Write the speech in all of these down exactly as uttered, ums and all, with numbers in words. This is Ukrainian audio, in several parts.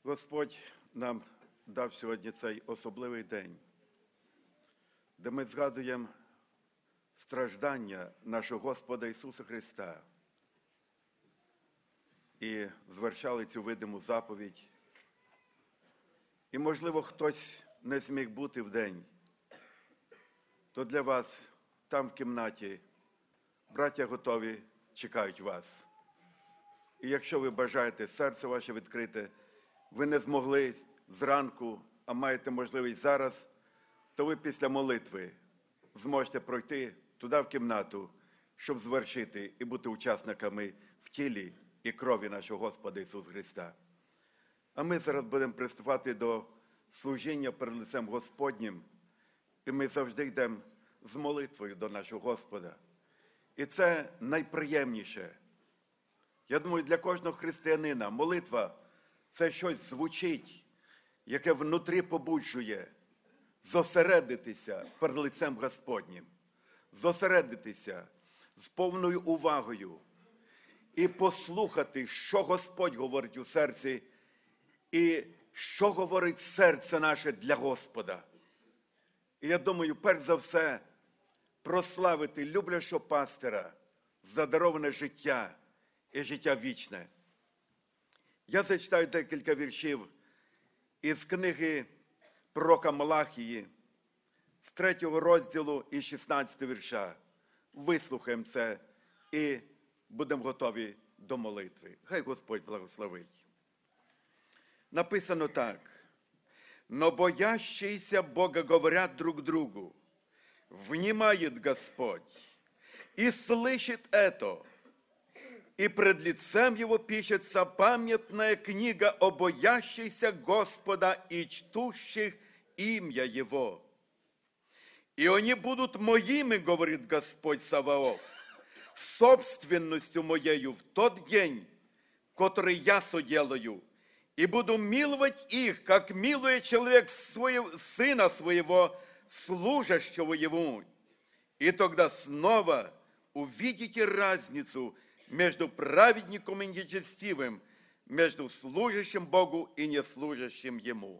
Господь нам дав сьогодні цей особливий день, де ми згадуємо страждання нашого Господа Ісуса Христа і звершали цю видиму заповідь. І, можливо, хтось не зміг бути в день, то для вас там в кімнаті браття готові, чекають вас. І якщо ви бажаєте серце ваше відкрите, ви не змогли зранку, а маєте можливість зараз, то ви після молитви зможете пройти туди в кімнату, щоб звершити і бути учасниками в тілі і крові нашого Господа Ісуса Христа. А ми зараз будемо приступати до служіння перед лицем Господнім, і ми завжди йдемо з молитвою до нашого Господа. І це найприємніше. Я думаю, для кожного християнина молитва – це щось звучить, яке внутрі побуджує зосередитися перед лицем Господнім, зосередитися з повною увагою і послухати, що Господь говорить у серці і що говорить серце наше для Господа. І я думаю, перш за все, прославити люблячого пастиря за дароване життя і життя вічне. Я зачитаю декілька віршів із книги пророка Малахії, з третього розділу і шістнадцятого вірша. Вислухаємо це і будемо готові до молитви. Хай Господь благословить. Написано так. «Но боящиеся Бога говорят друг другу, внимает Господь и слышит это, и пред лицем Его пишется памятная книга о боящихся Господа и чтущих имя Его. И они будут моими, говорит Господь Саваоф, собственностью моею в тот день, который я соделаю, и буду миловать их, как милует человек своего, сына своего, служащего ему. И тогда снова увидите разницу между праведником и нечестивым, между служащим Богу и неслужащим Ему».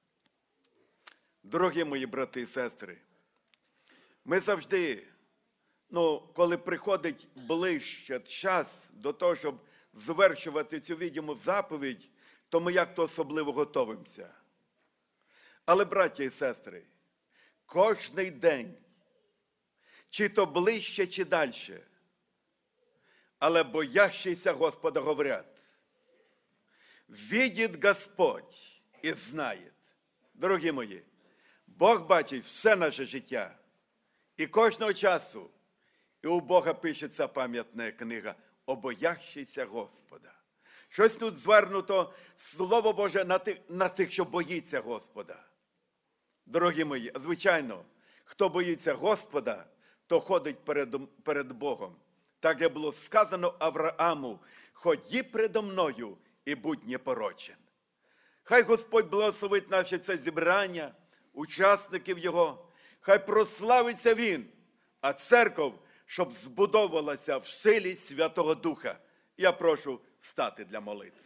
Дорогі мої брати і сестри, ми завжди, ну, коли приходить ближче час до того, щоб звершувати цю відому заповідь, то ми як-то особливо готовимося. Але, браття і сестри, кожний день, чи то ближче, чи дальше, але боящиеся Господа говорять, видит Господь і знає. Дорогі мої, Бог бачить все наше життя. І кожного часу, і у Бога пишеться пам'ятна книга о боящихся Господа. Щось тут звернуто, Слово Боже, на тих, на тих, що боїться Господа. Дорогі мої, звичайно, хто боїться Господа, то ходить перед, перед Богом. Так як було сказано Аврааму, «Ході предо мною і будь непорочен». Хай Господь благословить наше це зібрання, учасників його, хай прославиться Він, а церков, щоб збудовувалася в силі Святого Духа. Я прошу встати для молитви.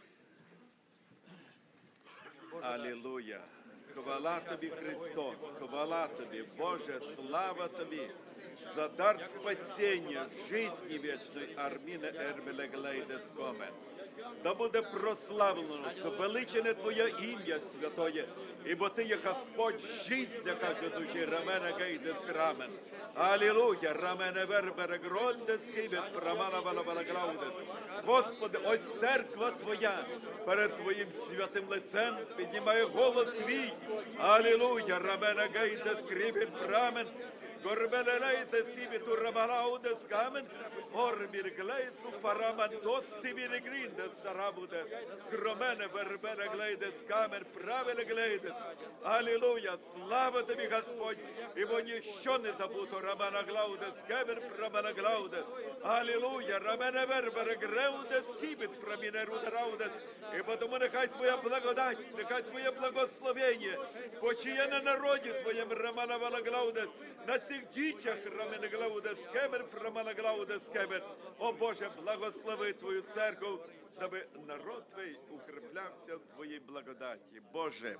Алілуя! Хвала Тобі, Христос, хвала Тобі, Боже, слава Тобі за дар спасіння, жизни вічної, Арміне Ермеле Глейдес Комен. Да буде прославлено, звеличене Твоє ім'я святоє, ібо Ти є Господь, жизня, каже душі, Рамене Гейдес Крамен. Алілуя, Рамене Вербере Гродес Кибет, Фрамана Валавала Граудес. Господи, ось церква Твоя перед Твоїм святим лицем піднімає голос свій. Алілуя, Рамене Гейдес Крибет, Фрамен. Горбелелейзе сібіту Раманаудес Камен, Ормірглейсу Фараман Достиміри Гріндес Сарабудес, Громене Вербене Глейдес Камен, Фравеле Глейдес. Алілуя, слава Тобі, Господь, ібо ніщо не забуто, Рамана Глаудес, Кемер Фрамана Глаудес. Алілуя, Рамене Вербере Греудес, Кібіт Фраміне Рудераудес. І тому нехай Твоя благодать, нехай Твоє благословення почиє на народі Твоєм, Рамана Валаглаудес, на цих дітях, Рамене Глаудес, Кемер Фрамана Глаудес, Кемер. О Боже, благослови Твою церкву, щоб народ Твій укріплявся в Твоїй благословенні. благодаті. Боже,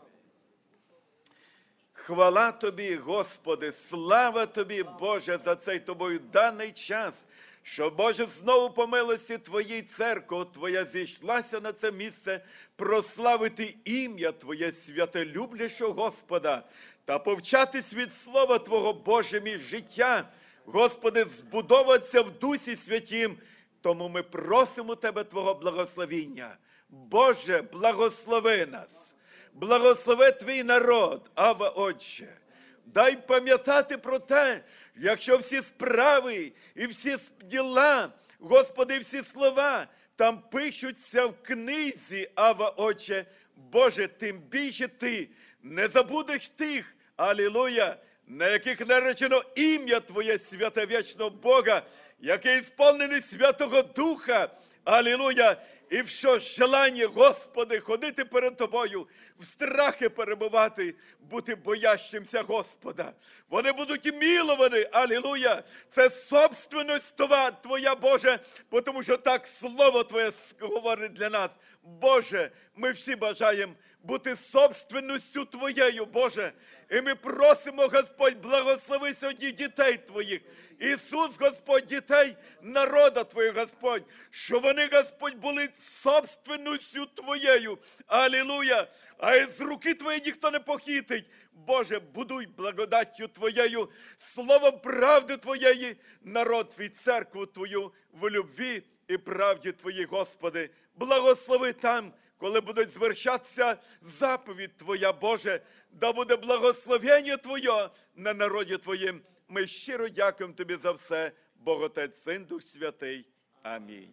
хвала Тобі, Господи, слава Тобі, Боже, за цей Тобою даний час, що, Боже, знову по милості Твоїй церкви Твоя зійшлася на це місце прославити ім'я Твоє святе, люблячого Господа, та повчатись від Слова Твого, Боже мій, життя, Господи, збудовуватися в Дусі Святім. Тому ми просимо Тебе Твого благословіння. Боже, благослови нас, благослови Твій народ, Ава, Отче. Дай пам'ятати про те, якщо всі справи і всі діла, Господи, всі слова там пишуться в книзі, Ава, Отче, Боже, тим більше Ти не забудеш тих, алілуя, на яких наречено ім'я Твоє, святе вічного Бога, який сповнений Святого Духа, алілуя, і все желання, Господи, ходити перед Тобою, в страхи перебувати, бути боящимся Господа. Вони будуть миловані, алілуя, це собственність Твоя, Боже, тому що так Слово Твоє говорить для нас. Боже, ми всі бажаємо бути собственністю Твоєю, Боже. І ми просимо, Господь, благослови сьогодні дітей Твоїх. Ісус, Господь, дітей народа Твоєго, Господь, що вони, Господь, були собственністю Твоєю. Алілуя! А із руки Твоєї ніхто не похитить. Боже, будуй благодаттю Твоєю, словом правди Твоєї, народ Твій, церкву Твою в любві і правді Твоїй, Господи. Благослови там, коли будуть звершатися заповідь Твоя, Боже, да буде благословення Твоє на народі Твоїм. Ми щиро дякуємо Тобі за все, Бог Отець, Син, Дух Святий. Амінь.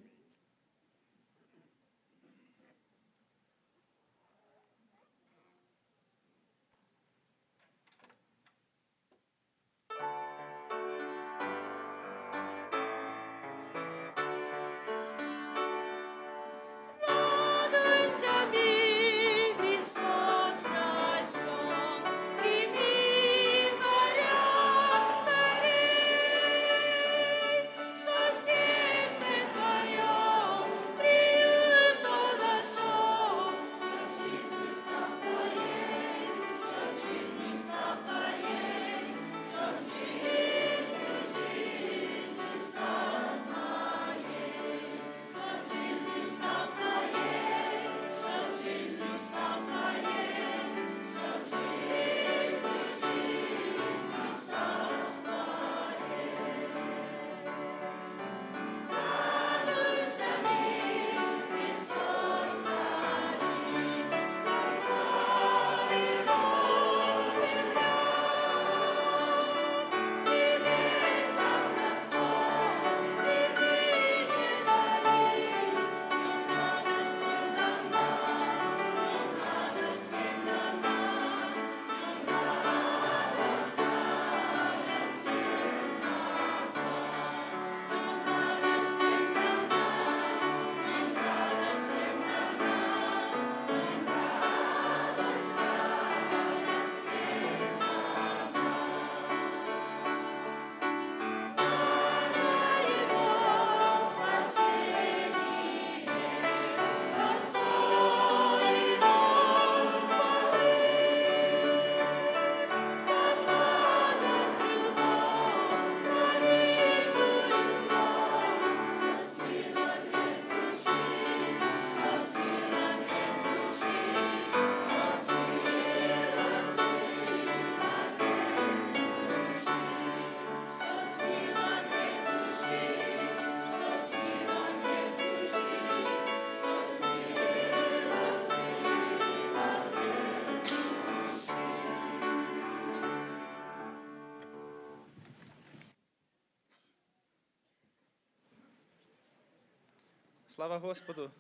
Слава Господу!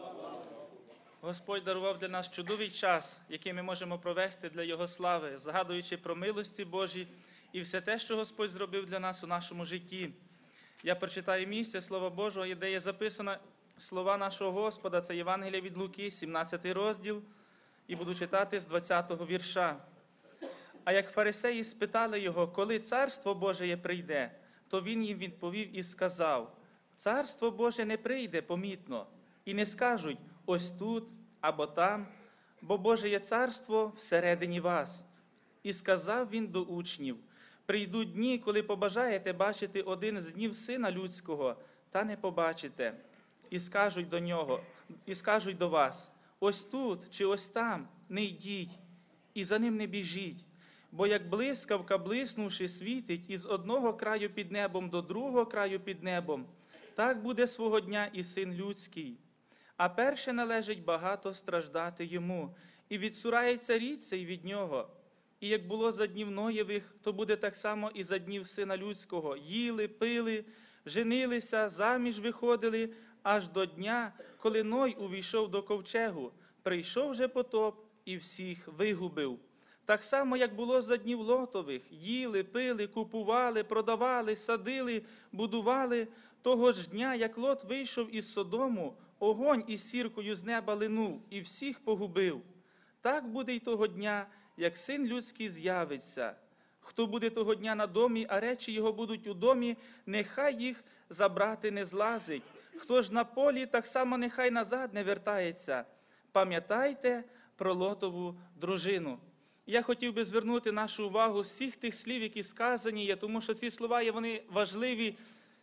Господь дарував для нас чудовий час, який ми можемо провести для Його слави, згадуючи про милості Божі і все те, що Господь зробив для нас у нашому житті. Я прочитаю місце Слова Божого, де є записано слова нашого Господа, це Євангелія від Луки, сімнадцятий розділ, і буду читати з двадцятого вірша. А як фарисеї спитали його, коли Царство Божеє прийде, то він їм відповів і сказав: Царство Боже не прийде помітно, і не скажуть ось тут або там, бо Боже є царство всередині вас. І сказав він до учнів: прийдуть дні, коли побажаєте бачити один з днів Сина Людського, та не побачите. І скажуть до нього, і скажуть до вас: ось тут чи ось там, не йдіть, і за ним не біжіть. Бо як блискавка, блиснувши, світить із одного краю під небом до другого краю під небом, так буде свого дня і Син Людський. А перше належить багато страждати йому, і відсурається рід цей від нього. І як було за днів Ноєвих, то буде так само і за днів Сина Людського. Їли, пили, женилися, заміж виходили, аж до дня, коли Ной увійшов до ковчегу. Прийшов же потоп і всіх вигубив. Так само, як було за днів Лотових, їли, пили, купували, продавали, садили, будували. Того ж дня, як Лот вийшов із Содому, огонь із сіркою з неба линув і всіх погубив. Так буде й того дня, як Син Людський з'явиться. Хто буде того дня на домі, а речі його будуть у домі, нехай їх забрати не злазить. Хто ж на полі, так само нехай назад не вертається. Пам'ятайте про Лотову дружину. Я хотів би звернути нашу увагу з всіх тих слів, які сказані є, тому що ці слова є, вони важливі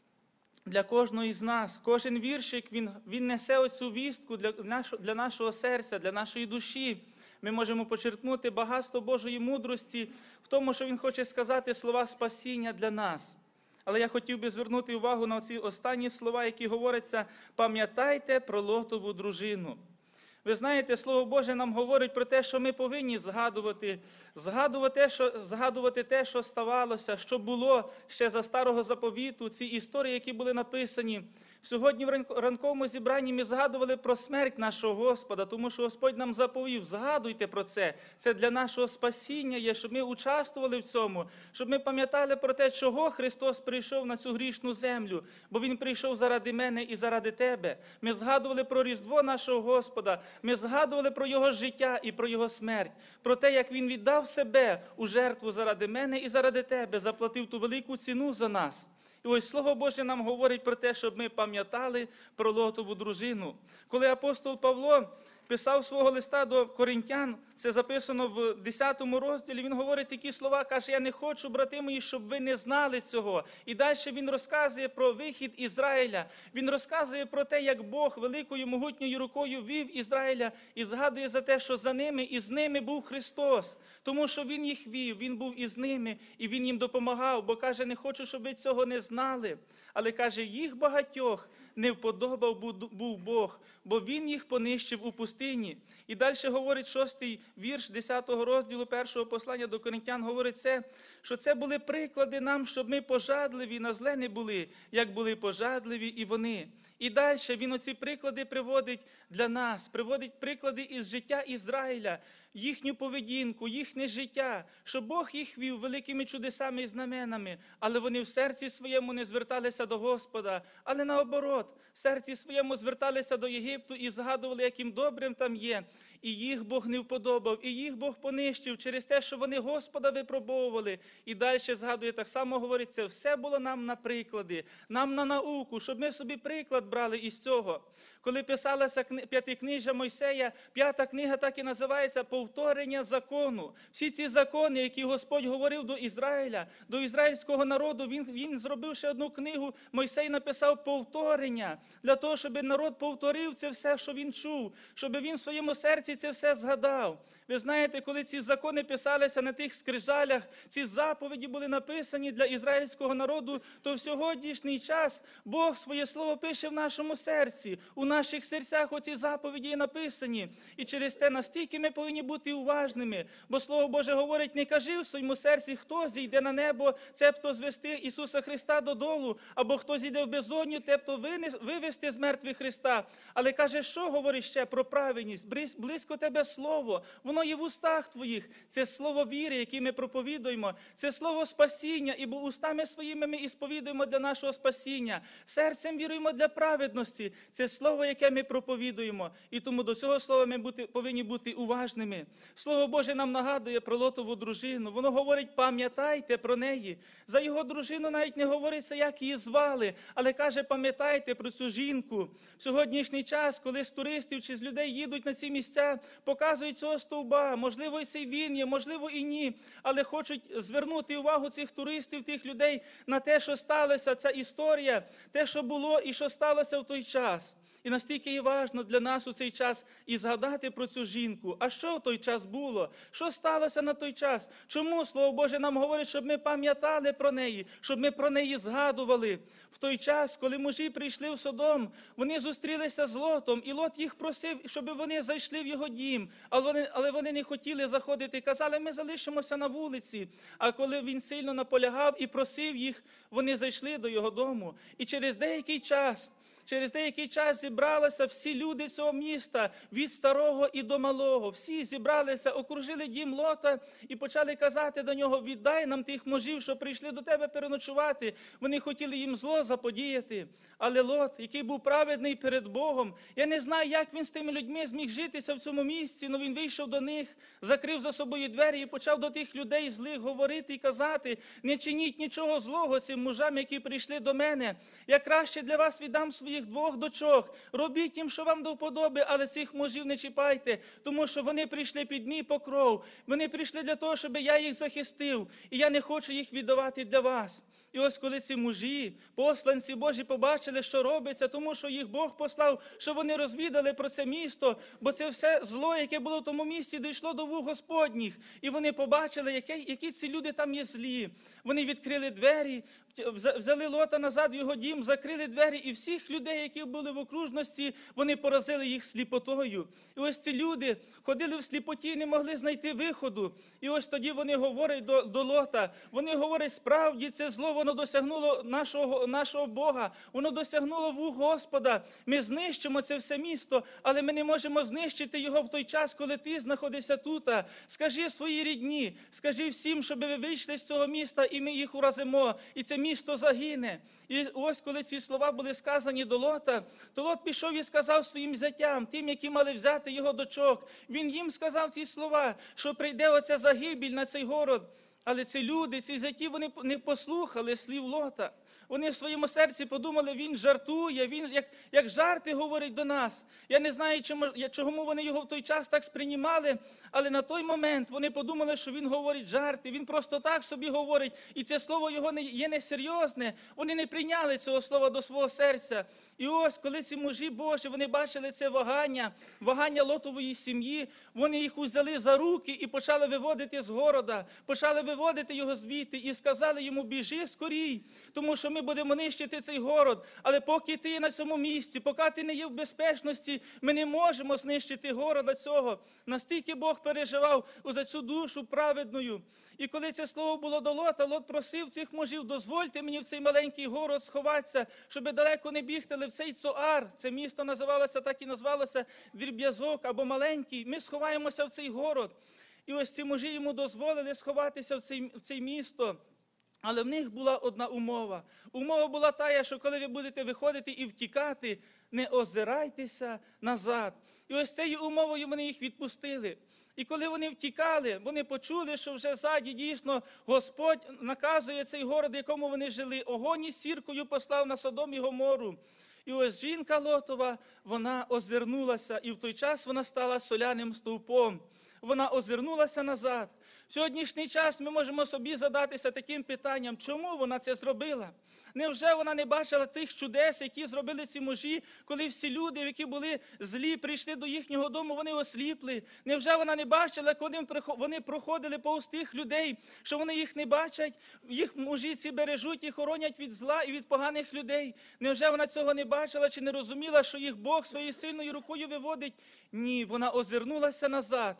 для кожного із нас. Кожен віршик, він, він несе оцю вістку для нашого, для нашого серця, для нашої душі. Ми можемо почерпнути багатство Божої мудрості в тому, що Він хоче сказати слова спасіння для нас. Але я хотів би звернути увагу на ці останні слова, які говоряться: «Пам'ятайте про Лотову дружину». Ви знаєте, Слово Боже нам говорить про те, що ми повинні згадувати, згадувати те, що, згадувати те, що ставалося, що було ще за старого заповіту, ці історії, які були написані. Сьогодні в ранковому зібранні ми згадували про смерть нашого Господа, тому що Господь нам заповів: згадуйте про це. Це для нашого спасіння є, щоб ми участвували в цьому, щоб ми пам'ятали про те, чого Христос прийшов на цю грішну землю, бо Він прийшов заради мене і заради тебе. Ми згадували про Різдво нашого Господа, ми згадували про Його життя і про Його смерть, про те, як Він віддав себе у жертву заради мене і заради тебе, заплатив ту велику ціну за нас. І ось Слово Боже нам говорить про те, щоб ми пам'ятали про Лотову дружину. Коли апостол Павло писав свого листа до коринтян, це записано в десятому розділі, він говорить такі слова, каже: «Я не хочу, брати мої, щоб ви не знали цього». І далі він розказує про вихід Ізраїля. Він розказує про те, як Бог великою могутньою рукою вів Ізраїля, і згадує за те, що за ними і з ними був Христос. Тому що Він їх вів, Він був із ними, і Він їм допомагав. Бо каже: «Не хочу, щоб ви цього не знали». Але каже: «Їх багатьох не вподобав був Бог, бо Він їх понищив у пустині». І далі говорить шостий вірш десятого розділу першого послання до коринтян, говорить це, що це були приклади нам, щоб ми пожадливі на зле не були, як були пожадливі і вони. І далі він оці приклади приводить для нас, приводить приклади із життя Ізраїля, їхню поведінку, їхнє життя, що Бог їх вів великими чудесами і знаменами, але вони в серці своєму не зверталися до Господа, але наоборот, в серці своєму зверталися до Єгипту і згадували, яким добрим там є. І їх Бог не вподобав, і їх Бог понищив через те, що вони Господа випробовували. І далі згадує, так само говорить, це все було нам на приклади, нам на науку, щоб ми собі приклад брали із цього. Коли писалася п'ятикнижжя Мойсея, п'ята книга так і називається «Повторення закону». Всі ці закони, які Господь говорив до Ізраїля, до ізраїльського народу, він, він зробив ще одну книгу, Мойсей написав повторення, для того, щоб народ повторив це все, що він чув, щоб він в своєму серці це все згадав. Ви знаєте, коли ці закони писалися на тих скрижалях, ці заповіді були написані для ізраїльського народу, то в сьогоднішній час Бог своє слово пише в нашому серці, у наших серцях оці заповіді написані. І через те настільки ми повинні бути уважними, бо Слово Боже говорить: не кажи в своєму серці, хто зійде на небо, цебто звести Ісуса Христа додолу, або хто зійде в безодню, цебто вивести з мертвих Христа. Але каже, що говорить ще про праведність? Близько тебе слово, воно є в устах твоїх. Це слово віри, яке ми проповідуємо, це слово спасіння, ібо устами своїми ми ісповідуємо для нашого спасіння. Серцем віруємо для праведності. Це слово слово, яке ми проповідуємо. І тому до цього слова ми бути, повинні бути уважними. Слово Боже нам нагадує про Лотову дружину. Воно говорить, пам'ятайте про неї. За його дружину навіть не говориться, як її звали, але каже, пам'ятайте про цю жінку. В сьогоднішній час, коли з туристів чи з людей їдуть на ці місця, показують цього стовба, можливо, і це він є, можливо, і ні, але хочуть звернути увагу цих туристів, тих людей на те, що сталося, ця історія, те, що було і що сталося в той час. І настільки є важливо для нас у цей час і згадати про цю жінку. А що в той час було? Що сталося на той час? Чому Слово Боже нам говорить, щоб ми пам'ятали про неї, щоб ми про неї згадували? В той час, коли мужі прийшли в Содом, вони зустрілися з Лотом, і Лот їх просив, щоб вони зайшли в його дім. Але вони, але вони не хотіли заходити, казали, ми залишимося на вулиці. А коли він сильно наполягав і просив їх, вони зайшли до його дому. І через деякий час Через деякий час зібралися всі люди цього міста, від старого і до малого. Всі зібралися, окружили дім Лота і почали казати до нього, віддай нам тих мужів, що прийшли до тебе переночувати. Вони хотіли їм зло заподіяти. Але Лот, який був праведний перед Богом, я не знаю, як він з тими людьми зміг житися в цьому місці, але він вийшов до них, закрив за собою двері і почав до тих людей злих говорити і казати, не чиніть нічого злого цим мужам, які прийшли до мене. Я краще для вас віддам своїх двох дочок. Робіть їм, що вам до вподоби, але цих мужів не чіпайте, тому що вони прийшли під мій покров. Вони прийшли для того, щоб я їх захистив, і я не хочу їх віддавати для вас. І ось коли ці мужі, посланці Божі, побачили, що робиться, тому що їх Бог послав, щоб вони розвідали про це місто, бо це все зло, яке було в тому місті, дійшло до вух Господніх. І вони побачили, які, які ці люди там є злі. Вони відкрили двері, взяли Лота назад в його дім, закрили двері, і всіх людей, які були в окружності, вони поразили їх сліпотою. І ось ці люди ходили в сліпоті і не могли знайти виходу. І ось тоді вони говорять до, до Лота, вони говорять, справді це зло, воно досягнуло нашого, нашого Бога, воно досягнуло вух Господа. Ми знищимо це все місто, але ми не можемо знищити його в той час, коли ти знаходишся тут. Скажи своїй рідні, скажи всім, щоб ви вийшли з цього міста, і ми їх уразимо, і це місто загине. І ось коли ці слова були сказані до Лота, то Лот пішов і сказав своїм зятям, тим, які мали взяти його дочок. Він їм сказав ці слова, що прийде оця загибель на цей город. Але ці люди, ці зяті, вони не послухали слів Лота. Вони в своєму серці подумали, він жартує, він як, як жарти говорить до нас. Я не знаю, чому, чому вони його в той час так сприймали, але на той момент вони подумали, що він говорить жарти, він просто так собі говорить, і це слово його не, є несерйозне. Вони не прийняли цього слова до свого серця. І ось, коли ці мужі Божі, вони бачили це вагання, вагання Лотової сім'ї, вони їх узяли за руки і почали виводити з города, почали виводити його звідти і сказали йому, біжи скорій, тому що ми будемо нищити цей город, але поки ти є на цьому місці, поки ти не є в безпечності, ми не можемо знищити города цього. Настільки Бог переживав за цю душу праведною. І коли це слово було до Лота, Лот просив цих мужів, дозвольте мені в цей маленький город сховатися, щоб далеко не бігти, але в цей Цоар, це місто називалося, так і назвалося Дріб'язок або Маленький, ми сховаємося в цей город. І ось ці мужі йому дозволили сховатися в цей, в цей місто. Але в них була одна умова. Умова була та, що коли ви будете виходити і втікати, не озирайтеся назад. І ось цією умовою вони їх відпустили. І коли вони втікали, вони почули, що вже ззаді дійсно Господь наказує цей город, в якому вони жили. Огонь із сіркою послав на Содом і Гомору. І ось жінка Лотова, вона озирнулася, і в той час вона стала соляним стовпом. Вона озирнулася назад. В сьогоднішній час ми можемо собі задатися таким питанням, чому вона це зробила? Невже вона не бачила тих чудес, які зробили ці мужі, коли всі люди, які були злі, прийшли до їхнього дому, вони осліпли? Невже вона не бачила, коли вони проходили повз тих людей, що вони їх не бачать, їх мужі ці бережуть і хоронять від зла і від поганих людей? Невже вона цього не бачила чи не розуміла, що їх Бог своєю сильною рукою виводить? Ні, вона озирнулася назад.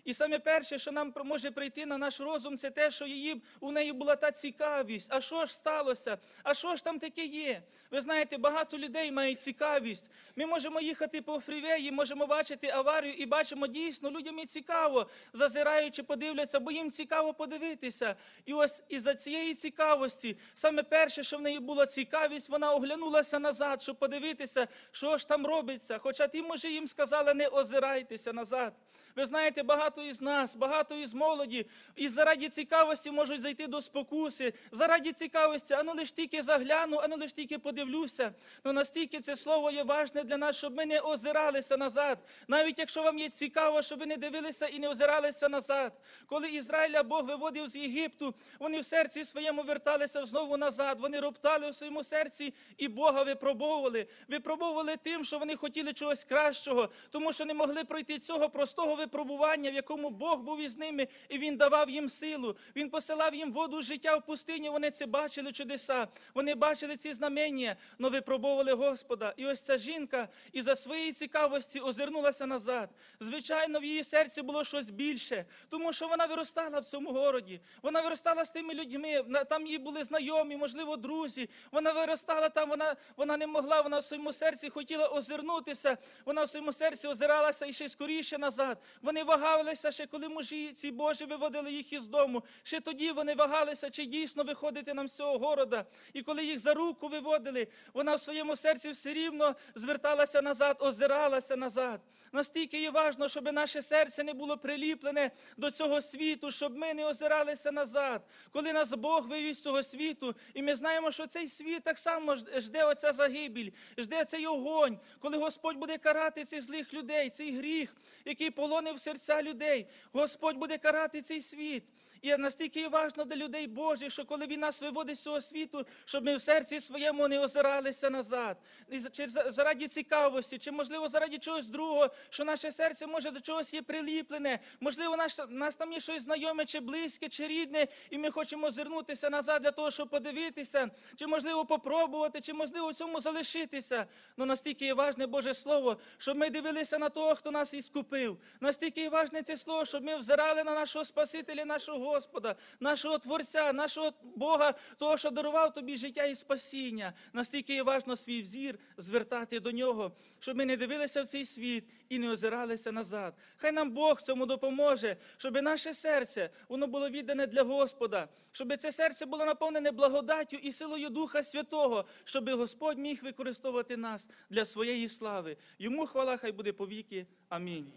І саме перше, що нам може прийти на наш розум, це те, що її, у неї була та цікавість. А що ж сталося? А що ж там таке є? Ви знаєте, багато людей мають цікавість. Ми можемо їхати по фрівеї, можемо бачити аварію і бачимо, дійсно, людям і цікаво, зазираючи, подивляться, бо їм цікаво подивитися. І ось із-за цієї цікавості, саме перше, що в неї була цікавість, вона оглянулася назад, щоб подивитися, що ж там робиться. Хоча ті, може, їм сказали, не озирайтеся назад. Ви знаєте, багато із нас, багато із молоді, і заради цікавості можуть зайти до спокуси, заради цікавості, а ну лиш тільки загляну, а ну лиш тільки подивлюся. Ну настільки це слово є важне для нас, щоб ми не озиралися назад. Навіть якщо вам є цікаво, щоб ви не дивилися і не озиралися назад. Коли Ізраїля Бог виводив з Єгипту, вони в серці своєму верталися знову назад, вони роптали у своєму серці і Бога випробовували. Випробовували тим, що вони хотіли чогось кращого, тому що не могли пройти цього простого випробування, в якому Бог був із ними, і Він давав їм силу. Він посилав їм воду життя в пустині, вони це бачили чудеса, вони бачили ці знамення, но випробовували Господа. І ось ця жінка із-за своєї цікавості озирнулася назад. Звичайно, в її серці було щось більше, тому що вона виростала в цьому городі, вона виростала з тими людьми, там їй були знайомі, можливо, друзі, вона виростала там, вона, вона не могла, вона в своєму серці хотіла озирнутися, вона в своєму серці озиралася і ще скоріше назад. Вони вагалися ще, коли мужі ці Божі виводили їх із дому. Ще тоді вони вагалися, чи дійсно виходити нам з цього города. І коли їх за руку виводили, вона в своєму серці все рівно зверталася назад, озиралася назад. Настільки є важливо, щоб наше серце не було приліплене до цього світу, щоб ми не озиралися назад. Коли нас Бог вивів з цього світу, і ми знаємо, що цей світ так само жде оця загибель, жде цей огонь, коли Господь буде карати цих злих людей, цей гріх, який полонив серця людей. Господь буде карати цей світ. І настільки важливо для людей Божих, що коли Він нас виводить з цього світу, щоб ми в серці своєму не озиралися назад. Чи заради цікавості, чи, можливо, заради чогось другого, що наше серце, може, до чогось є приліплене. Можливо, наш, нас там є щось знайоме, чи близьке, чи рідне, і ми хочемо озирнутися назад для того, щоб подивитися, чи, можливо, попробувати, чи, можливо, в цьому залишитися. Ну, настільки є важне Боже Слово, щоб ми дивилися на того, хто нас іскупив. Настільки є важне це Слово, щоб ми взирали на нашого Спасителя, нашого Господа, нашого Творця, нашого Бога, того, що дарував тобі життя і спасіння. Настільки є важно свій взір звертати до Нього, щоб ми не дивилися в цей світ і не озиралися назад. Хай нам Бог цьому допоможе, щоб наше серце, воно було віддане для Господа, щоб це серце було наповнене благодаттю і силою Духа Святого, щоб Господь міг використовувати нас для своєї слави. Йому хвала хай буде повіки. Амінь.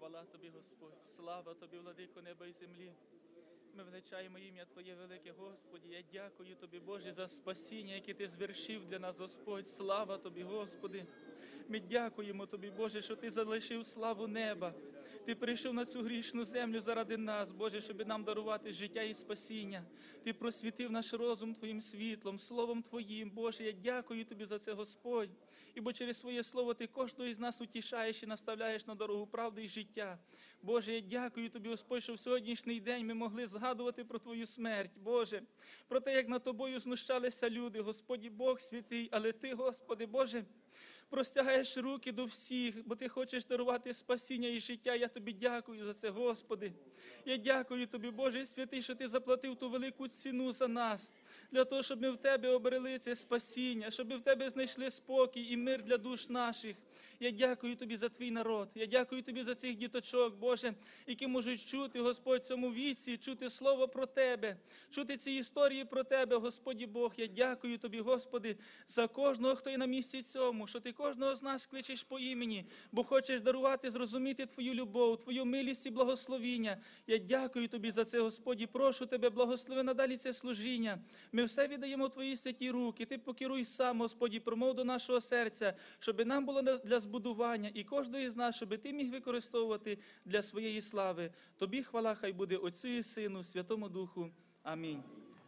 Хвала тобі, Господь, слава тобі, владико неба і землі. Ми величаємо ім'я Твоє велике, Господі. Я дякую Тобі, Боже, за спасіння, яке Ти звершив для нас, Господь. Слава Тобі, Господи. Ми дякуємо Тобі, Боже, що Ти залишив славу неба. Ти прийшов на цю грішну землю заради нас, Боже, щоб нам дарувати життя і спасіння. Ти просвітив наш розум Твоїм світлом, Словом Твоїм. Боже, я дякую Тобі за це, Господь. Ібо через своє Слово Ти кожного із нас утішаєш і наставляєш на дорогу правди і життя. Боже, я дякую Тобі, Господь, що в сьогоднішній день ми могли згадувати про Твою смерть, Боже, про те, як над Тобою знущалися люди, Господі Бог святий, але Ти, Господи, Боже, простягаєш руки до всіх, бо Ти хочеш дарувати спасіння і життя. Я Тобі дякую за це, Господи. Я дякую Тобі, Боже святий, що Ти заплатив ту велику ціну за нас, для того, щоб ми в Тебе обрели це спасіння, щоб ми в Тебе знайшли спокій і мир для душ наших. Я дякую Тобі за Твій народ. Я дякую Тобі за цих діточок, Боже, які можуть чути, Господь, в цьому віці, чути слово про Тебе, чути ці історії про Тебе, Господі Бог. Я дякую Тобі, Господи, за кожного, хто є на місці цьому, що Ти кожного з нас кличеш по імені, бо хочеш дарувати, зрозуміти Твою любов, Твою милість і благословіння. Я дякую Тобі за це, Господі. Прошу Тебе, благослови надалі це служіння. Ми все віддаємо в Твої святі руки. Ти покеруй сам, Господі, промов до нашого серця, щоб нам було для збудування і кожного із нас, щоб Ти міг використовувати для своєї слави. Тобі хвала хай буде Отцю і Сину, Святому Духу. Амінь.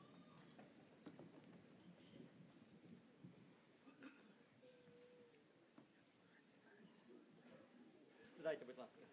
Сідайте, будь ласка.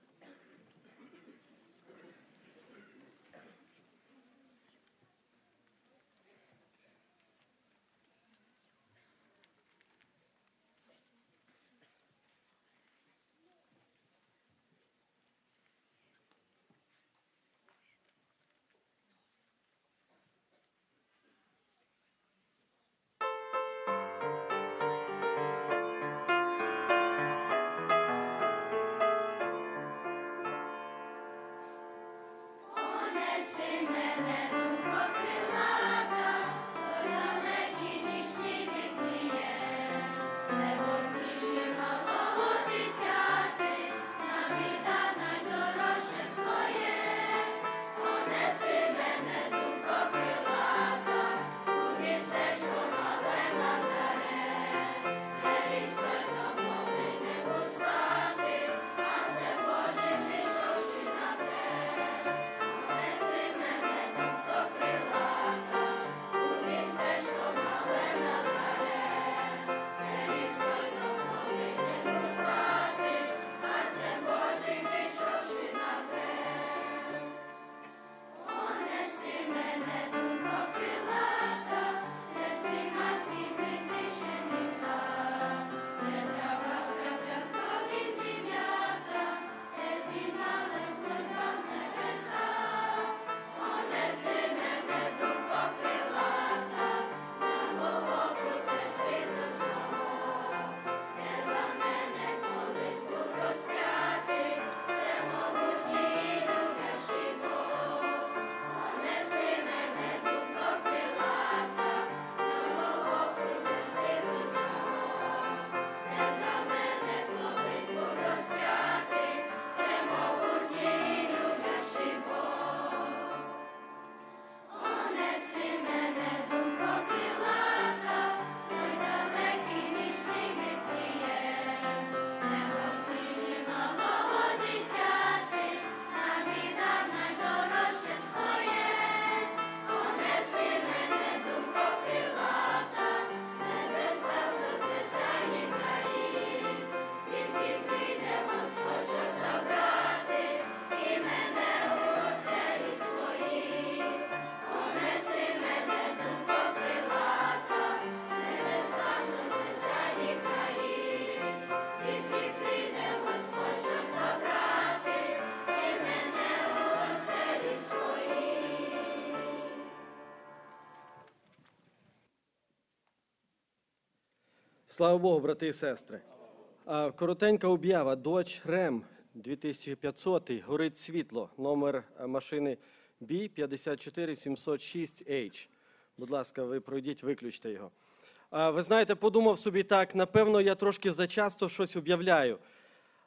Слава Богу, брати і сестри. Коротенька об'ява. Dodge Ram дві тисячі п'ятсот, горить світло. Номер машини бі п'ять чотири сім ноль шість ейч. Будь ласка, ви пройдіть, виключте його. Ви знаєте, подумав собі так, напевно, я трошки зачасто щось об'являю.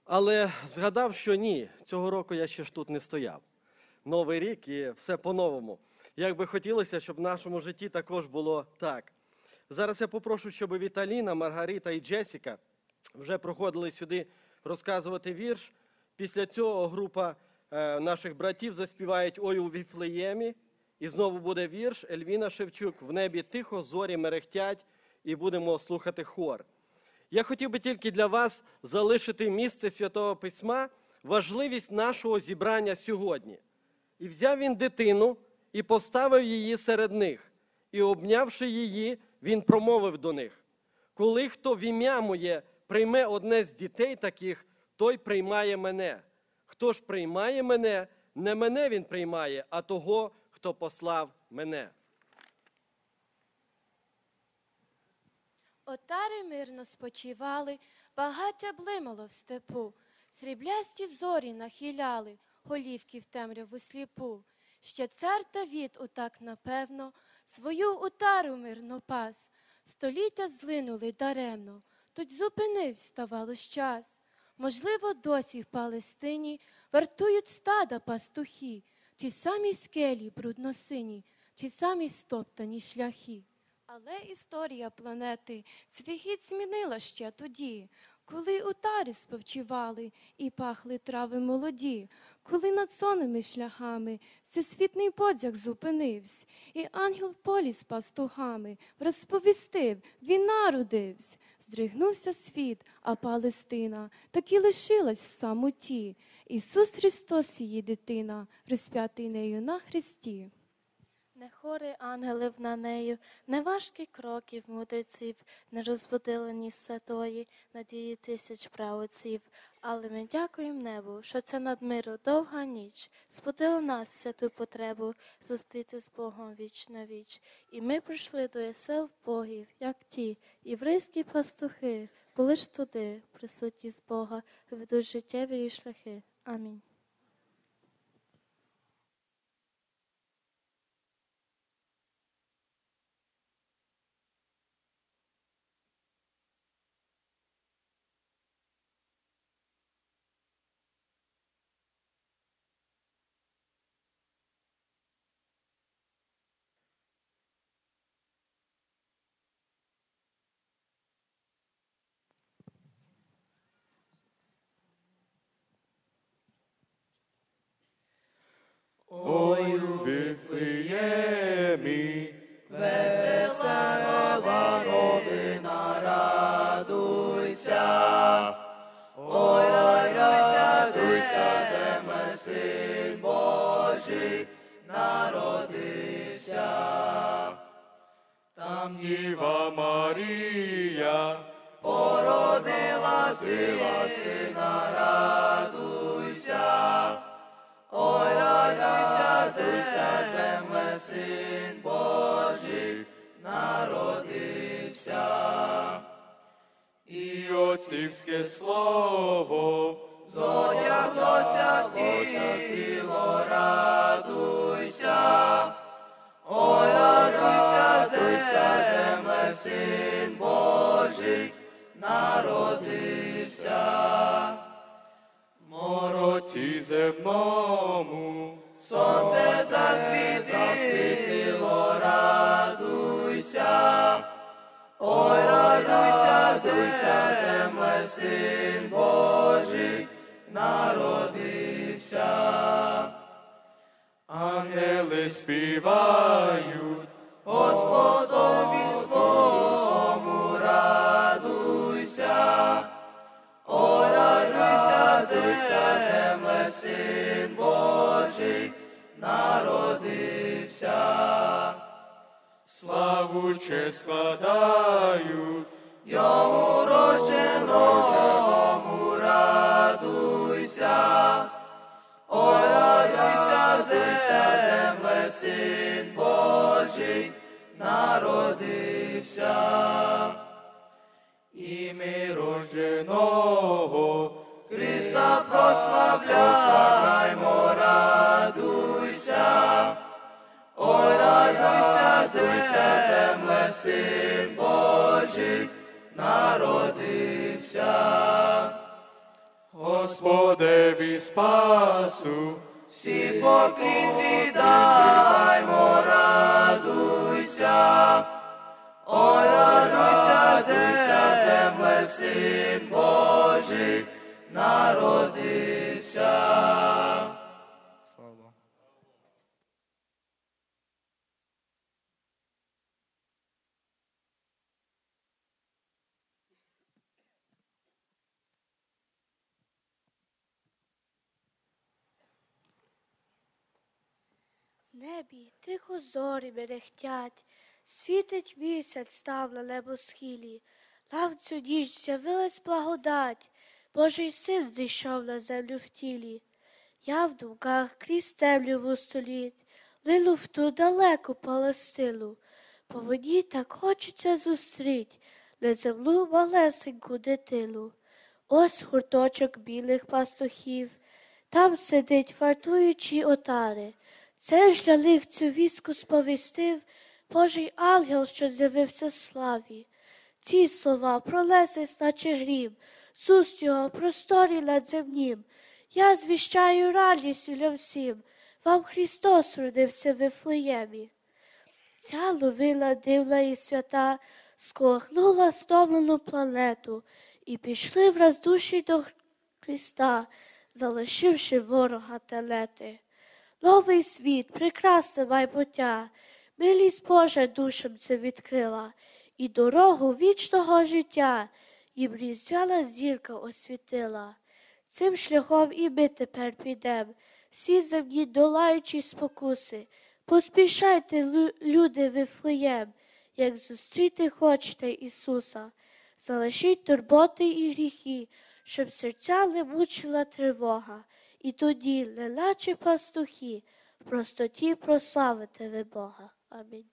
Але згадав, що ні, цього року я ще ж тут не стояв. Новий рік і все по-новому. Як би хотілося, щоб в нашому житті також було так. Зараз я попрошу, щоб Віталіна, Маргарита і Джесіка вже проходили сюди розказувати вірш. Після цього група е, наших братів заспівають «Ой у Віфлеємі». І знову буде вірш Ельвіна Шевчук «В небі тихо, зорі мерехтять» і будемо слухати хор. Я хотів би тільки для вас залишити місце Святого Письма, важливість нашого зібрання сьогодні. І взяв він дитину і поставив її серед них, і обнявши її, він промовив до них: «Коли хто в ім'я моє прийме одне з дітей таких, той приймає мене. Хто ж приймає мене, не мене він приймає, а того, хто послав мене». Отари мирно спочивали, багаття блимало в степу, сріблясті зорі нахиляли голівки в темряву сліпу. Ще цар Давід отак, напевно, свою отару мирно пас. Століття злинули даремно, тут зупинився, ставалось час. Можливо, досі в Палестині вартують стада пастухи, ті самі скелі брудно-сині, ті самі стоптані шляхи. Але історія планети свій хід змінила ще тоді, коли отари спочивали і пахли трави молоді, коли над сонними шляхами всесвітний подяг зупинився, і ангел в полі з пастухами розповістив: він народився. Здригнувся світ, а Палестина так і лишилась в самоті. Ісус Христос, її дитина, розп'ятий нею на хресті. Не хори ангелів на нею, не важкі кроків мудреців, не розбудили ні святої надії тисяч праотців. Але ми дякуємо небу, що ця над миру довга ніч збудила нас святу потребу зустріти з Богом віч на віч. І ми прийшли до ясел богів, як ті єврейські пастухи, були ж туди, присутні з Бога, ведуть життєві шляхи. Амінь. Ой, у Вифлеємі, весела нова новина, радуйся. Ой, радуйся, радуйся, земле, Син Божий народився. Там Діва Марія породила сила сина, радуйся. Ой, радуйся, радуйся, земле, Син Божий народився. І отцівське слово зодяглося в тіло, радуйся. Ой, радуйся, радуйся, земле, Син Божий народився. В мороці земному сонце засвітило, радуйся. Ой, радуйся, радуйся, земле, Син Божий народився. Ангели співають Господові свому, радуйся. Ой, радуйся, радуйся, земле, Син Божий народився. Славу честь складають йому родженому, радуйся. Ой, радуйся, радуйся, земле, Син Божий народився. Ім'я рожденого Христа прославляймо, радуйся. Ой, радуйся, радуйся, земле, Син Божий народився. Господеві спасу, всі поклін віддаймо, радуйся. Ой, радуйся, земле, Син Божий народився. Слава Богу. В небі тихо зорі мерехтять, світить місяць, став на небосхилі. Нам цю ніч з'явилась благодать, Божий син зійшов на землю в тілі. Я в думках крізь темряву століть, лину в ту далеку Палестину. По мені так хочеться зустріть неземну малесеньку дитину. Ось гурточок білих пастухів, там сидить, вартуючи отари. Це ж для них цю вістку сповістив Божий ангел, що з'явився в славі. Ці слова пролезись, наче грім, з уст його просторі над земнім. Я звіщаю радість людям всім, вам Христос родився в Вифлеємі. Ця новина дивна і свята сколихнула стомлену планету, і пішли враз душі до Христа, залишивши ворога телети. Новий світ, прекрасне майбуття, милість Божа душам це відкрила, і дорогу вічного життя їм різдвяна зірка освітила. Цим шляхом і ми тепер підем, всі земні долаючі спокуси. Поспішайте, люди, Вифлеєм, як зустріти хочете Ісуса. Залишіть турботи і гріхи, щоб серця не мучила тривога. І тоді, неначе пастухи, в простоті прославите ви Бога. Амінь.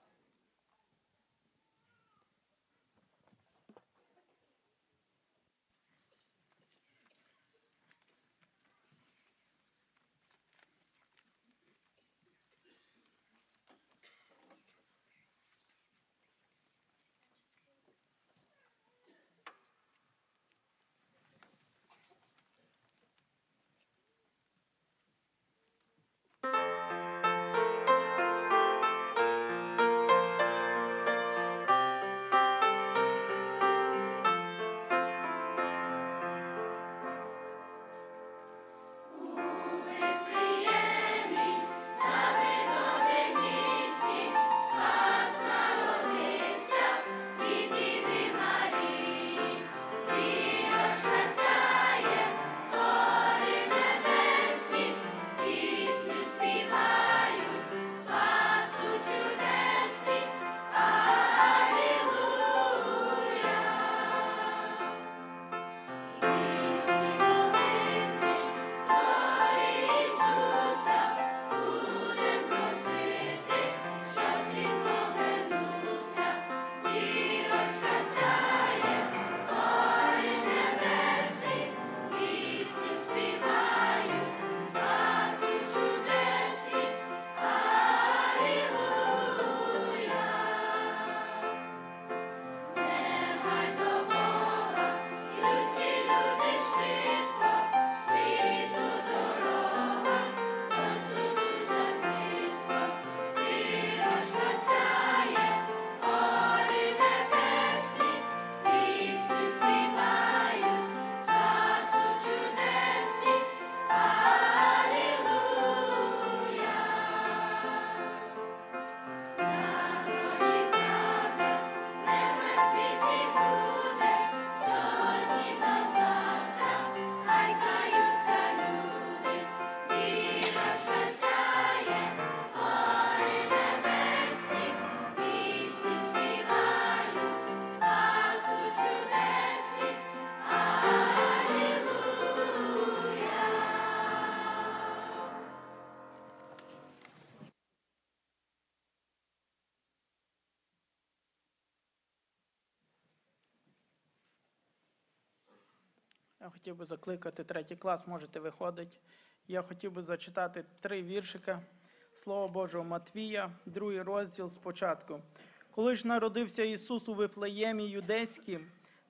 Я хотів би закликати третій клас, можете виходити. Я хотів би зачитати три віршика Слова Божого Матвія, другий розділ спочатку. Коли ж народився Ісус у Вифлеємі Юдейськім,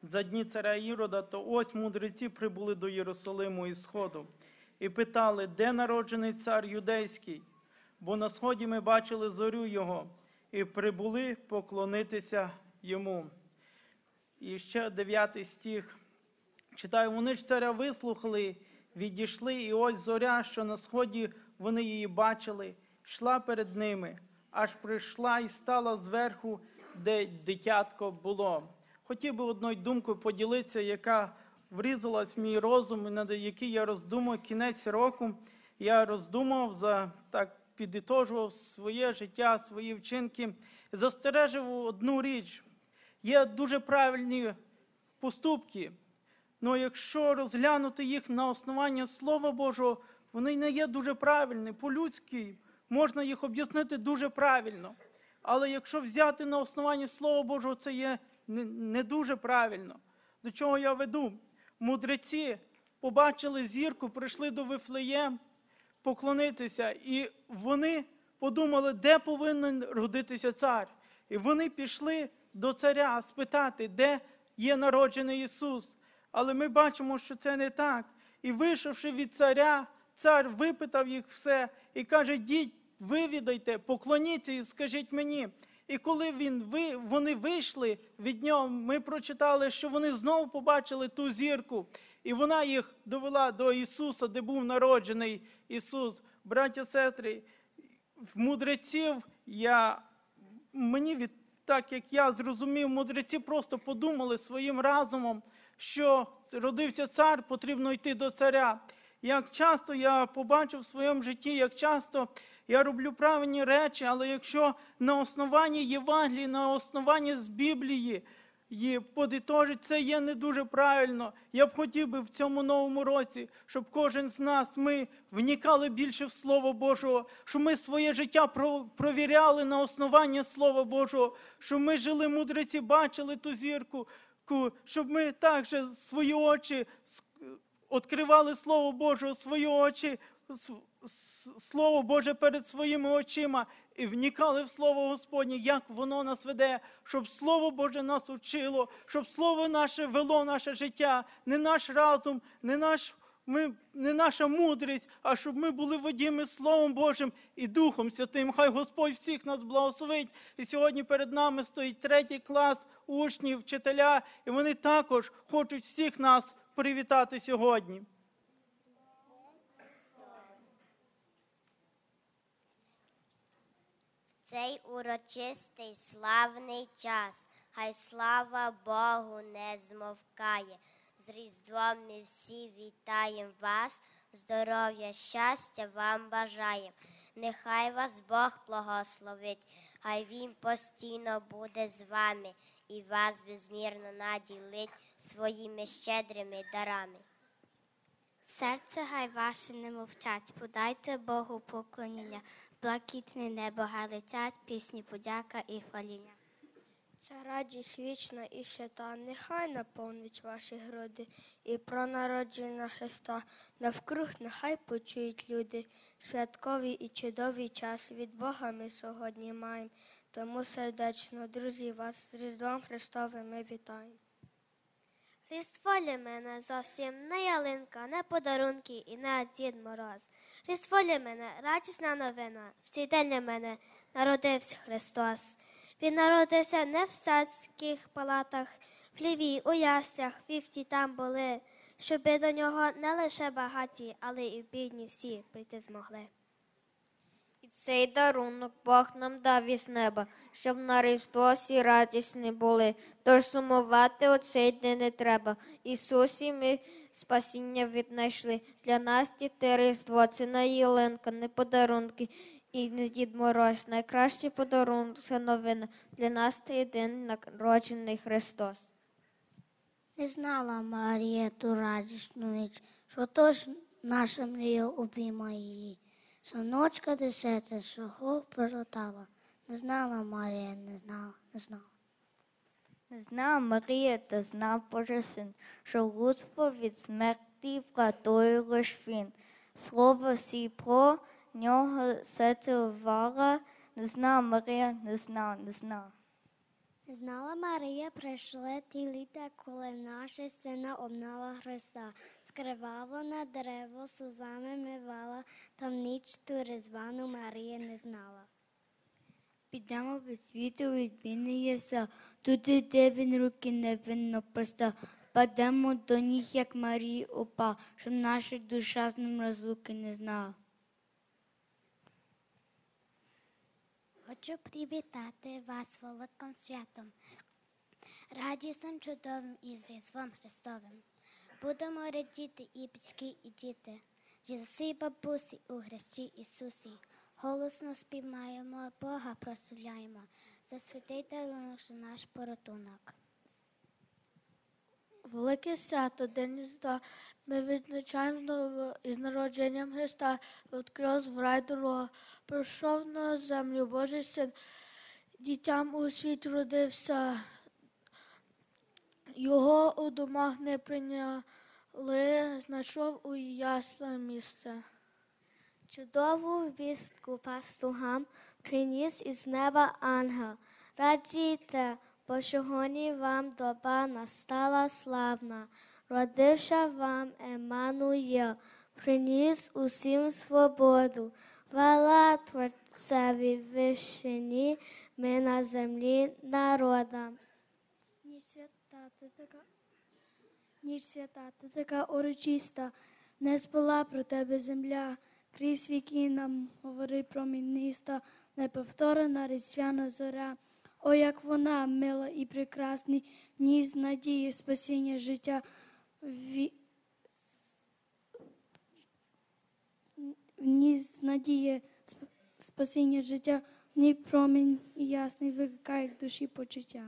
за дні царя Ірода, то ось мудреці прибули до Єрусалиму із сходу і питали, де народжений цар юдейський? Бо на сході ми бачили зорю його, і прибули поклонитися йому. І ще дев'ятий стих. Читаю, вони ж царя вислухали, відійшли, і ось зоря, що на сході вони її бачили, йшла перед ними, аж прийшла і стала зверху, де дитятко було. Хотів би одною думкою поділитися, яка врізалась в мій розум, і над який я роздумав кінець року. Я роздумав, за, так підітожував своє життя, свої вчинки, застережив одну річ. Є дуже правильні поступки, але якщо розглянути їх на основанні Слова Божого, вони не є дуже правильні. По-людськи можна їх об'яснити дуже правильно. Але якщо взяти на основанні Слова Божого, це є не, не дуже правильно. До чого я веду? Мудреці побачили зірку, прийшли до Вифлеєм поклонитися, і вони подумали, де повинен родитися цар. І вони пішли до царя спитати, де є народжений Ісус. Але ми бачимо, що це не так. І вийшовши від царя, цар випитав їх все і каже, діть, вивідайте, поклоніться і скажіть мені. І коли він, ви, вони вийшли від нього, ми прочитали, що вони знову побачили ту зірку. І вона їх довела до Ісуса, де був народжений Ісус. Браття, сестри, в мудреців, я, мені від, так як я зрозумів, мудреці просто подумали своїм разумом, що родився цар, потрібно йти до царя. Як часто я побачив в своєму житті, як часто я роблю правильні речі, але якщо на основанні Євангелії, на основанні з Біблії і подитожить, це є не дуже правильно. Я б хотів би в цьому новому році, щоб кожен з нас, ми вникали більше в Слово Божого, щоб ми своє життя провіряли на основанні Слова Божого, щоб ми жили мудреці, бачили ту зірку, щоб ми також свої очі відкривали Слово Боже, свої очі, Слово Боже перед своїми очима і вникали в Слово Господнє, як воно нас веде, щоб Слово Боже нас учило, щоб Слово наше вело наше життя, не наш разум, не, наш, ми, не наша мудрість, а щоб ми були водіми Словом Божим і Духом Святим. Хай Господь всіх нас благословить. І сьогодні перед нами стоїть третій клас учнів, вчителя, і вони також хочуть всіх нас привітати сьогодні. Цей урочистий славний час, хай слава Богу не змовкає. З Різдвом ми всі вітаємо вас, здоров'я, щастя вам бажаємо. Нехай вас Бог благословить, хай Він постійно буде з вами і вас безмірно наділить своїми щедрими дарами. Серце хай ваше не мовчать, подайте Богу поклоніння, блакитне небо хай летять, пісні подяка і хваління. Ця радість вічна і свята, нехай наповнить ваші груди, і про народження Христа навкруг нехай почують люди. Святковий і чудовий час від Бога ми сьогодні маємо, тому сердечно, друзі, вас з Різдвом Христовим ми вітаємо. Різдво для мене зовсім не ялинка, не подарунки і не Дід Мороз. Різдво для мене радісна новина, в цей день для мене народився Христос. Він народився не в царських палатах, в хліві, у яслях, вівці там були, щоби до нього не лише багаті, але і бідні всі прийти змогли. І цей дарунок Бог нам дав із неба, щоб на Різдво всі радісні були. Тож сумувати у цей день не треба. Ісусі ми спасіння віднайшли. Для нас діти Різдво – це не ялинка, не подарунки і не Дід Мороз. Найкращий подарунок – це новина. Для нас цей день народжений Христос. Не знала Марія ту радісну ніч, що тож наша мрія обійма її. Соночка десята, свого прилетала. Не знала Марія, не знала, не знала. Не знала Марія, та знав Божий син, що людство від смерті врятує лиш він. Слово сі про нього серце увага, не знала Марія, не знала, не знала. Не Знала Марія, прийшли ті літа, коли наша сина обнала Христа. Скривавлена дерево сузами мивала, там ніч ту різдвану Марія не знала. Підемо без світу відмінний єса, тут іде він руки невинно простав. Падемо до ніг, як Марії упав, щоб наша душа з ним розлуки не знала. Хочу привітати вас великим святом, радісним, чудовим і з Різдвом Христовим. Будемо радіти і батьки, і діти, дідусі і бабусі у Христі Ісусі. Голосно співаємо, Бога прославляємо, за святий дарунок, за наш порятунок. Велике свято, День Різдва, ми відзначаємо знову із народженням Христа, відкрив в рай дорога, прийшов на землю Божий Син, дітям у світ родився, його у домах не прийняли, знайшов у ясле місце. Чудову вістку пастухам приніс із неба ангел. Радійте, бо сьогодні вам доба настала славна. Родився вам Еммануїл, приніс усім свободу. Хвала Творцеві вишині, ми на землі народам. Ніч свята, ти така, ніч свята, ти така урочиста, не спала про тебе земля. Крізь віки нам говори проміниста, неповторена різдвяна зоря. О, як вона мила і прекрасна, в ній з надії спасіння життя. В ній з надії спасіння життя, в ній промінь і ясний викликає в душі почуття.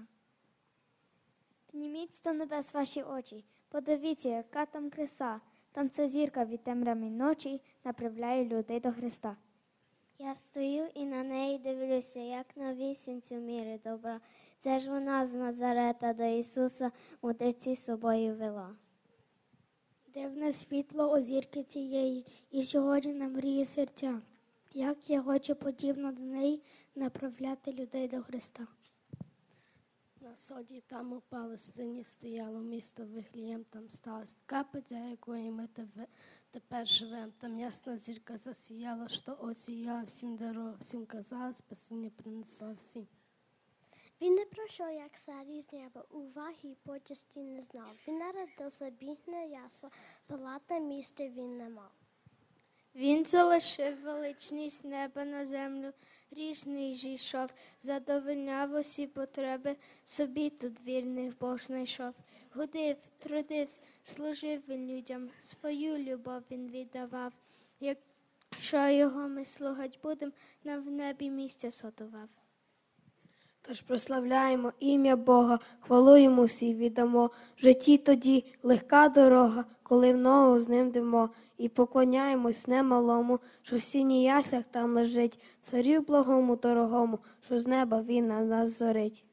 Підніміть до небес ваші очі, подивіться, яка там краса. Там ця зірка від темряви ночі направляє людей до Христа. Я стою і на неї дивлюся, як на вісінцю міри добра. Це ж вона з Назарета до Ісуса мудреці з собою вела. Дивне світло у зірки цієї, і сьогодні на мрії серця. Як я хочу подібно до неї направляти людей до Христа. На соді там у Палестині стояло місто Вифлеєм, там сталася така подія, якої ми тепер живемо. Там ясна зірка засіяла, що осіяла всім дорогу, всім казала, спасіння принесла всім. Він не пройшов, як царі з неба, уваги і почесті не знав. Він народився, біг на ясла, палата міста він не мав. Він залишив величність неба на землю, грішний зійшов, задовольняв усі потреби, собі тут вірних Бог знайшов. Ходив, трудився, служив він людям, свою любов він віддавав. Якщо його ми слухать будем, нам в небі місця сотував. Тож прославляємо ім'я Бога, хвалу йому всі віддамо. В житті тоді легка дорога, коли в ногу з ним димо. І поклоняємось немалому, що в сіній яслях там лежить, царю благому дорогому, що з неба він на нас зорить.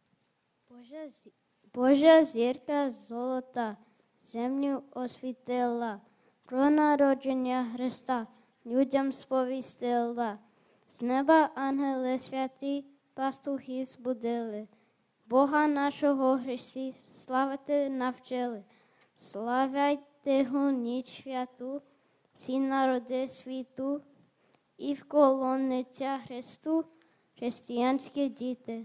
Божа, Божа зірка золота землю освітила, про народження Христа людям сповістила. З неба ангели святі пастухи збудили, Бога нашого Христі славити навчили. Славяйте Його ніч святу, всі народи світу, і вклониться Христу християнські діти.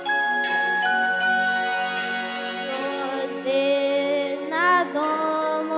Дому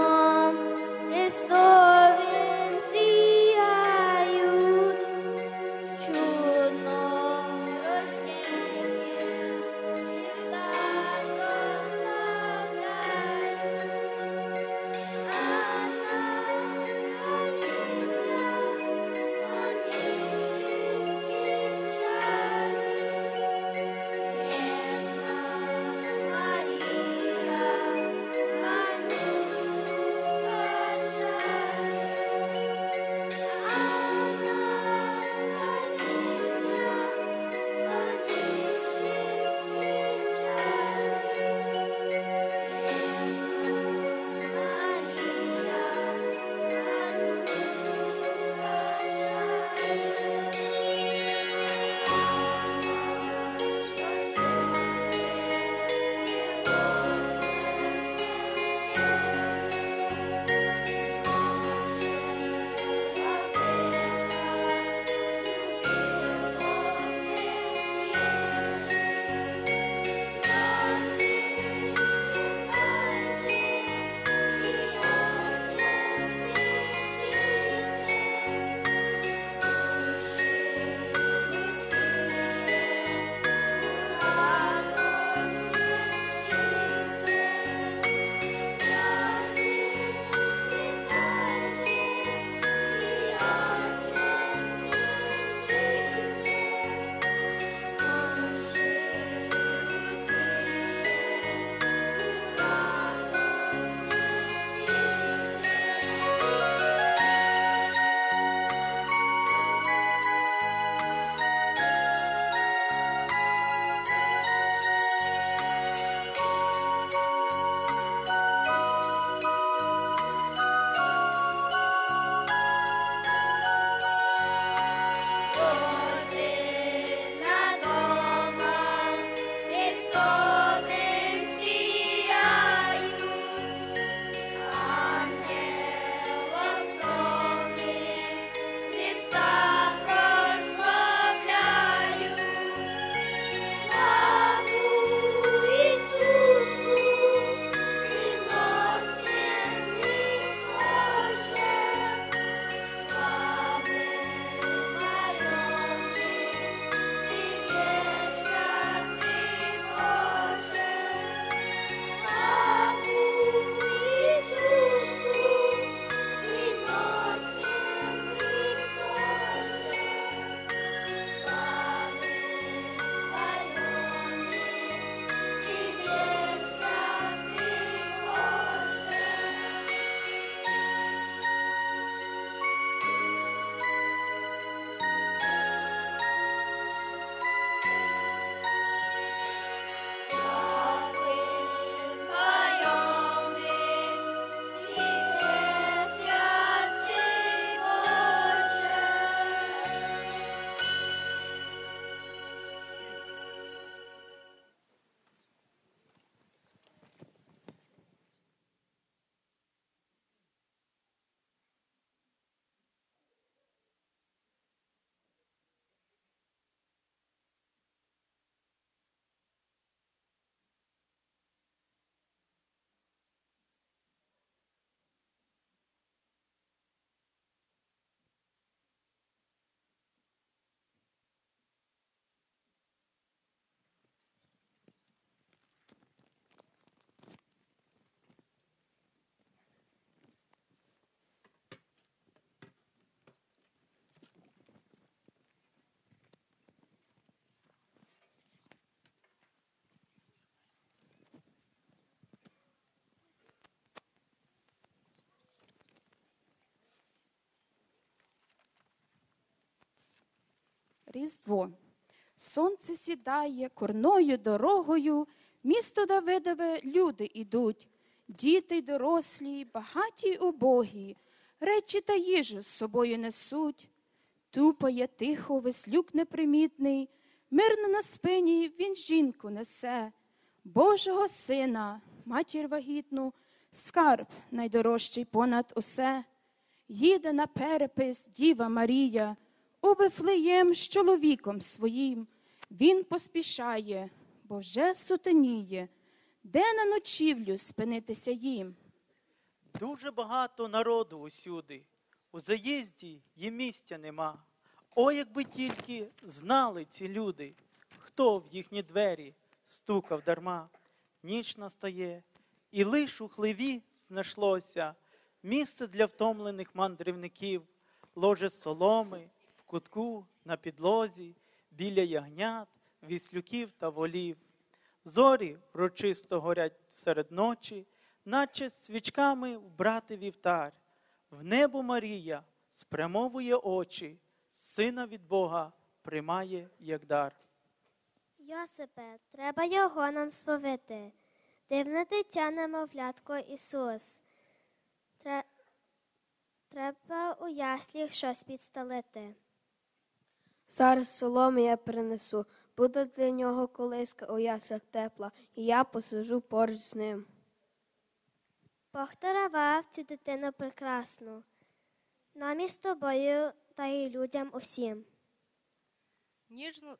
Різдво. Сонце сідає курною дорогою, місто Давидове люди ідуть, діти й дорослі, багаті й убогі, речі та їжу з собою несуть. Тупає тихо веслюк непримітний, мирно на спині він жінку несе, Божого сина, матір вагітну, скарб найдорожчий понад усе. Їде на перепис Діва Марія, у Вифлеєм з чоловіком своїм. Він поспішає, бо вже сутеніє, де на ночівлю спинитися їм. Дуже багато народу усюди, у заїзді їм місця нема. О, якби тільки знали ці люди, хто в їхні двері стукав дарма. Ніч настає, і лиш у хлеві знайшлося місце для втомлених мандрівників, ложе з соломи, в кутку, на підлозі, біля ягнят, віслюків та волів. Зорі урочисто горять серед ночі, наче свічками вбрати вівтар. В небо Марія спрямовує очі, сина від Бога приймає як дар. Йосипе, треба його нам сповити. Дивне дитя, немовлятко Ісус. Тре... Треба у ясліх щось підстелити. Зараз соломи я принесу, буде для нього колиска у яслах тепла, і я посижу поруч з ним. Бог дарував цю дитину прекрасну, нам із тобою та й людям усім. Ніжно,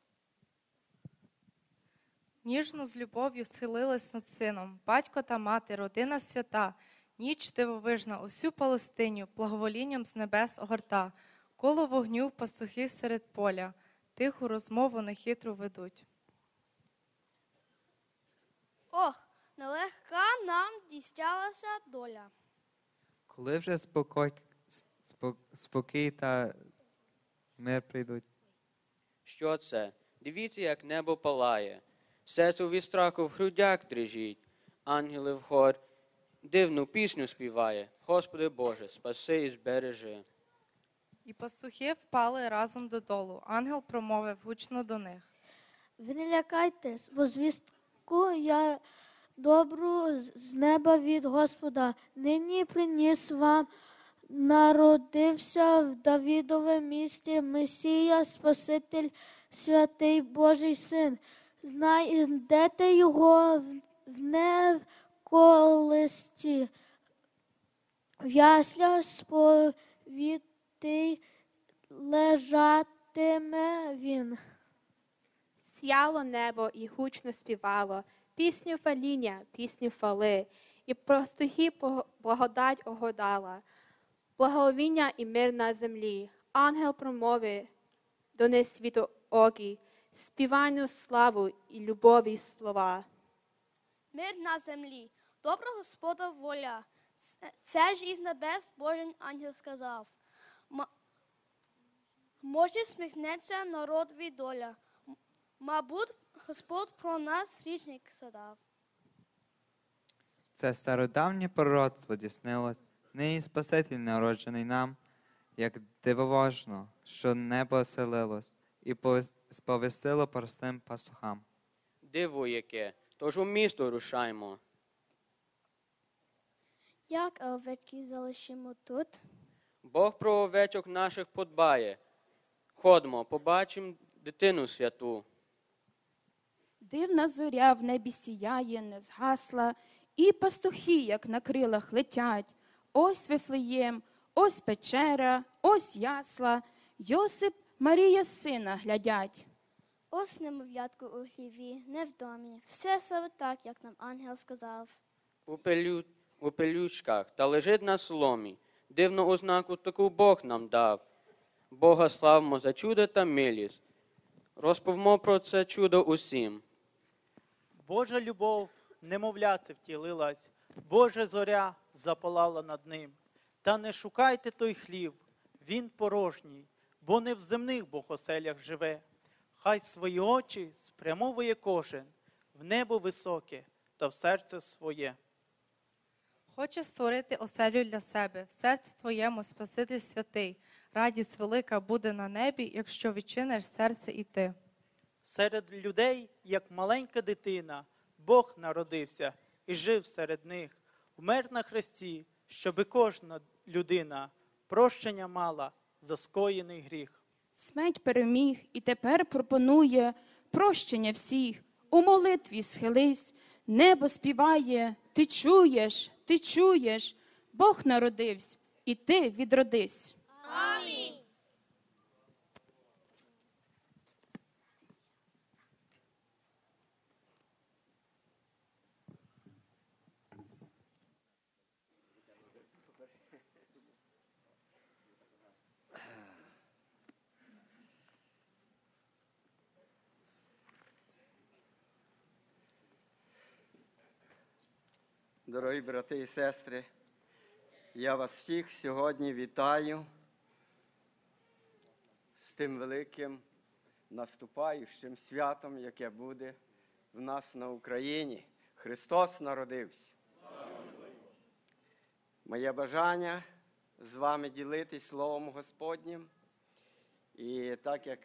ніжно з любов'ю схилились над сином, батько та мати, родина свята, ніч дивовижна, усю Палестиню, благоволінням з небес огорта, коло вогню пастухи серед поля, тиху розмову нехитру ведуть. Ох, нелегка нам дісталася доля. Коли вже спокій, спокій та мир прийдуть? Що це? Дивіться, як небо палає. Серце від страху в грудях дрижить. Ангели в хор дивну пісню співає. Господи Боже, спаси і збережи. І пастухи впали разом додолу. Ангел промовив гучно до них. Ви не лякайтесь, бо звістку я добру з неба від Господа. Нині приніс вам, народився в Давидове місті Месія, Спаситель, святий Божий Син. Знайдете його в невколисті, в яслях сповітий лежатиме він. Сяло небо і гучно співало, пісню фаління, пісню фали, і пастухи благодать огодала, благовіння і мир на землі. Ангел промовив до несвіту окі, співайну славу і любові слова. Мир на землі, добра Господа воля, це ж із небес Божий ангел сказав. М- може сміхнеться народові доля, мабуть, Господь про нас річник садав. Це стародавнє пророцтво дійснилось, нині Спаситель народжений нам, як дивовижно, що небо оселилось і сповістило простим пастухам. Диво яке, тож у місто рушаймо. Як овечки залишимо тут? Бог про овечок наших подбає. Ходмо, побачимо дитину святу. Дивна зоря в небі сіяє, не згасла, і пастухи, як на крилах, летять. Ось Вифлеєм, ось печера, ось ясла, Йосип, Марія сина глядять. Ось немовлятко у хліві, не в домі, все саме так, як нам ангел сказав. У, пелю... у пелючках та лежить на соломі. Дивну ознаку таку Бог нам дав. Бога славмо за чудо та милість. Розповмо про це чудо усім. Божа любов немовляце втілилась, Божа зоря запалала над ним. Та не шукайте той хлів, він порожній, бо не в земних Бог оселях живе. Хай свої очі спрямовує кожен в небо високе та в серце своє. Хоче створити оселю для себе. В серці твоєму Спаситель святий. Радість велика буде на небі, якщо відчиниш серце і ти. Серед людей, як маленька дитина, Бог народився і жив серед них. Вмер на хресті, щоби кожна людина прощення мала за скоєний гріх. Смерть переміг і тепер пропонує прощення всіх. У молитві схились, небо співає, ти чуєш, ти чуєш, Бог народився, і ти відродись. Амінь. Дорогі брати і сестри, я вас всіх сьогодні вітаю з тим великим наступаючим святом, яке буде в нас на Україні. Христос народився. Моє бажання з вами ділитись Словом Господнім. І так як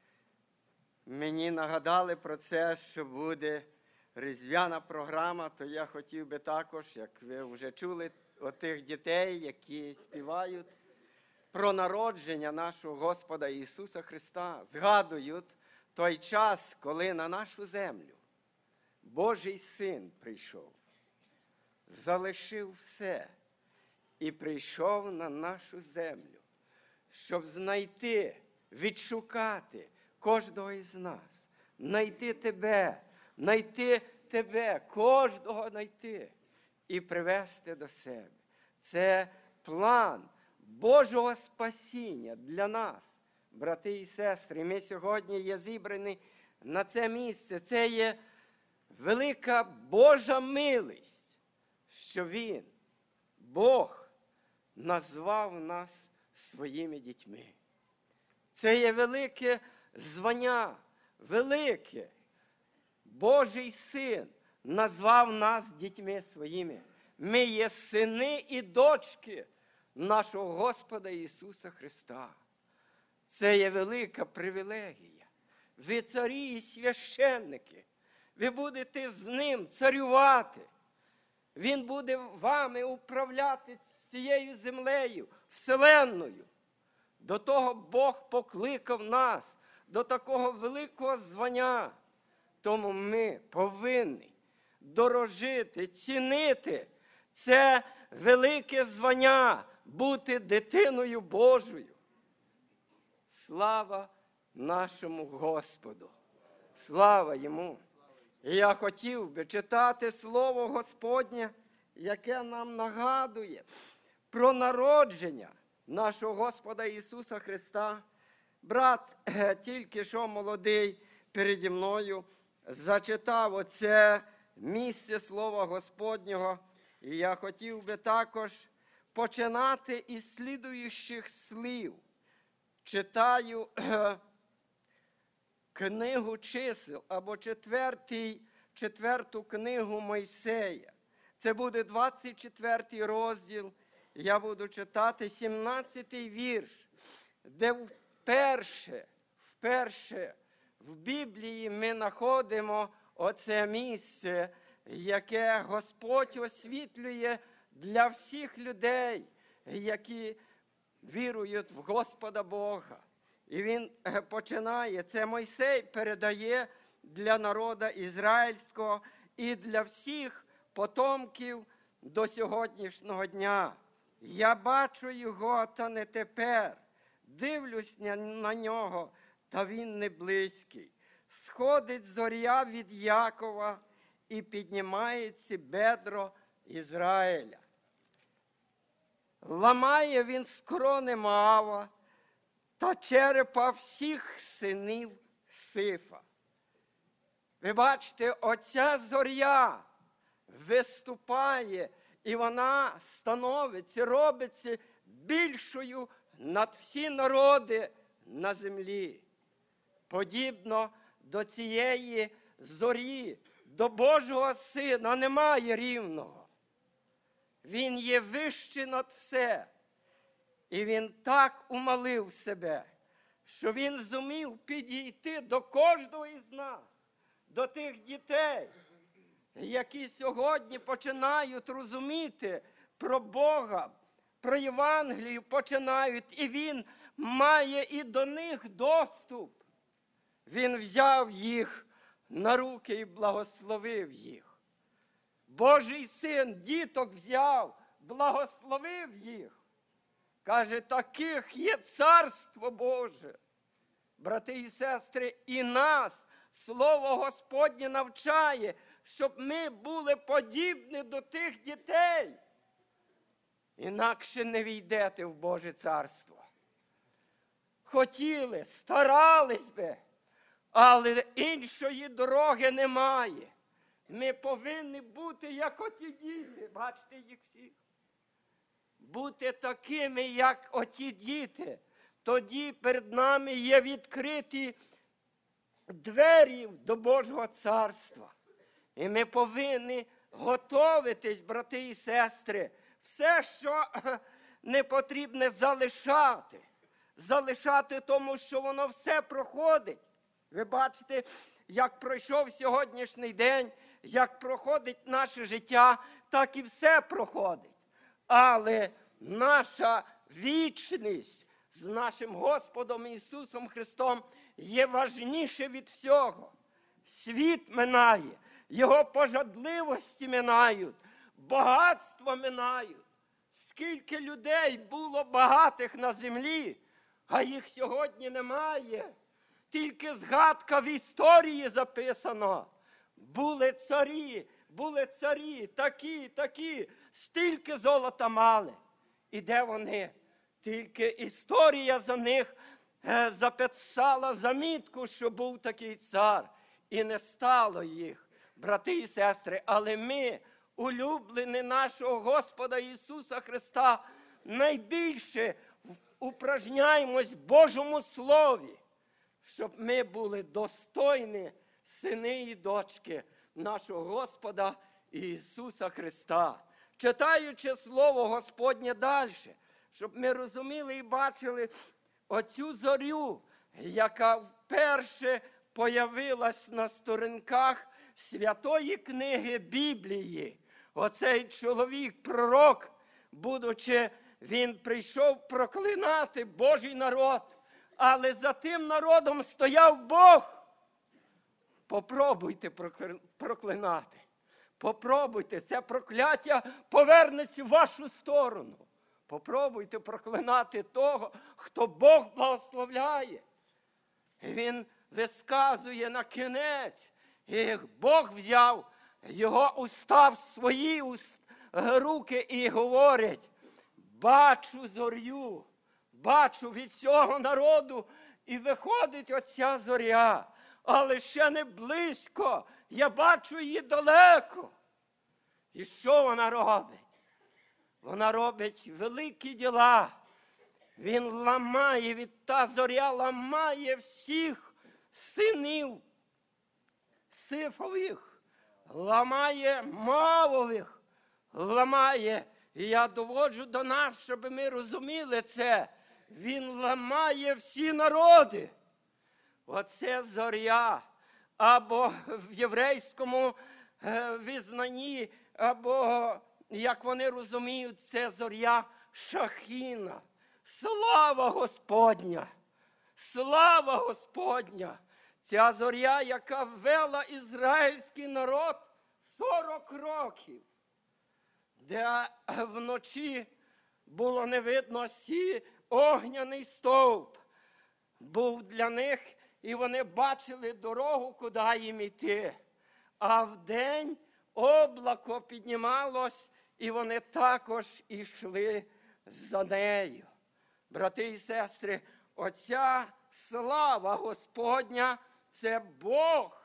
мені нагадали про це, що буде різдвяна програма, то я хотів би також, як ви вже чули, отих дітей, які співають про народження нашого Господа Ісуса Христа, згадують той час, коли на нашу землю Божий Син прийшов, залишив все і прийшов на нашу землю, щоб знайти, відшукати кожного із нас, знайти тебе, знайти тебе, кожного знайти і привести до себе. Це план Божого спасіння для нас, брати і сестри. Ми сьогодні є зібрані на це місце. Це є велика Божа милість, що Він, Бог, назвав нас своїми дітьми. Це є велике звання, велике. Божий Син назвав нас дітьми своїми. Ми є сини і дочки нашого Господа Ісуса Христа. Це є велика привілегія. Ви царі і священники. Ви будете з Ним царювати. Він буде вами управляти цією землею, вселенною. До того Бог покликав нас, до такого великого звання. Тому ми повинні дорожити, цінити це велике звання, бути дитиною Божою. Слава нашому Господу! Слава Йому! І я хотів би читати Слово Господнє, яке нам нагадує про народження нашого Господа Ісуса Христа. Брат тільки що молодий переді мною зачитав оце місце Слова Господнього. І я хотів би також починати із слідуючих слів. Читаю книгу чисел, або четвертий, четверту книгу Мойсея. Це буде двадцять четвертий розділ. Я буду читати сімнадцятий вірш, де вперше, вперше в Біблії ми знаходимо оце місце, яке Господь освітлює для всіх людей, які вірують в Господа Бога. І він починає, це Мойсей передає для народу ізраїльського і для всіх потомків до сьогоднішнього дня. Я бачу його, та не тепер, дивлюсь на нього, та він не близький. Сходить зоря від Якова і піднімається бедро Ізраїля. Ламає він скрони Моава та черепа всіх синів Сифа. Ви бачите, оця зоря виступає, і вона становиться, робиться більшою над всі народи на землі. Подібно до цієї зорі, до Божого Сина немає рівного. Він є вищий над все. І він так умалив себе, що він зумів підійти до кожного із нас, до тих дітей, які сьогодні починають розуміти про Бога, про Євангелію починають, і він має і до них доступ. Він взяв їх на руки і благословив їх. Божий син діток взяв, благословив їх. Каже, таких є царство Боже. Брати і сестри, і нас Слово Господнє навчає, щоб ми були подібні до тих дітей. Інакше не війдете в Боже царство. Хотіли, старались би, але іншої дороги немає. Ми повинні бути, як оті діти. Бачите їх всіх? Бути такими, як оті діти. Тоді перед нами є відкриті двері до Божого царства. І ми повинні готовитись, брати і сестри, все, що не потрібне, залишати. Залишати тому, що воно все проходить. Ви бачите, як пройшов сьогоднішній день, як проходить наше життя, так і все проходить. Але наша вічність з нашим Господом Ісусом Христом є важніше від всього. Світ минає, його пожадливості минають, багатства минають. Скільки людей було багатих на землі, а їх сьогодні немає. Тільки згадка в історії записано. Були царі, були царі, такі, такі, стільки золота мали. І де вони? Тільки історія за них е, записала замітку, що був такий цар. І не стало їх, брати і сестри. Але ми, улюблені нашого Господа Ісуса Христа, найбільше упражняємось в Божому Слові, щоб ми були достойні сини і дочки нашого Господа Ісуса Христа. Читаючи Слово Господнє далі, щоб ми розуміли і бачили оцю зорю, яка вперше появилась на сторінках святої книги Біблії. Оцей чоловік, пророк, будучи, він прийшов проклинати Божий народ, але за тим народом стояв Бог. Попробуйте проклинати. Попробуйте, це прокляття повернеться в вашу сторону. Попробуйте проклинати того, хто Бог благословляє. Він висказує на кінець. І Бог взяв його уста в свої уст, руки і говорить: бачу зорю, бачу від цього народу, і виходить оця зоря, але ще не близько, я бачу її далеко. І що вона робить? Вона робить великі діла. Він ламає, від та зоря ламає всіх синів Сифових, ламає Мавових, ламає. І я доводжу до нас, щоб ми розуміли це. Він ламає всі народи. Оце зоря. Або в єврейському е, визнанні, або, як вони розуміють, це зоря Шахіна. Слава Господня! Слава Господня! Ця зоря, яка вела ізраїльський народ сорок років, де вночі було не видно сі, огняний стовп був для них, і вони бачили дорогу, куди їм іти. А вдень облако піднімалось, і вони також ішли за нею. Брати і сестри, оця слава Господня – це Бог,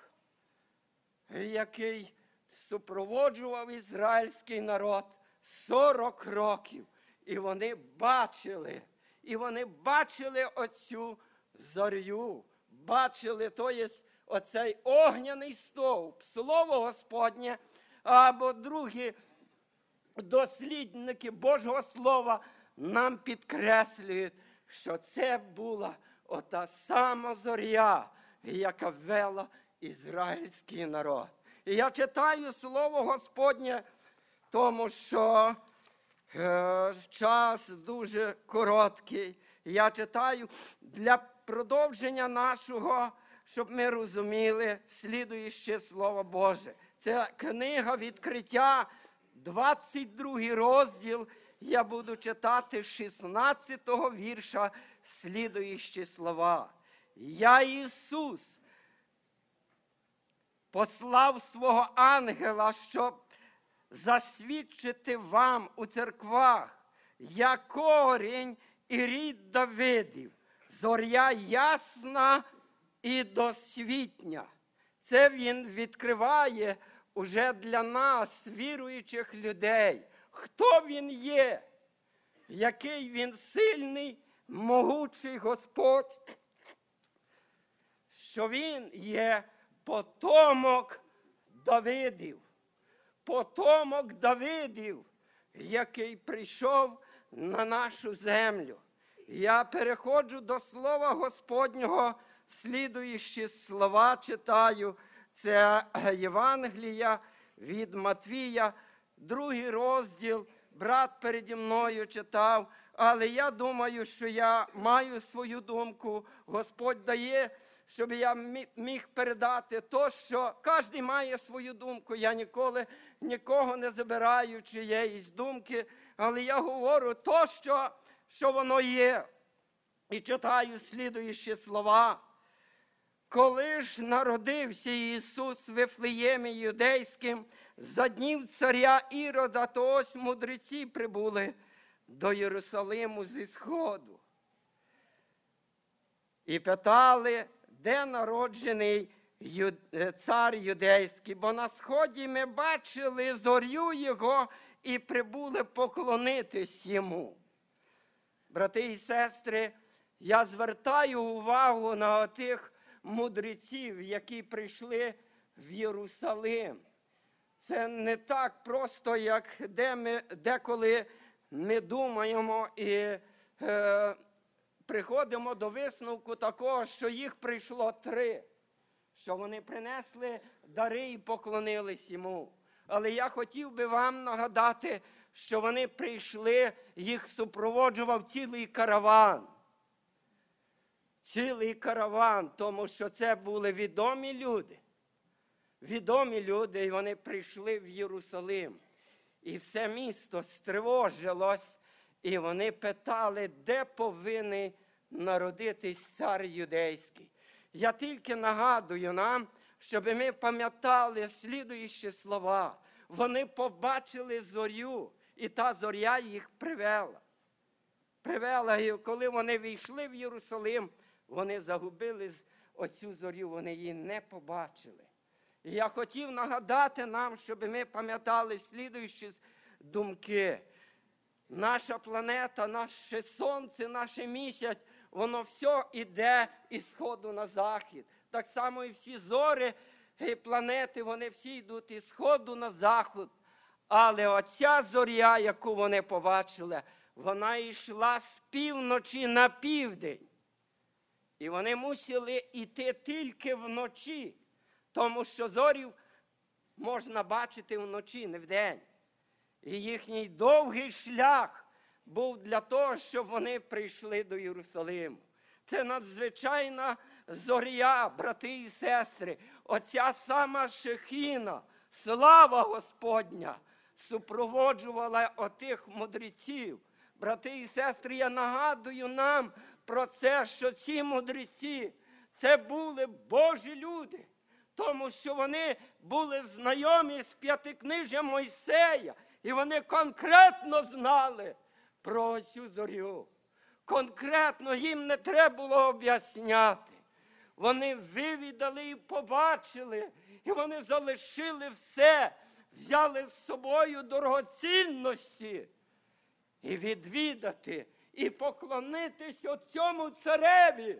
який супроводжував ізраїльський народ сорок років. І вони бачили, і вони бачили оцю зорю, бачили, то є оцей огняний стовп, слово Господнє, або друге дослідники Божого Слова нам підкреслюють, що це була ота сама зоря, яка вела ізраїльський народ. І я читаю Слово Господнє, тому що е, час дуже короткий. Я читаю для продовження нашого, щоб ми розуміли слідуюче Слово Боже. Це книга Відкриття, двадцять другий розділ. Я буду читати шістнадцятого вірша слідуючі слова. «Я, Ісус, послав свого ангела, щоб засвідчити вам у церквах, я корінь і рід Давидів, зоря ясна і досвітня». Це він відкриває уже для нас, віруючих людей. Хто він є? Який він сильний, могучий Господь? Що він є потомок Давидів. Потомок Давидів, який прийшов на нашу землю. Я переходжу до Слова Господнього, слідуючі слова читаю. Це Євангелія від Матвія, другий розділ. Брат переді мною читав, але я думаю, що я маю свою думку. Господь дає, щоб я міг передати то, що кожен має свою думку. Я ніколи нікого не забираю чиєїсь думки, але я говорю то, що, що воно є. І читаю слідуючі слова. «Коли ж народився Ісус в Вифлеємі Юдейським, за днів царя Ірода, то ось мудреці прибули до Єрусалиму зі сходу. І питали, де народжений цар юдейський, бо на сході ми бачили зорю його і прибули поклонитись йому». Брати і сестри, я звертаю увагу на тих мудреців, які прийшли в Єрусалим. Це не так просто, як де ми, деколи ми думаємо і е, приходимо до висновку такого, що їх прийшло три, що вони принесли дари і поклонились йому. Але я хотів би вам нагадати, що вони прийшли, їх супроводжував цілий караван. Цілий караван, тому що це були відомі люди. Відомі люди, і вони прийшли в Єрусалим. І все місто стривожилось, і вони питали, де повинен народитись цар юдейський. Я тільки нагадую нам, щоб ми пам'ятали слідуючі слова. Вони побачили зорю, і та зоря їх привела. Привела, і коли вони війшли в Єрусалим, вони загубили оцю зорю, вони її не побачили. І я хотів нагадати нам, щоб ми пам'ятали слідуючі думки. Наша планета, наше сонце, наш місяць, воно все йде із сходу на захід. Так само і всі зорі і планети, вони всі йдуть із сходу на захід. Але оця зоря, яку вони побачили, вона йшла з півночі на південь. І вони мусили йти тільки вночі, тому що зорів можна бачити вночі, не вдень. І їхній довгий шлях був для того, щоб вони прийшли до Єрусалиму. Це надзвичайна зоря, брати і сестри. Оця сама Шехіна, слава Господня, супроводжувала отих мудреців. Брати і сестри, я нагадую нам про це, що ці мудреці, це були Божі люди, тому що вони були знайомі з п'ятикнижжям Мойсея, і вони конкретно знали про цю зорю. Конкретно їм не треба було об'ясняти. Вони вивідали і побачили, і вони залишили все, взяли з собою дорогоцінності і відвідати, і поклонитись оцьому цареві,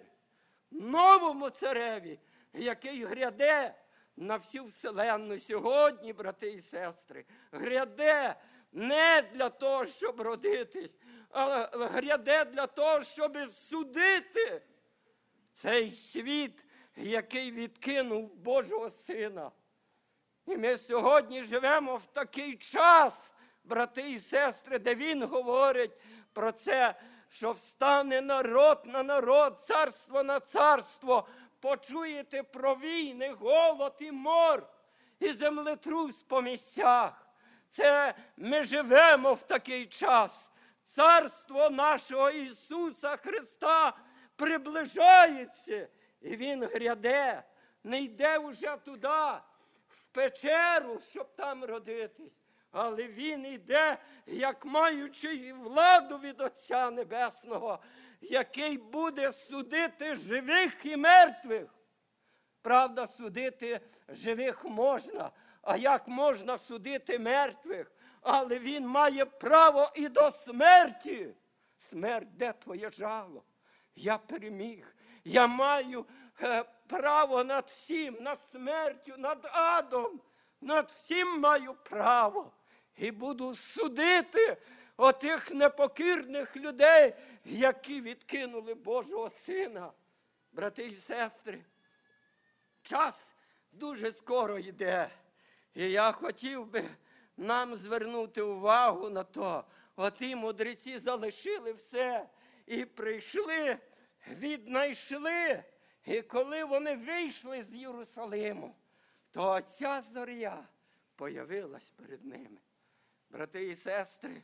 новому цареві, який гряде на всю вселенну сьогодні, брати і сестри, гряде не для того, щоб родитись, але гряде для того, щоб судити цей світ, який відкинув Божого Сина. І ми сьогодні живемо в такий час, брати і сестри, де він говорить про це, що встане народ на народ, царство на царство, почуєте про війни, голод і мор, і землетрус по місцях. Це ми живемо в такий час. Царство нашого Ісуса Христа приближається, і Він гряде, не йде уже туди, в печеру, щоб там родитись, але Він йде, як маючи владу від Отця Небесного, який буде судити живих і мертвих. Правда, судити живих можна, а як можна судити мертвих? Але Він має право і до смерті. Смерть, де твоє жало? Я переміг. Я маю е, право над всім, над смертю, над адом. Над всім маю право. І буду судити отих непокірних людей, які відкинули Божого Сина. Брати і сестри, час дуже скоро йде. І я хотів би нам звернути увагу на то. Оті мудреці залишили все і прийшли, віднайшли. І коли вони вийшли з Єрусалиму, то ця зоря появилась перед ними. Брати і сестри,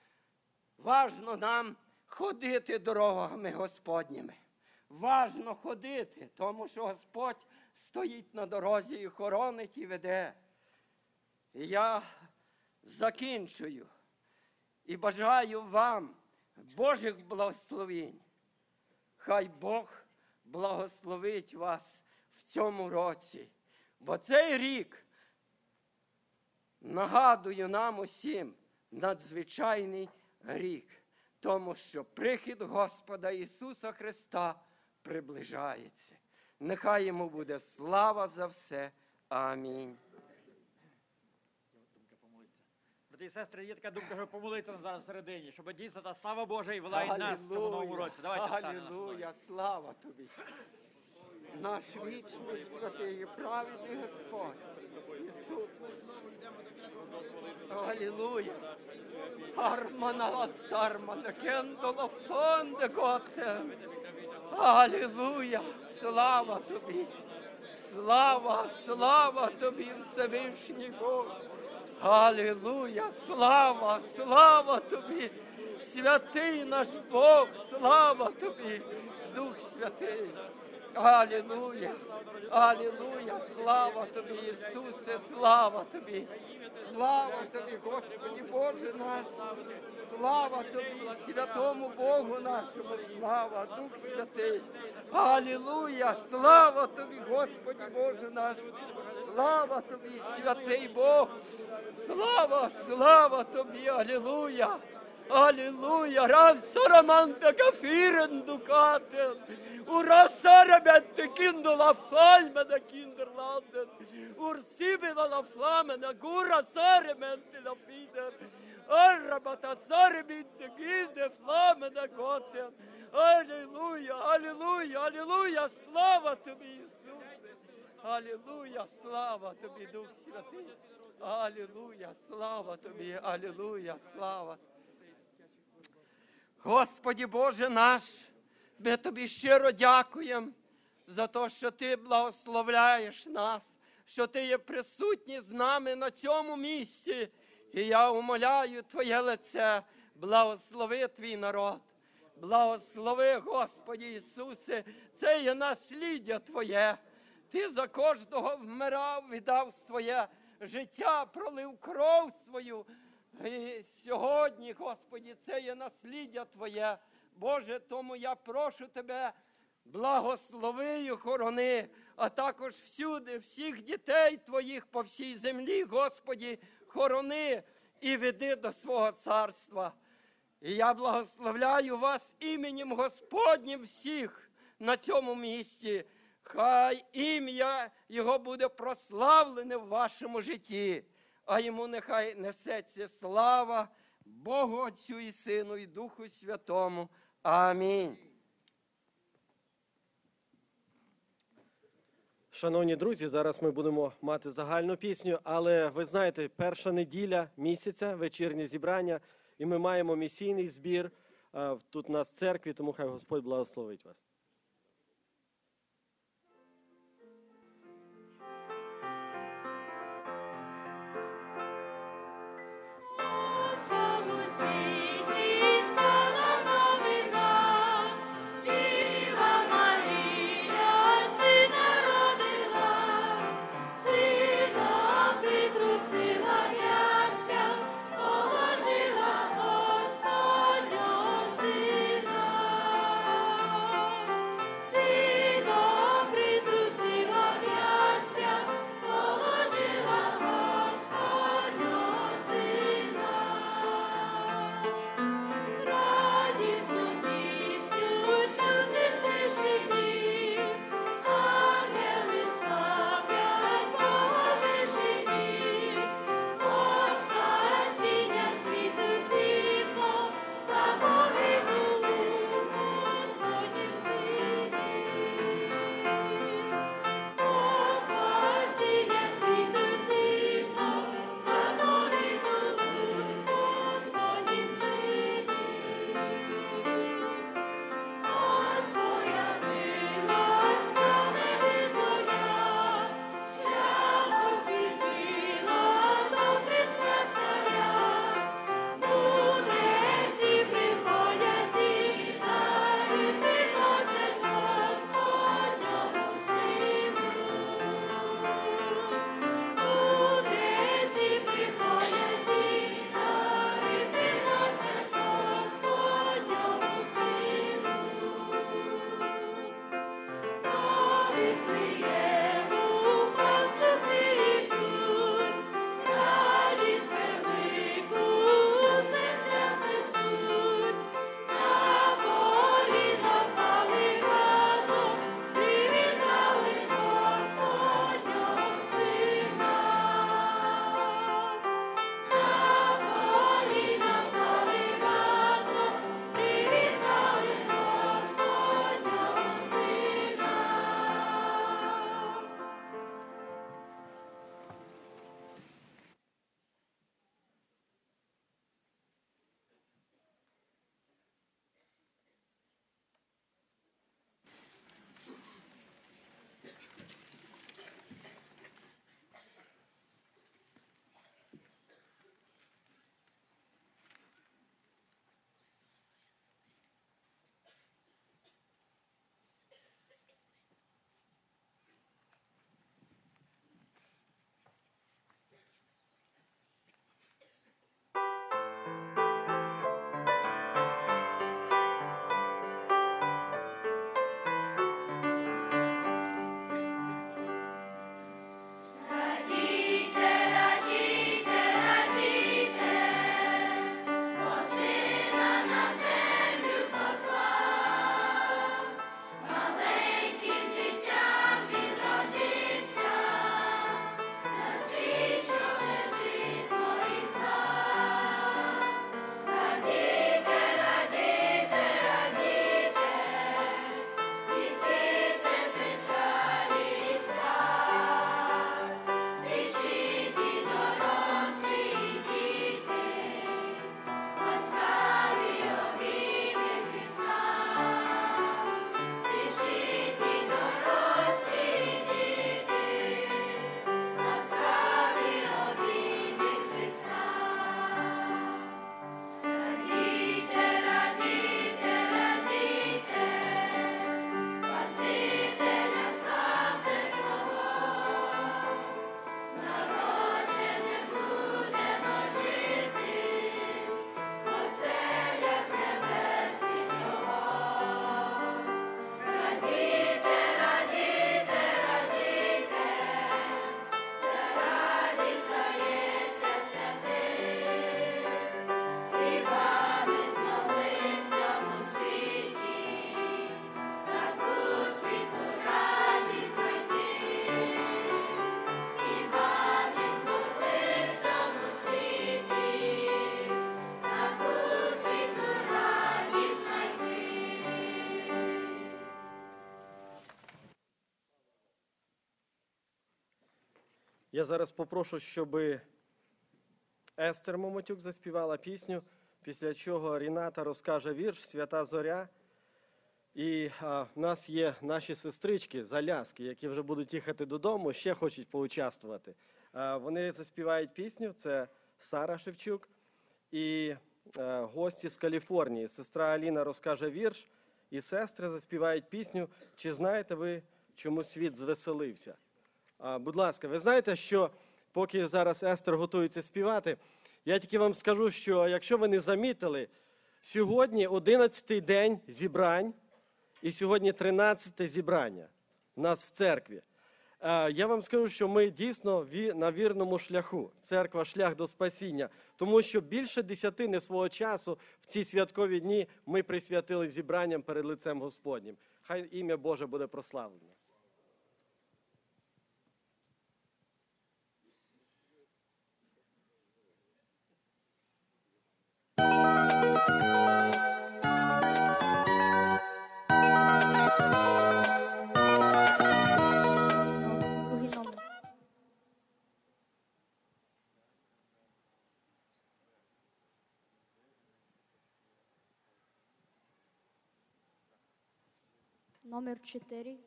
важно нам ходити дорогами Господніми. Важно ходити, тому що Господь стоїть на дорозі і хоронить, і веде. І я закінчую і бажаю вам Божих благословень. Хай Бог благословить вас в цьому році. Бо цей рік, нагадую нам усім, надзвичайний рік. Тому що прихід Господа Ісуса Христа приближається. Нехай йому буде слава за все. Амінь. Брати і сестри, є така думка, що помолитися нам зараз всередині, щоб дійсно та слава Божа і вела і нас в цьому новому році. Давайте станемо. Алілуя, слава тобі. Наш вічний, святий і праведний Господь. Алілуя. Армана сармана кендола фонде готе. Алілуя. Слава тобі. Слава, слава тобі, Всевишній Бог. Алілуя. Слава, слава тобі. Святий наш Бог, слава тобі, Дух Святий. Алілуя. Алілуя. Слава тобі, Ісусе, слава тобі. Слава тобі, Господи Боже наш. Слава тобі, святому Богу нашому. Слава, Дух Святий. Алілуя. Слава тобі, Господи Боже наш. Слава тобі, святий Бог. Слава, слава тобі. Алілуя. Алілуя. Раз сараманта кафірен дукатен. Ура сарабетте кіндола фальмена кіндерланден. Урсібіла ла фламена гура саременте ла фідер. Аррабата саребінте гізде фламена готен. Алілуя, алілуя, алілуя. Слава тобі, Ісусе. Алілуя, слава тобі, Дух Святий. Алілуя, слава тобі, алілуя, слава. Господи Боже наш, ми тобі щиро дякуємо за те, що ти благословляєш нас, що ти є присутній з нами на цьому місці. І я умоляю Твоє лице, благослови Твій народ. Благослови, Господи Ісусе, це є насліддя Твоє. Ти за кожного вмирав, віддав своє життя, пролив кров свою. І сьогодні, Господи, це є насліддя Твоє. Боже, тому я прошу Тебе, благослови і хорони, а також всюди, всіх дітей Твоїх по всій землі, Господи, хорони і веди до свого царства. І я благословляю вас іменем Господнім всіх на цьому місці. Хай ім'я Його буде прославлене в вашому житті. а йому нехай несеться слава Богу Отцю і Сину, і Духу Святому. Амінь. Шановні друзі, зараз ми будемо мати загальну пісню, але ви знаєте, перша неділя місяця, вечірнє зібрання, і ми маємо місійний збір а, тут у нас в церкві, тому хай Господь благословить вас. Положила Господнього сина. Я зараз попрошу, щоб Естер Момотюк заспівала пісню, після чого Ріната розкаже вірш «Свята зоря». І а, в нас є наші сестрички з Аляски, які вже будуть їхати додому, ще хочуть поучаствувати. А, вони заспівають пісню, це Сара Шевчук і а, гості з Каліфорнії. Сестра Аліна розкаже вірш, і сестри заспівають пісню «Чи знаєте ви, чому світ звеселився?». А, будь ласка, ви знаєте, що поки зараз Естер готується співати, я тільки вам скажу, що якщо ви не замітили, сьогодні одинадцятий день зібрань, і сьогодні тринадцяте зібрання у нас в церкві. Я вам скажу, що ми дійсно на вірному шляху. Церква – шлях до спасіння. Тому що більше десятини свого часу в ці святкові дні ми присвятили зібранням перед лицем Господнім. Хай ім'я Боже буде прославлене. Номер чотири.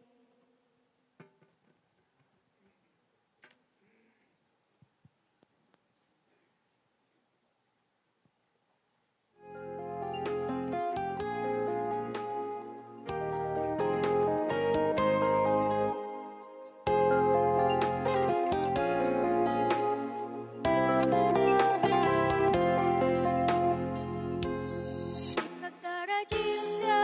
Когда родился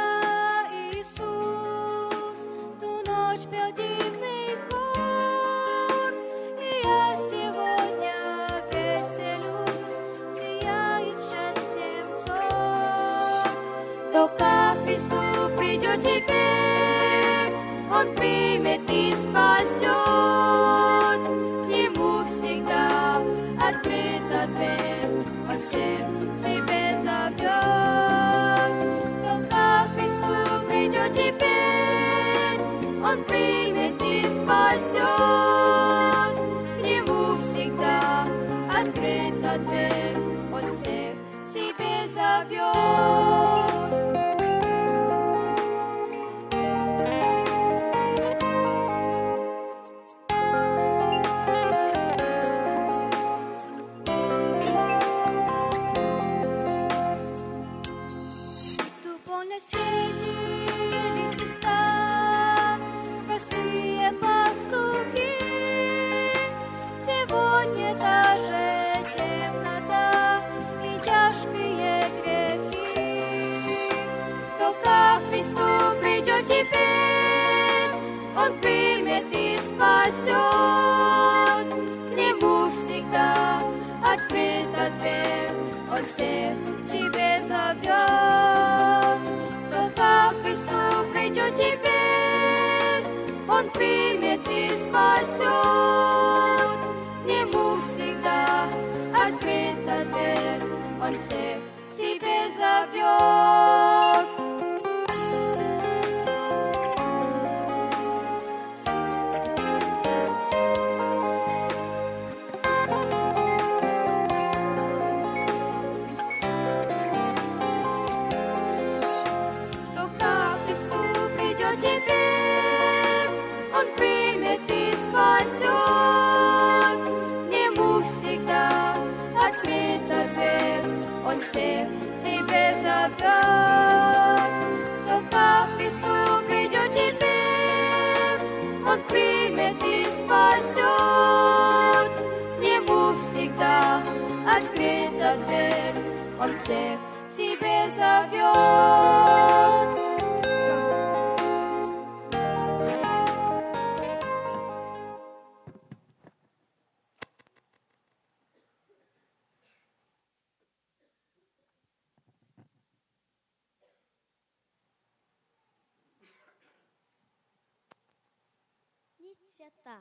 Иисус, ту ночь пел дивный хор, и я сегодня веселюсь, сияет счастьем взор. Только Христу придет теперь, Он примет и спасет, к Нему всегда открыта дверь, Он всех себе зовет. Только Христу придет теперь, Он примет и спасет, к Нему всегда открыта дверь, Он всех себе зовет. На свете Христа простые пастухи, сегодня даже темнота и тяжкие грехи. Только Христу придет теперь, Он примет и спасет, к Нему всегда открыта дверь, Он всех себе зовет. Только Христу придет теперь, Он примет и спасет, к Нему всегда открыта дверь, Он всех себе зовет. Теперь Он примет и спасет, к Нему всегда открыта дверь, Он всех себе зовет. Только Христу придет теперь, Он примет и спасет, к Нему всегда открыта дверь, Он всех себе зовет. Ніч свята.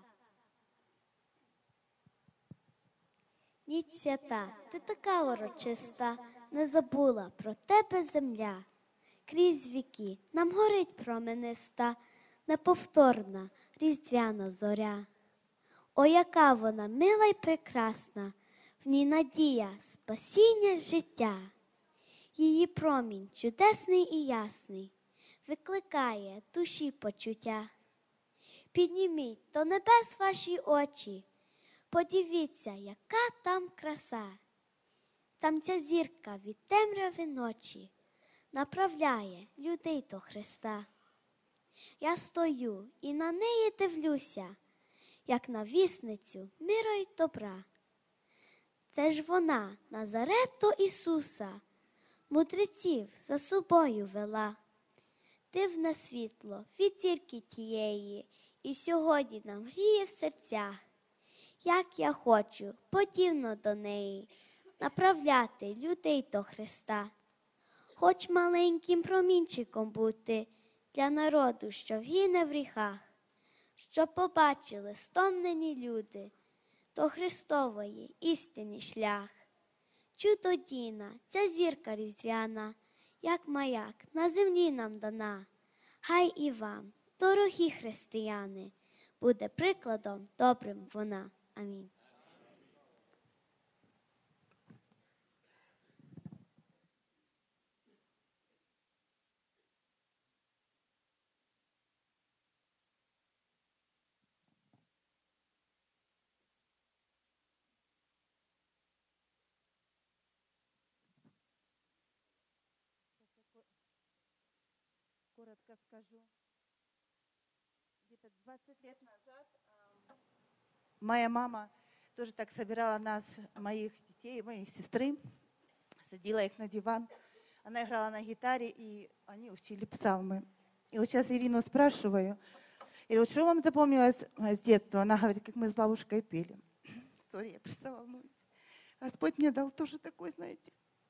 Ніч свята, ти така урочиста, не забула про тебе земля. Крізь віки нам горить промениста, неповторна різдвяна зоря. О, яка вона мила й прекрасна, в ній надія, спасіння, життя. Її промінь чудесний і ясний викликає душі почуття. Підніміть до небес ваші очі, подивіться, яка там краса. Там ця зірка від темряви ночі направляє людей до Христа. Я стою і на неї дивлюся, як на вісницю миру й добра. Це ж вона, Назарету Ісуса, мудреців за собою вела. Дивне світло від зірки тієї і сьогодні нам гріє в серцях. Як я хочу, подібно до неї, направляти людей до Христа. Хоч маленьким промінчиком бути для народу, що вгине в гріхах, щоб побачили стомлені люди до Христової істини шлях. Чудодійна ця зірка різдвяна, як маяк на землі нам дана. Хай і вам, дорогі християни, буде прикладом добрим вона. Амінь. Коротко скажу. Где-то двадцать лет назад э, моя мама тоже так собирала нас, моих детей, моей сестры, садила их на диван. Она играла на гитаре, и они учили псалмы. И вот сейчас Ирину спрашиваю, и вот что вам запомнилось с детства? Она говорит, как мы с бабушкой пели. Сори, я просто волнуюсь. Господь мне дал тоже такой, знаете,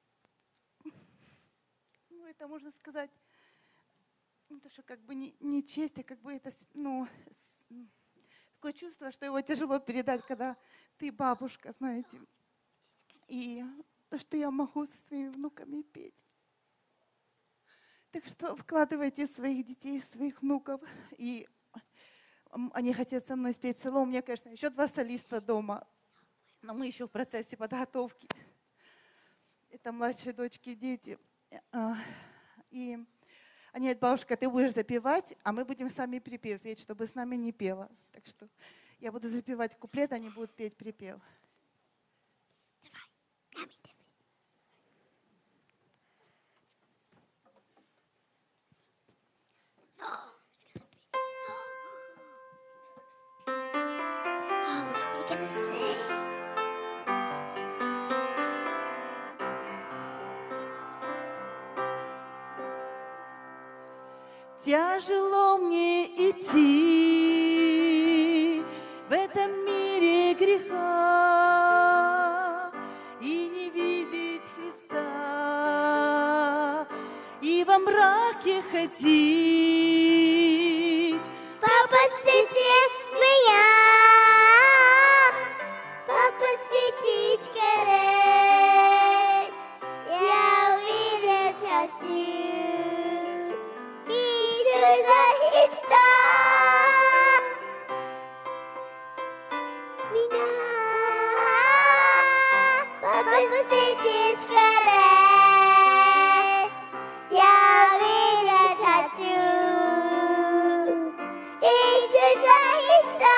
ну это можно сказать, то, что как бы не, не честь, а как бы это, ну, с, такое чувство, что его тяжело передать, когда ты бабушка, знаете. И что я могу со своими внуками петь. Так что вкладывайте своих детей, своих внуков. И они хотят со мной спеть псалом. У меня, конечно, еще два солиста дома, но мы еще в процессе подготовки. Это младшие дочки, дети. И они говорят, бабушка, ты будешь запевать, а мы будем сами припев петь, чтобы с нами не пела. Так что я буду запевать куплет, они будут петь припев. Давай, тяжело мне идти в этом мире греха и не видеть Христа, и во мраке ходить. Папа, сиди меня, папа, сиди скорей, я увидеть хочу Иисуса Христа. Меня, папа, сиди скорей, я увидеть хочу Иисуса Христа.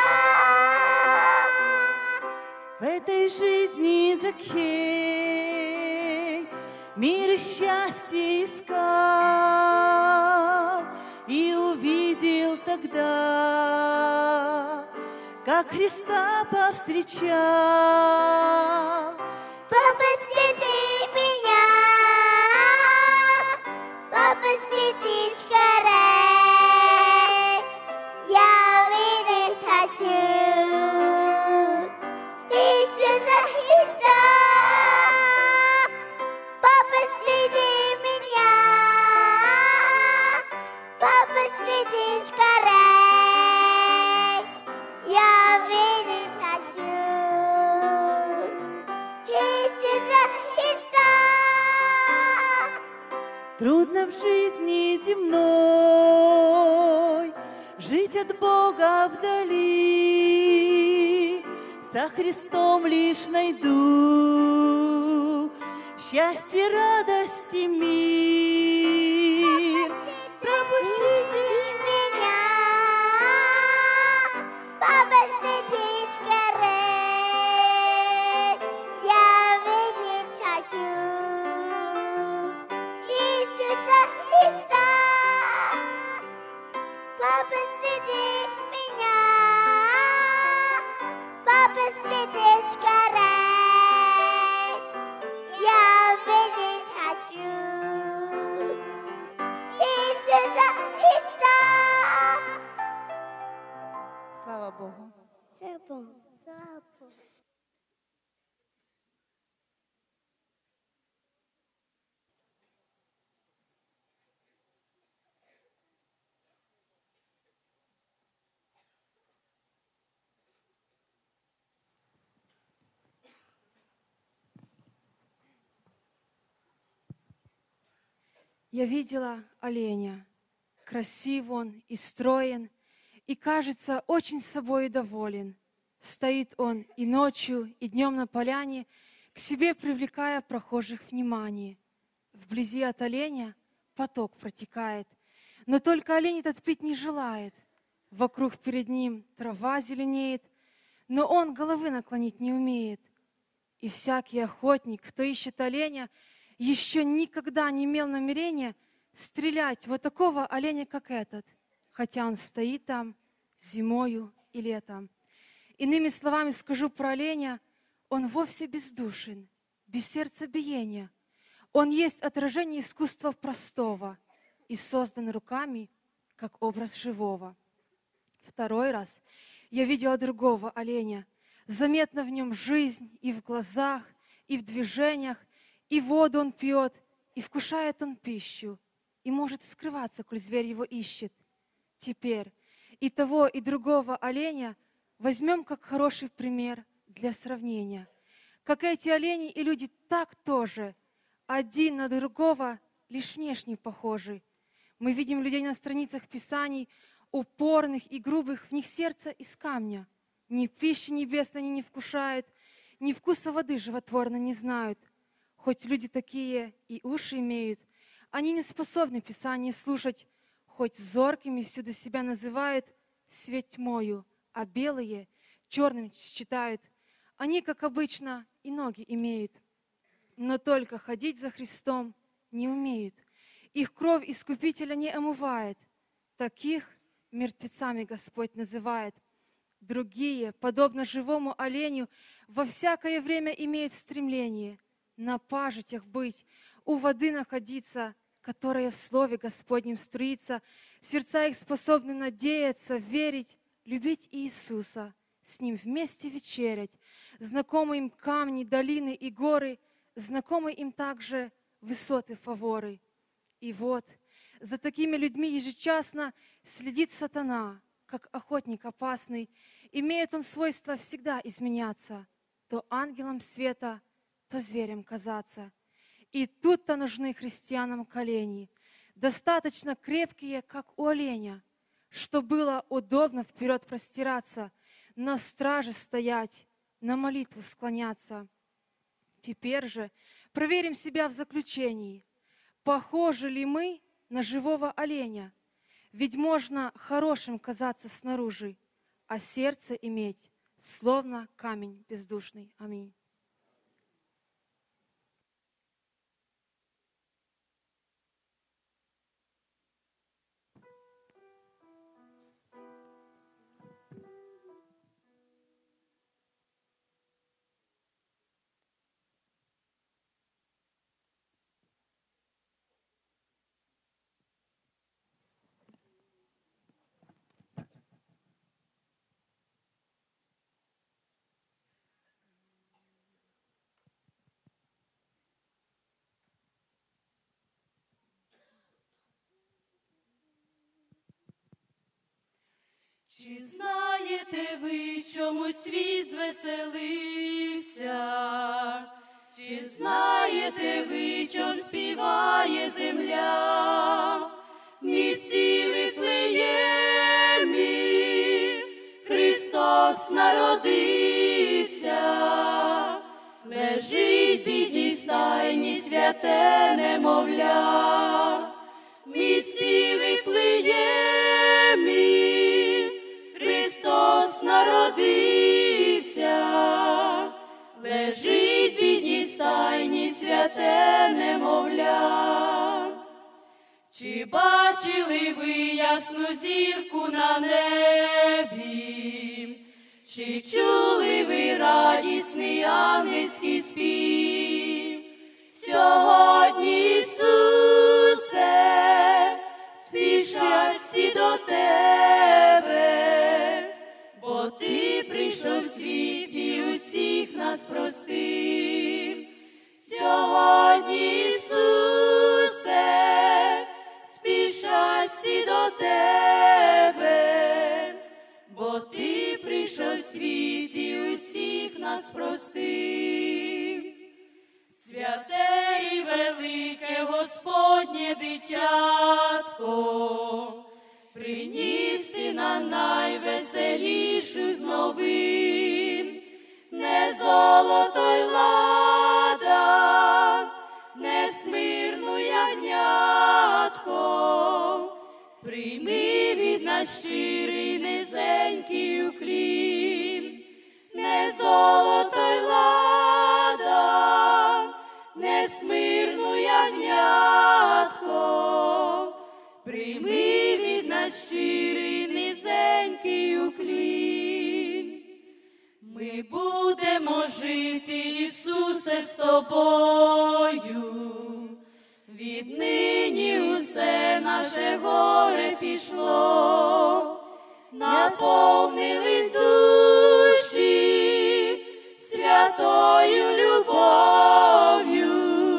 В этой жизни Закхей мир счастья искал и увидел тогда, как Христа повстречал. Папа, сиди меня, папа, сиди скорей, я увидеть хочу Иисуса Христа. Папа, сиди меня, папа, сиди скорей, я увидеть хочу Иисуса Христа. Трудно в жизни земной жить от Бога вдали, за Христом лишь найду счастье, радости, мир. Пропустите меня, пропустите скорей, я видеть хочу Иисуса Христа. Пропустите меня, пропустите скорей, я видеть хочу Иисуса Христа. Слава Богу. Слава Богу. Слава Богу. Я видела оленя. Красив он и строен, и, кажется, очень собой доволен. Стоит он и ночью, и днем на поляне, к себе привлекая прохожих внимание. Вблизи от оленя поток протекает, но только олень этот пить не желает. Вокруг перед ним трава зеленеет, но он головы наклонить не умеет. И всякий охотник, кто ищет оленя, еще никогда не имел намерения стрелять вот такого оленя, как этот, хотя он стоит там зимою и летом. Иными словами скажу про оленя, он вовсе бездушен, без сердцебиения. Он есть отражение искусства простого и создан руками, как образ живого. Второй раз я видела другого оленя. Заметно в нем жизнь и в глазах, и в движениях, и воду он пьет, и вкушает он пищу, и может скрываться, коль зверь его ищет. Теперь и того, и другого оленя возьмем как хороший пример для сравнения. Как эти олени и люди так тоже, один на другого лишь внешне похожи. Мы видим людей на страницах Писаний, упорных и грубых, в них сердце из камня. Ни пищи небесной они не вкушают, ни вкуса воды животворно не знают. Хоть люди такие и уши имеют, они не способны Писание слушать, хоть зоркими всюду себя называют свет тьмою, а белые черным считают. Они, как обычно, и ноги имеют, но только ходить за Христом не умеют. Их кровь Искупителя не омывает, таких мертвецами Господь называет. Другие, подобно живому оленю, во всякое время имеют стремление на пажитях быть, у воды находиться, которая в Слове Господнем струится. Сердца их способны надеяться, верить, любить Иисуса, с Ним вместе вечерять. Знакомы им камни, долины и горы, знакомы им также высоты фаворы. И вот за такими людьми ежечасно следит сатана, как охотник опасный. Имеет он свойство всегда изменяться, то ангелом света, то зверем казаться. И тут-то нужны христианам колени, достаточно крепкие, как у оленя, что было удобно вперед простираться, на страже стоять, на молитву склоняться. Теперь же проверим себя в заключении. Похожи ли мы на живого оленя? Ведь можно хорошим казаться снаружи, а сердце иметь, словно камень бездушный. Аминь. Чи знаєте ви, чому світ звеселився? Чи знаєте ви, чом співає земля? В місті Вифлеємі Христос народився. святе немовля, в місті Вифлеємі Христос народився, лежить в бідній стайні святе немовля. Чи бачили ви ясну зірку на небі? Чи чули ви радісний ангельський спів? Сьогодні, Ісусе, спішать всі до Тебе, бо Ти прийшов в світ і усіх нас простив. Сьогодні, Ісусе, спішать всі до Тебе, бо Ти прийшов в світ і усіх нас простив. Святе і велике Господнє дитятко, приніс ти нам найвеселішу з новин. Не золото й лада, не смирну ягнятко, прийми від нас щирий низенький уклін. Не золото й лада, не смирну ягнятко, прийми від нас щирий низенький уклін. Ми будемо жити, Ісусе, з Тобою, віднині усе наше горе пішло, наповнились душі святою любов'ю,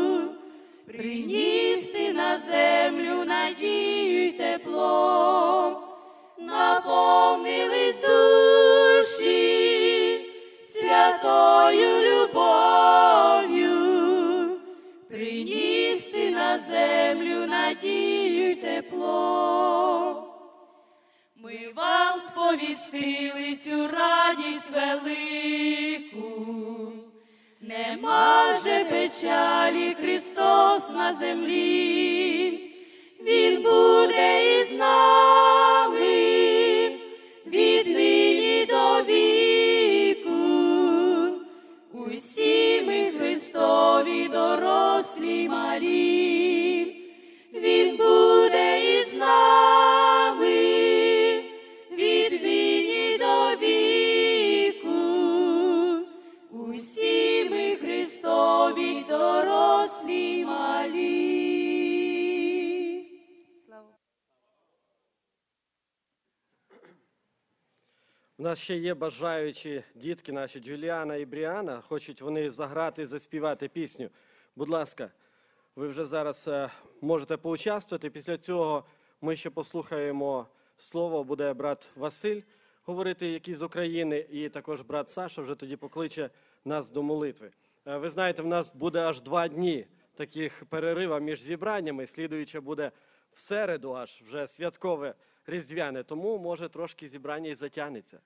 приніс ти на землю надію й тепло, наповнились душі святою любов'ю, приніс ти на землю надію й тепло. Ми вам сповістили цю радість велику, нема вже печалі, Христос на землі, Він буде із нами віднині до віку. Усі ми Христові дорослі й малі, Він буде із нами віднині до віку. Усі ми Христові дорослі й малі. У нас ще є бажаючі дітки наші, Джуліана і Бріана. Хочуть вони заграти, заспівати пісню. Будь ласка, ви вже зараз е, можете поучаствувати. Після цього ми ще послухаємо слово, буде брат Василь говорити, який з України, і також брат Саша вже тоді покличе нас до молитви. Е, ви знаєте, в нас буде аж два дні таких перерива між зібраннями. Слідуюче буде в середу, аж вже святкове різдвяне, тому може трошки зібрання і затягнеться.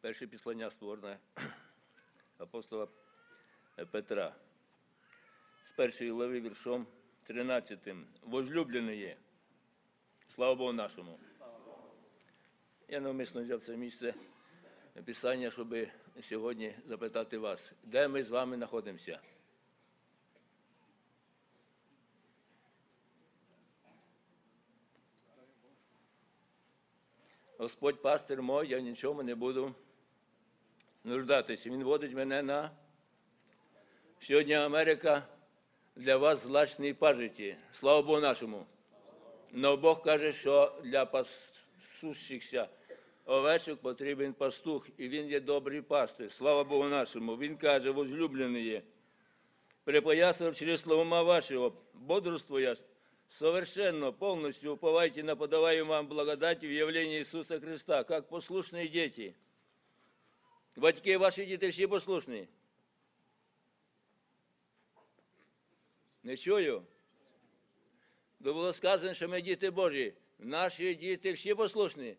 перше післання створене апостола Петра. З першої глави віршом тринадцятим. Возлюблені є. Слава Богу нашому. Я навмисно взяв це місце Писання, щоб сьогодні запитати вас, де ми з вами знаходимося? Господь пастир мой, я нічому не буду нуждатися. Він водить мене на... Сьогодні Америка для вас злачний пажиті. Слава Богу нашому. Но Бог каже, що для пасущихся овечок потрібен пастух, і він є добрий пастир. Слава Богу нашому. Він каже, возлюблений є. Припоясав через слова вашего, бодрствуя совершенно, полностью уповайте на подаваемую вам благодать в явлении Иисуса Христа, как послушные дети. Батьки ваші діти всі послушні? Не чую. То було сказано, що ми діти Божі. Наші діти всі послушні.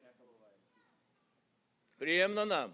Приємно нам.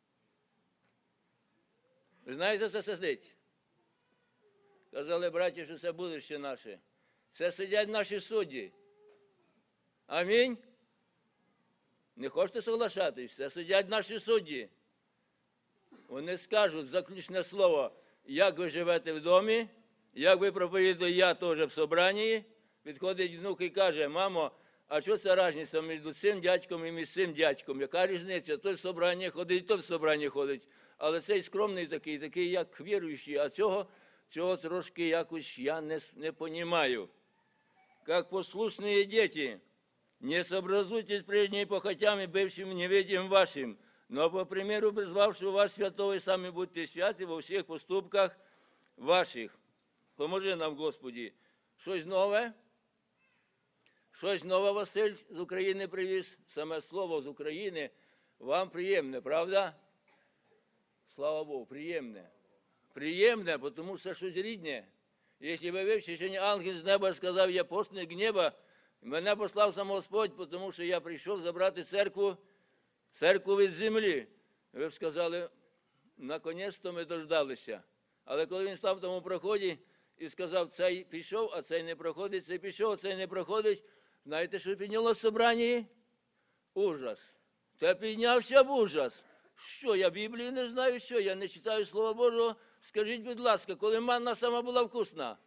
Ви знаєте, це сидить? Казали, браті, що це будуще наше. Це сидять наші судді. Амінь. Не хочете соглашатись? Це сидять наші судді. Вони скажуть заключне слово, як ви живете в домі, як ви проповідуєте, я теж в собранні. Підходить внук і каже, мамо, а що це різниця між цим дядьком і між цим дядьком? Яка різниця? Той в собранні ходить, той в собранні ходить. Але цей скромний такий, такий як віруючий, а цього, цього трошки якось я не, не понімаю. Как послушные дети, не сообразуйтесь прежними похотями, бывшим неведением вашим, но по примеру призвавшего вас святого, и сами будьте святы во всех поступках ваших. Поможи нам, Господи. Щось нове? Щось нове Василь з України привіз. Саме слово з України вам приємне, правда? Слава Богу, приємне. Приємне, тому що щось рідне. Якщо ви вивчите, що ангел з неба сказав, я постник неба, мене послав сам Господь, тому що я прийшов забрати церкву, церкву від землі. Ви б сказали, наконець-то ми дождалися. Але коли він став в тому проході і сказав, цей пішов, а цей не проходить, цей пішов, а цей не проходить, знаєте, що підняло в собранні? Ужас. Та піднявся б ужас. Що, я Біблію не знаю, що, я не читаю Слова Божого? Скажіть, будь ласка, коли манна сама була вкусна?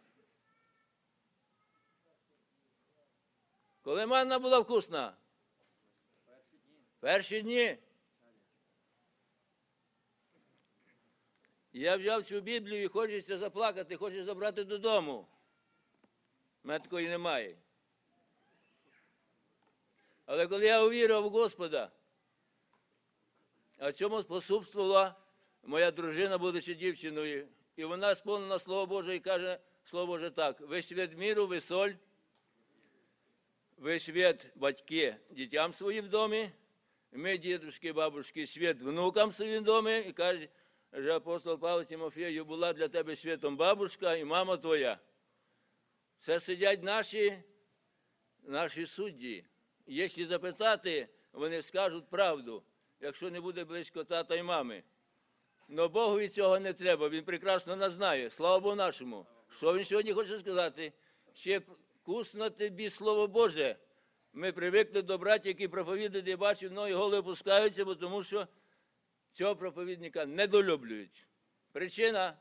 Коли манна була вкусна? Перші дні. Я взяв цю Біблію і хочеться заплакати, хочу забрати додому. У мене такої немає. Але коли я увірував в Господа, а цьому способствувала моя дружина, будучи дівчиною, і вона сповнена Слово Боже і каже, Слово Боже так, ви світ міру, ви соль, ви світ батьки дітям своїм в домі, ми, дідушки, бабушки, світ внукам своїм в домі, і каже, що апостол Павло Тимофію, була для тебе світом бабушка і мама твоя. Це сидять наші, наші судді. Якщо запитати, вони скажуть правду, якщо не буде близько тата і мами. Но Богові цього не треба, він прекрасно нас знає. Слава Богу нашому. Що він сьогодні хоче сказати? Ще вкусно тобі Слово Боже. Ми привикли до братів, які проповідують, я бачу, ноги голови опускаються, бо тому що цього проповідника недолюблюють. Причина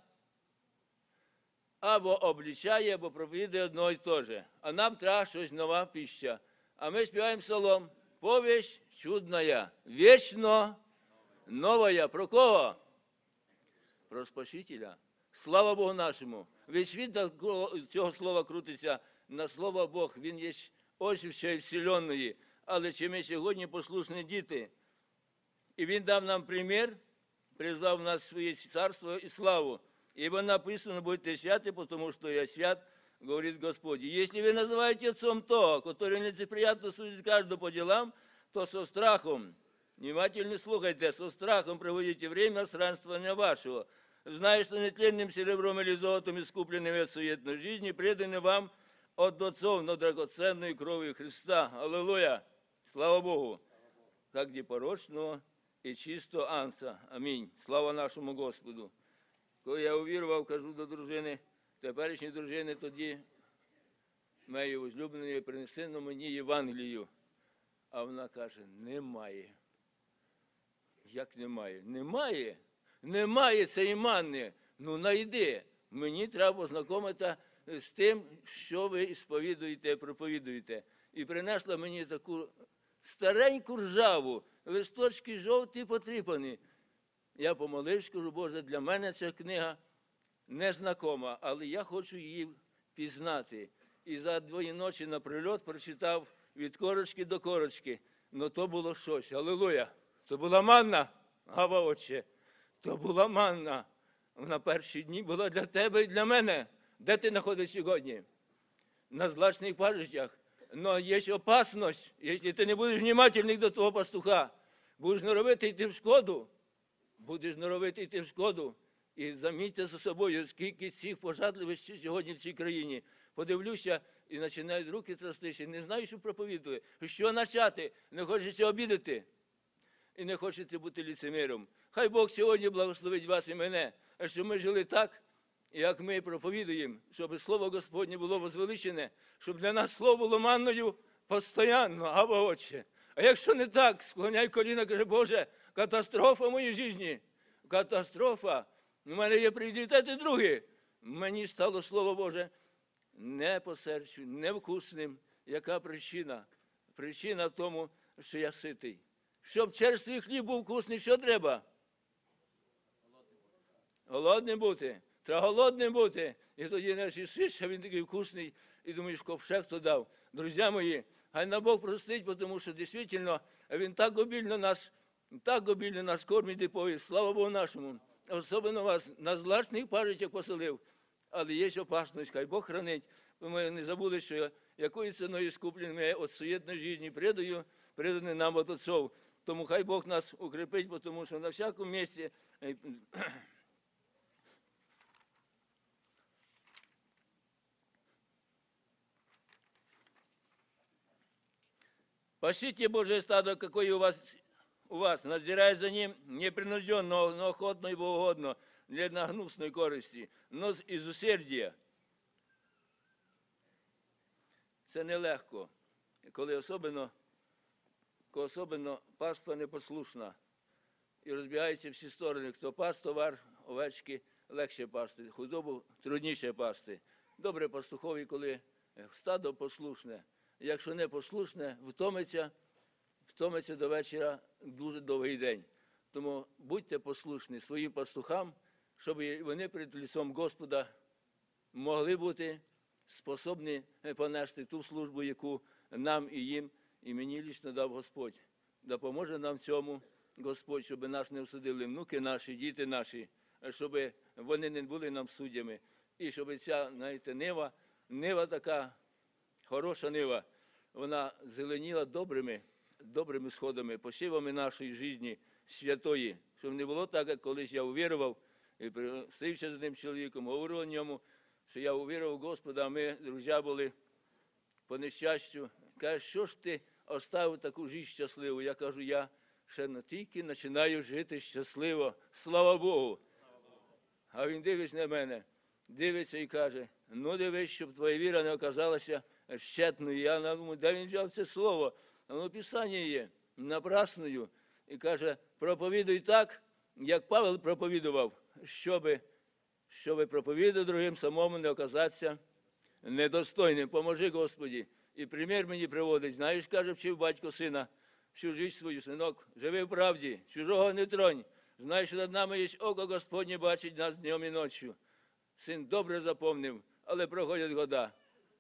або облічає, або проповідує одно і те же. А нам треба щось нова пища. А ми співаємо псалом. Повість чудная, вічно новая. Про кого? Про Спасителя. Слава Богу нашому. Весь світ цього слова крутиться на слово Бог. Він є ось ще вселенної. Але чи ми сьогодні послушні діти? І він дав нам примір, призвав нас в своє царство і славу. Ибо написано, будьте святы, потому что я свят, говорит Господь. Если вы называете отцом того, который нелицеприятно судит каждого по делам, то со страхом, внимательно слухайте, со страхом проводите время странствования вашего, зная, что нетленным серебром или золотом искупленными от суетной жизни, преданы вам от отцов, но драгоценной кровью Христа. Аллилуйя! Слава Богу! Как непорочного і чисто анса. Амінь. Слава нашому Господу. Коли я увірував, кажу до дружини, теперішньої дружини, тоді моєї возлюбленої принесли на мені Євангелію. А вона каже, немає. Як немає? Немає. Немає цієї манни. Ну, найди. Мені треба познайомитися з тим, що ви сповідуєте, проповідуєте. І принесла мені таку стареньку ржаву, листочки жовті потріпані. Я помолився, кажу, Боже, для мене ця книга незнакома, але я хочу її пізнати. І за двоє ночі на прильот прочитав від корочки до корочки. Ну то було щось. Алілуя! То була манна, Гава Отче. То була манна. На перші дні була для тебе і для мене. Де ти знаходишся сьогодні? На злачних пажичах. Но є опасність, якщо ти не будеш внимательний до того пастуха. Будеш норовити йти в шкоду. Будеш норовити йти в шкоду. І замітьте за собою, скільки цих пожадливостей сьогодні в цій країні. Подивлюся і починають руки трястися. Не знаю, що проповідує. Що почати? Не хочеться обідати. І не хочете бути ліцеміром. Хай Бог сьогодні благословить вас і мене, щоб ми жили так, як ми проповідуємо, щоб Слово Господнє було возвеличене, щоб для нас Слово було манною постійно, Гава Отче. А якщо не так, склоняй коліна, каже, Боже, катастрофа в моїй житті, катастрофа. У мене є пріоритети другі. Мені стало Слово Боже не по серцю, невкусним. Яка причина? Причина в тому, що я ситий. Щоб черствий хліб був вкусний, що треба? Голодним бути. Треба голодним бути. І тоді не їсиш, а він такий вкусний. І думаєш, ковшек хто дав. Друзі мої, хай на Бог простить, тому що дійсно він так обільно нас, так обільно нас кормить і поїсть. Слава Богу нашому. Особливо вас на злачних пажичах поселив. Але є опасність, хай Бог хранить. Ми не забули, що якою ціною скуплені ми від суєтної житті предаю, предані нам від отців. Тому хай Бог нас укріпить, тому що на всякому місці пасите Божие стадо, какое у вас, у вас, надзирая за ним непринужденно, но охотно и богоугодно, для нагнусной користі, но із усердя. Це нелегко, коли особливо, коли особливо паства непослушна і розбігається всі сторони. Хто пас товар, овечки, легше пасти, худобу трудніше пасти. Добре пастухові, коли стадо послушне. Якщо не послушне, втомиться, втомиться до вечора дуже довгий день. Тому будьте послушні своїм пастухам, щоб вони перед лицом Господа могли бути способні понести ту службу, яку нам і їм, і мені лично дав Господь. Допоможе нам цьому Господь, щоб нас не осудили внуки наші, діти наші, щоб вони не були нам суддями. І щоб ця, знаєте, нива, нива така, хороша нива, вона зеленіла добрими, добрими сходами, посівами нашої житті святої. Щоб не було так, як колись я увірував, і встрівся з одним чоловіком, говорив о ньому, що я увірував Господа, а ми, друзі, були по нещастю. Каже, що ж ти оставив таку життя щасливу? Я кажу, я ще не тільки починаю жити щасливо, слава Богу. А він дивиться на мене, дивиться і каже, ну дивись, щоб твоя віра не оказалася щетною. Я думаю, де він взяв це слово? Воно Писання є, напрасною. І каже, проповідуй так, як Павел проповідував, щоби, щоби проповідати другим, самому не оказатися недостойним. Поможи, Господі. І примір мені приводить. Знаєш, каже, вчив батько сина, всю життя свою, синок, живи в правді, чужого не тронь. Знаєш, над нами є око Господнє, бачить нас днем і ночі. Син добре запомнив, але проходять года.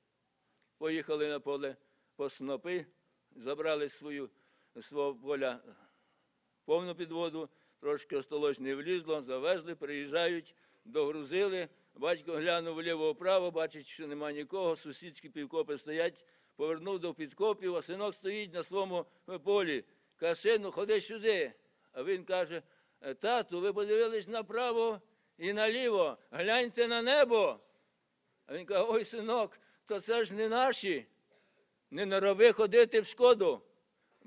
Поїхали на поле по снопи, забрали свою, свого поля повну підводу, трошки осталось не влізло, завезли, приїжджають, догрузили. Батько глянув вліво-вправо, бачить, що нема нікого, сусідські півкопи стоять, повернув до підкопів, а синок стоїть на своєму полі. Каже, сину, ходи сюди. А він каже, тату, ви подивились направо і наліво, гляньте на небо. А він каже, ой, синок, то це ж не наші. Не норови ходити в шкоду,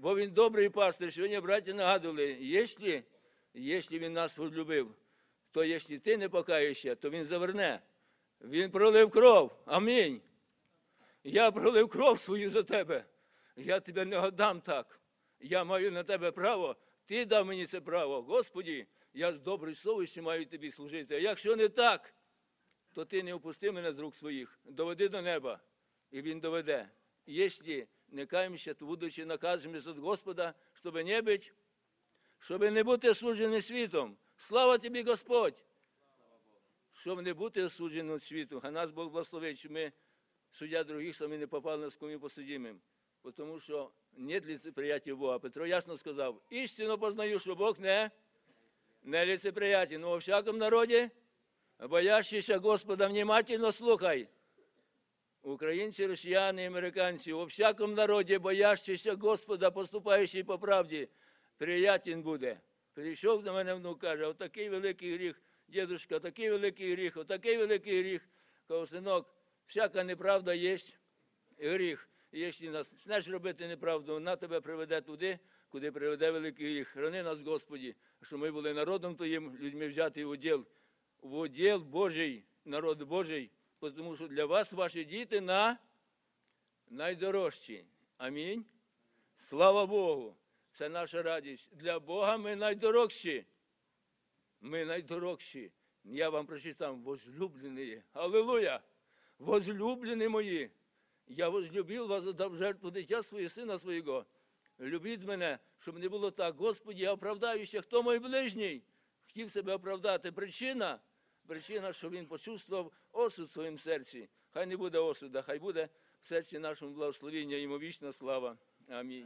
Бо він добрий пастир. Сьогодні браті нагадували, якщо, якщо він нас возлюбив, то якщо ти не покаєшся, то він заверне. Він пролив кров. Амінь. Я пролив кров свою за тебе. Я тебе не отдам так. Я маю на тебе право. Ти дав мені це право. Господі, я з доброю совістю маю тобі служити. А якщо не так, то ти не опусти мене з рук своїх. Доведи до неба. І він доведе. Якщо не каємося, то будучи наказами від Господа, щоб не бути, щоб не бути осудженим світом. Слава тобі, Господь! Щоб не бути осудженим світом. А нас Бог благословить, що ми, суддя других, самі не попали на скам'ю посудимим. Тому що нет лицеприятия Бога. Петро ясно сказав, істинно познаю, що Бог не, не лицеприятий, но во всякому народі, боящийся Господа, внимательно слухай. Українці, росіяни, американці, во всякому народі, боящийся Господа, поступаючий по правді, приятен буде. Прийшов до мене внук, каже, отакий великий гріх, дідушка, такий великий гріх, отакий великий гріх. Кажу, синок, всяка неправда є гріх. І якщо почнеш робити неправду, вона тебе приведе туди, куди приведе великий гріх. Храни нас, Господі, що ми були народом Твоїм, людьми взяти в уділ, в уділ Божий, народ Божий, тому що для вас ваші діти на найдорожчі. Амінь. Слава Богу. Це наша радість. Для Бога ми найдорожчі. Ми найдорожчі. Я вам прочитав, возлюблені. Алілуя! Возлюблені мої. Я возлюбив вас, дав жертву дитя своє, сина свого. Любіть мене, щоб не було так. Господі, я оправдаюся. Хто мій ближній? Хотів себе оправдати. Причина? Причина, що він почувствував осуд в своєму серці. Хай не буде осуда, хай буде в серці нашому благословіння, йому вічна слава. Амінь.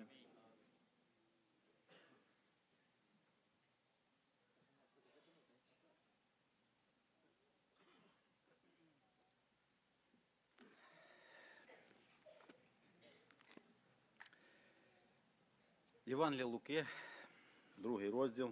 Євангелія Луки, другий розділ,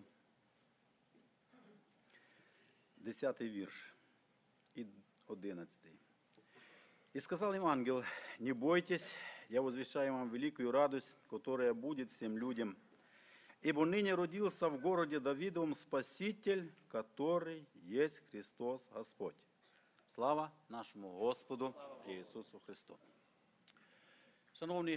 десятий вірш і одинадцятий. «И сказал им ангел, не бойтесь, я возвещаю вам великую радость, которая будет всем людям. Ибо ныне родился в городе Давидовом Спаситель, который есть Христос Господь». Слава нашому Господу Ісусу Христу. Шановні,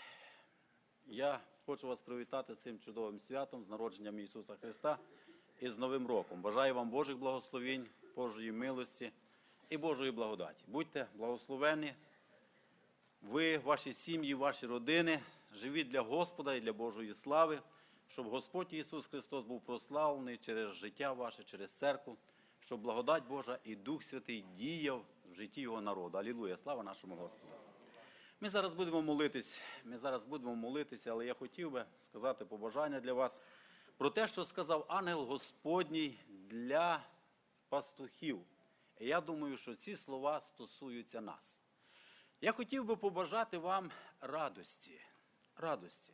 я хочу вас привітати з цим чудовим святом, з народженням Ісуса Христа і з Новим роком. Бажаю вам Божих благословень, Божої милості і Божої благодаті. Будьте благословені, ви, ваші сім'ї, ваші родини, живіть для Господа і для Божої слави, щоб Господь Ісус Христос був прославлений через життя ваше, через церкву, щоб благодать Божа і Дух Святий діяв в житті Його народу. Алілуя! Слава нашому Господу! Ми зараз будемо молитись, ми зараз будемо молитися, але я хотів би сказати побажання для вас про те, що сказав ангел Господній для пастухів. І я думаю, що ці слова стосуються нас. Я хотів би побажати вам радості, радості.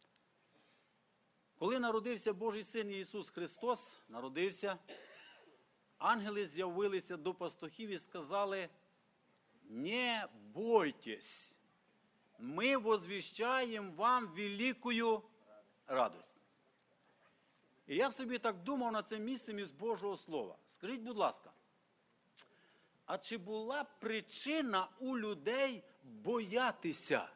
Коли народився Божий Син Ісус Христос, народився, ангели з'явилися до пастухів і сказали: «Не бойтесь, ми возвіщаємо вам великую радость». І я собі так думав над цим місцем із Божого Слова. Скажіть, будь ласка, а чи була причина у людей боятися?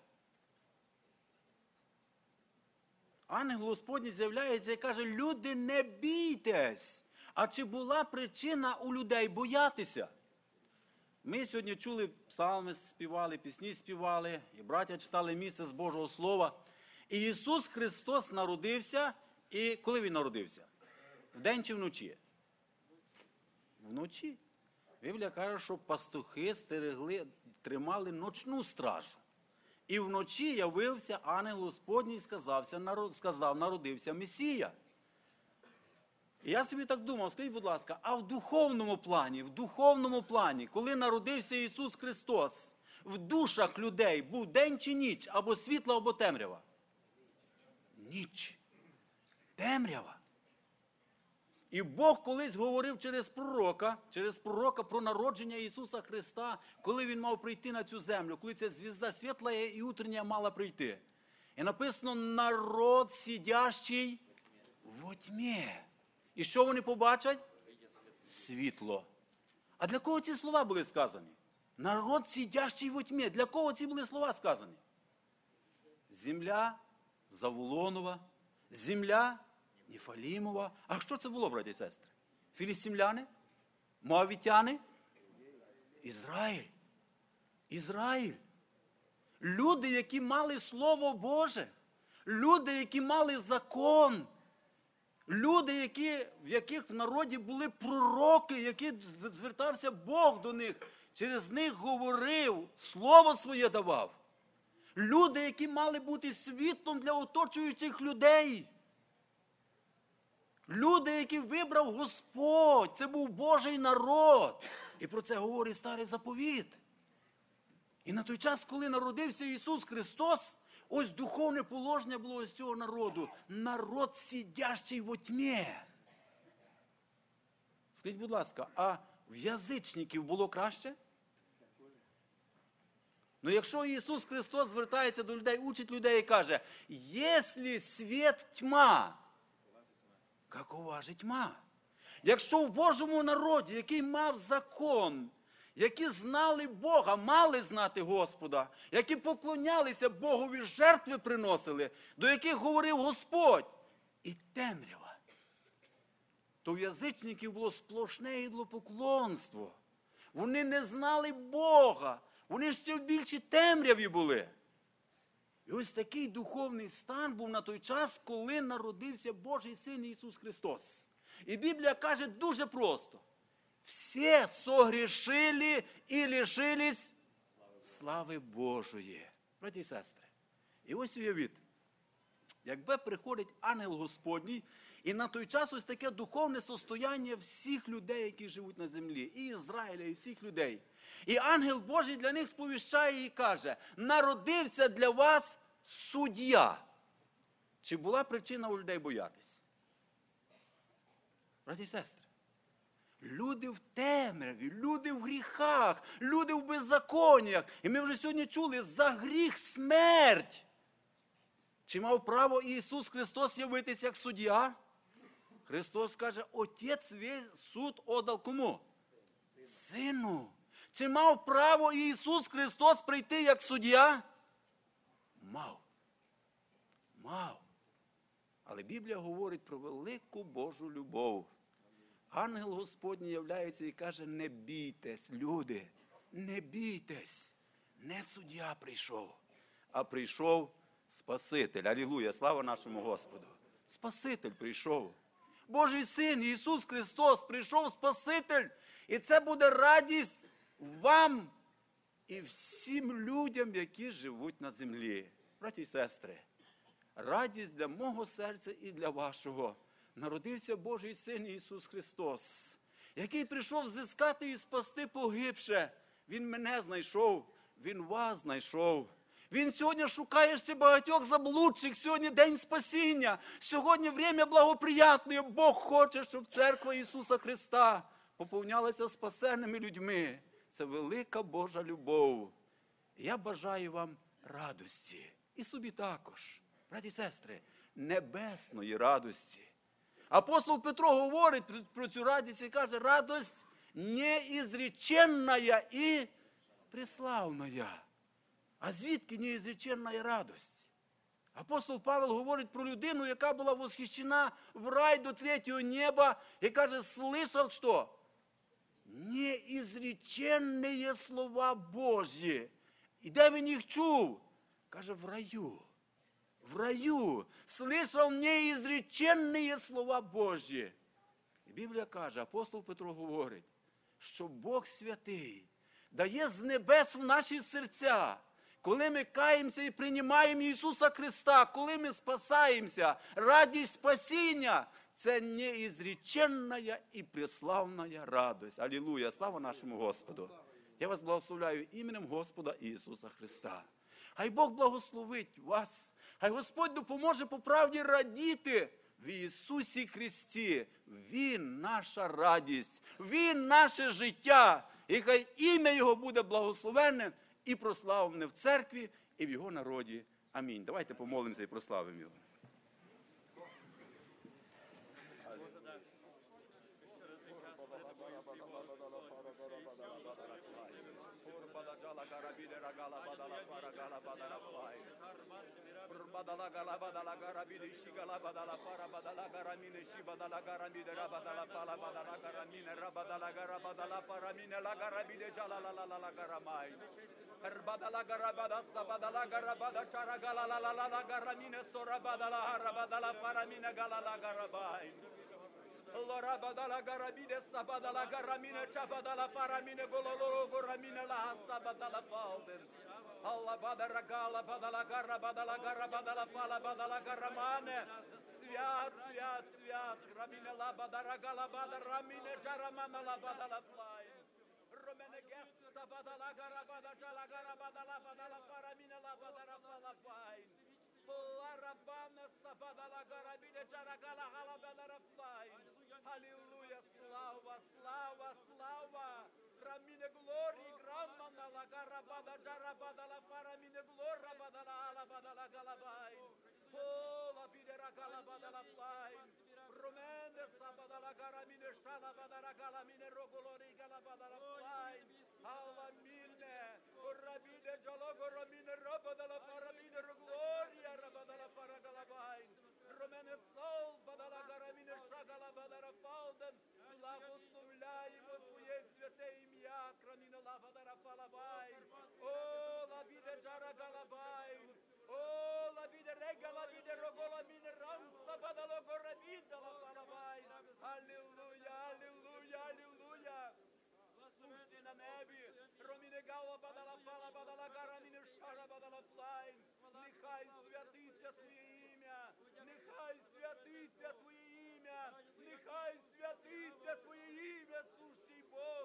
Ангел Господній з'являється і каже: люди, не бійтесь. А чи була причина у людей боятися? Ми сьогодні чули псалми, співали, пісні співали, і браття читали місце з Божого Слова. І Ісус Христос народився, і коли Він народився? Вдень чи вночі? Вночі. Біблія каже, що пастухи стерегли, тримали ночну стражу. І вночі явився ангел Господній і сказався, сказав, народився Месія. І я собі так думав, скажіть, будь ласка, а в духовному плані, в духовному плані, коли народився Ісус Христос, в душах людей був день чи ніч, або світло, або темрява? Ніч. Темрява. І Бог колись говорив через пророка, через пророка про народження Ісуса Христа, коли Він мав прийти на цю землю, коли ця звізда світла і утрення мала прийти. І написано народ, сидящий во тьмі. І що вони побачать? Світло. А для кого ці слова були сказані? Народ, сидящий во тьмі. Для кого ці були слова сказані? Земля Завулонова, земля Нефалімова. А що це було, браті і сестри? Філістимляни? Моавітяни? Ізраїль. Ізраїль. Люди, які мали Слово Боже. Люди, які мали закон. Люди, які, в яких в народі були пророки, які звертався Бог до них. Через них говорив, Слово своє давав. Люди, які мали бути світлом для оточуючих людей. Люди, які вибрав Господь. Це був Божий народ. І про це говорить Старий Заповіт. І на той час, коли народився Ісус Христос, ось духовне положення було ось цього народу. Народ, сидящий во тьмі. Скажіть, будь ласка, а в язичників було краще? Ну, якщо Ісус Христос звертається до людей, учить людей і каже, «Єслі світ тьма, какова же тьма?» Якщо в Божому народі, який мав закон, які знали Бога, мали знати Господа, які поклонялися Богові, жертви приносили, до яких говорив Господь, і темрява, то в язичників було сплошне ідолопоклонство. Вони не знали Бога. Вони ще в більшій темряві були. І ось такий духовний стан був на той час, коли народився Божий Син Ісус Христос. І Біблія каже дуже просто. Всі согрішили і лишились слави Божої. Браті і сестри, і ось уявіть, якби приходить ангел Господній, і на той час ось таке духовне состояння всіх людей, які живуть на землі, і Ізраїля, і всіх людей. І ангел Божий для них сповіщає і каже, народився для вас суддя. Чи була причина у людей боятись? Браті і сестри, люди в темряві, люди в гріхах, люди в беззаконнях. І ми вже сьогодні чули, за гріх смерть. Чи мав право Ісус Христос явитися як суддя? Христос каже, Отець весь суд отдав кому? Сину. Чи мав право Ісус Христос прийти як суддя? Мав. Мав. Але Біблія говорить про велику Божу любов. Ангел Господній являється і каже, не бійтесь, люди, не бійтесь. Не суддя прийшов, а прийшов Спаситель. Алілуя, слава нашому Господу. Спаситель прийшов. Божий Син Ісус Христос прийшов Спаситель. І це буде радість вам і всім людям, які живуть на землі. Браті і сестри, радість для мого серця і для вашого. Народився Божий Син Ісус Христос, який прийшов зискати і спасти погибше. Він мене знайшов, Він вас знайшов. Він сьогодні шукає ще багатьох заблудших. Сьогодні день спасіння. Сьогодні время благоприятне. Бог хоче, щоб церква Ісуса Христа поповнялася спасенними людьми. Це велика Божа любов. І я бажаю вам радості. І собі також, браті і сестри, небесної радості. Апостол Петро говорить про цю радість і каже, радость неізреченна і преславна. А звідки неізреченна радость? Апостол Павел говорить про людину, яка була восхищена в рай до третього неба, і каже, слышав, що? Неізреченні слова Божі. І де він їх чув? Каже, в раю. В раю. Слышав неізреченні слова Божі. І Біблія каже, апостол Петро говорить, що Бог святий дає з небес в наші серця. Коли ми каємося і приймаємо Ісуса Христа, коли ми спасаємося, радість спасіння – це неізреченна і преславна радость. Алілуя! Слава нашому Господу! Я вас благословляю іменем Господа Ісуса Христа. Хай Бог благословить вас. Хай Господь допоможе по правді радіти в Ісусі Христі. Він наша радість, Він наше життя. І хай ім'я Його буде благословенне і прославлене в церкві і в Його народі. Амінь. Давайте помолимося і прославимо його. Badala gala badala gara bide shigala badala para badala gara mine shi badala gara mine rabadala pala badala gara mine rabadala gara badala para mine la gara bide jala la la la la gara mai badala gara bada sabadala gara bada chara gala la la la la gara mine sora badala harabadala para mine gala la gara bai Lora badala gara bide sabadala gara mine chabadala para mine gololo gara mine la sabadala falden Allah badara gala badala gara badala gara badala pala badala gara mane свят свят свят рамine la badara gala badara mine jaramana la badala fly romene gesta badala gara badala jala gara badala badala para mine la badara pala fly la rabana sabadala gara mine jara gala hala badara fly Hallelujah slava slava slava Ramine glory gramana la garabada jarabada la paramine glora badala ala badala galabai oh la bidera galabada la fly romene sabada la garamine shala badala galamine rogolori galabada la fly alla mine rabide jalogo ramine rabada la paramine gloria rabada la paragalabai romene sol badala garamine shagala badala falden благословляємо Твоє святе ім'я, краміна лавадара палабай. О, лабіде джара галабай. О, лабіде рега, лабіде рогола, міне рамса, бадало горабіда ла палабай. Алілуя, алілуя, алілуя. Служці на небі, роміне гала, бадала пала, бадала гара, міне шара, бадала плай. Нехай святиться Твоє ім'я, нехай святиться Твоє ім'я, нехай святиться Твоє ім'я, сущий Бог.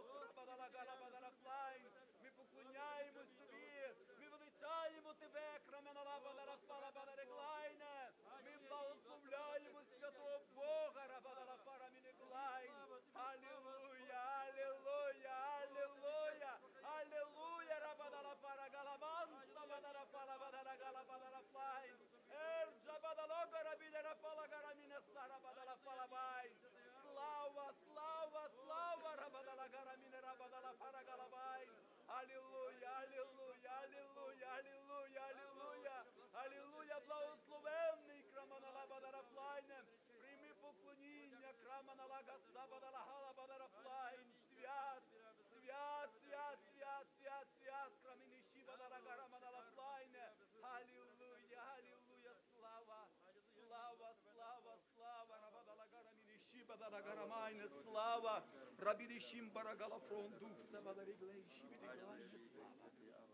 Ми поклоняємось Тобі, ми величаємо Тебе, крамена бадала пала бадала глайне. Ми благословляємо святого Бога, рабадала пара мінеглайн. Алілуя, алілуя, алілуя, алілуя, рабадала пара галабанса, бадала пала бадала гала бадала флайн. Ерджа бадала гора бідера пала гара міне сара бадала пала бай. Слава, слава, слава, рабадала гара міне рабадала пара галабай. Алілуя, алілуя, алілуя, алілуя, алілуя, алілуя, благословенний краманала бадара флайне. Прийми поклоніння, краманала гаса бадала гала бадара флайн. Свят, свят, свят, свят, свят, свят, крамініші бадара гара бадала флайне. Алілуя, алілуя, слава, слава, слава, слава, рабадала гара мініші бадара гара майне, слава, рабідішім барагала фронду, все бадарі глейші бідіглайне, слава.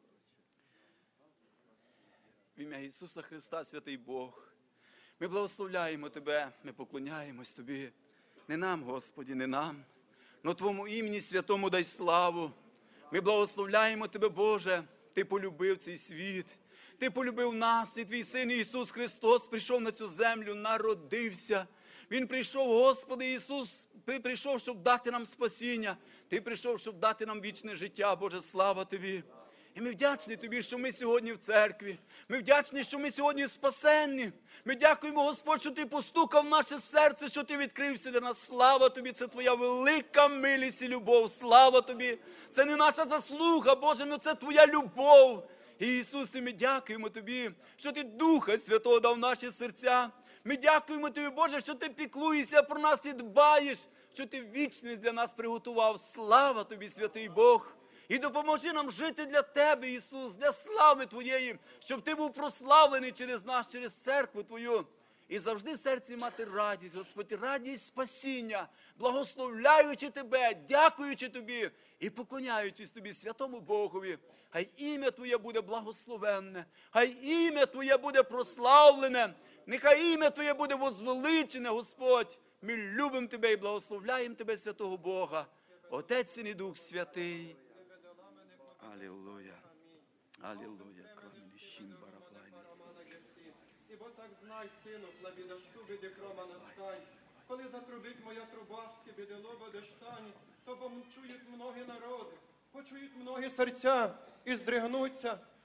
В ім'я Ісуса Христа, святий Бог, ми благословляємо Тебе, ми поклоняємось Тобі. Не нам, Господі, не нам, но Твому імені святому дай славу. Ми благословляємо Тебе, Боже, Ти полюбив цей світ, Ти полюбив нас, і Твій Син Ісус Христос прийшов на цю землю, народився. Він прийшов, Господи Ісус, Ти прийшов, щоб дати нам спасіння, Ти прийшов, щоб дати нам вічне життя, Боже, слава Тобі. І ми вдячні Тобі, що ми сьогодні в церкві. Ми вдячні, що ми сьогодні спасенні. Ми дякуємо, Господь, що Ти постукав в наше серце, що Ти відкрився для нас. Слава Тобі, це Твоя велика милість і любов. Слава Тобі. Це не наша заслуга, Боже, але це Твоя любов. І, Ісусе, ми дякуємо Тобі, що Ти Духа Святого дав в наші серця. Ми дякуємо Тобі, Боже, що Ти піклуєшся про нас і дбаєш, що Ти вічність для нас приготував. Слава Тобі, святий Бог. І допоможи нам жити для Тебе, Ісус, для слави Твоєї, щоб Ти був прославлений через нас, через церкву Твою. І завжди в серці мати радість, Господь, радість спасіння, благословляючи Тебе, дякуючи Тобі і поклоняючись Тобі, святому Богові. Хай ім'я Твоє буде благословенне, хай ім'я Твоє буде прославлене, нехай ім'я Твоє буде возвеличене, Господь. Ми любимо Тебе і благословляємо Тебе, святого Бога, Отець і Дух Святий. Алілуя, алілуя, кромені щін барафлайні. Ібо так знай, сину, плавідавту біди хрома настань. Коли затрубить моя труба, скибіди лоба дештані, то помчують многі народи, почують многі серця і здригнуться,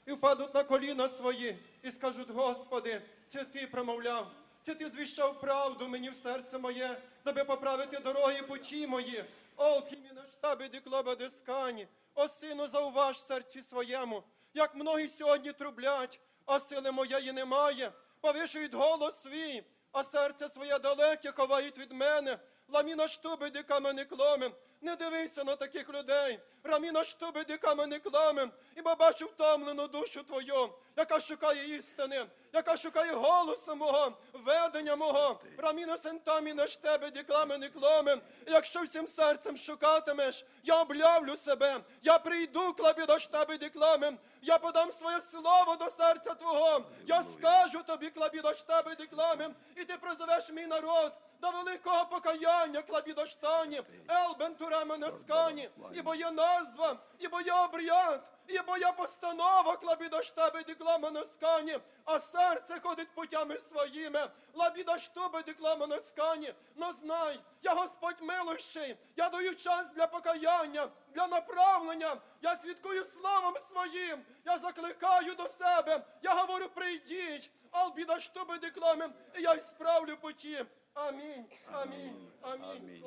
і впадуть на коліна свої і скажуть: Господи, це Ти промовляв, це Ти звіщав правду мені в серце моє, даби поправити дороги путі мої. Олки мі на штабі діклоба дискані. О, сину, зауваж в серці своєму, як многі сьогодні трублять, а сили моєї немає. Повишують голос свій, а серце своє далеке ховають від мене. Ламіна штуби диками не кломен. Не дивися на таких людей. Раміна штуби диками не кломен. Ібо бачу втомлену душу твою, яка шукає істини, яка шукає голосу мого, ведення мого. Раміна сентамі на штебе діклами не кломен. І якщо всім серцем шукатимеш, я облявлю себе. Я прийду, клабі до штаби дікламен. Я подам своє слово до серця твого. Я скажу тобі, клабі до штаби дікламен. І ти призовеш мій народ до великого покаяння, клабідоштані, елбентурема на скані, ібо є назва, ібо є обряд, ібо є постанова, клабідоштаби діклама на скані, а серце ходить путями своїми, лабідоштаби діклама на скані. Но знай, я Господь милощий, я даю час для покаяння, для направлення, я свідкую словом своїм, я закликаю до себе, я говорю: прийдіть, албідоштаби діклами, і я справлю путі. Амінь, амінь, амінь.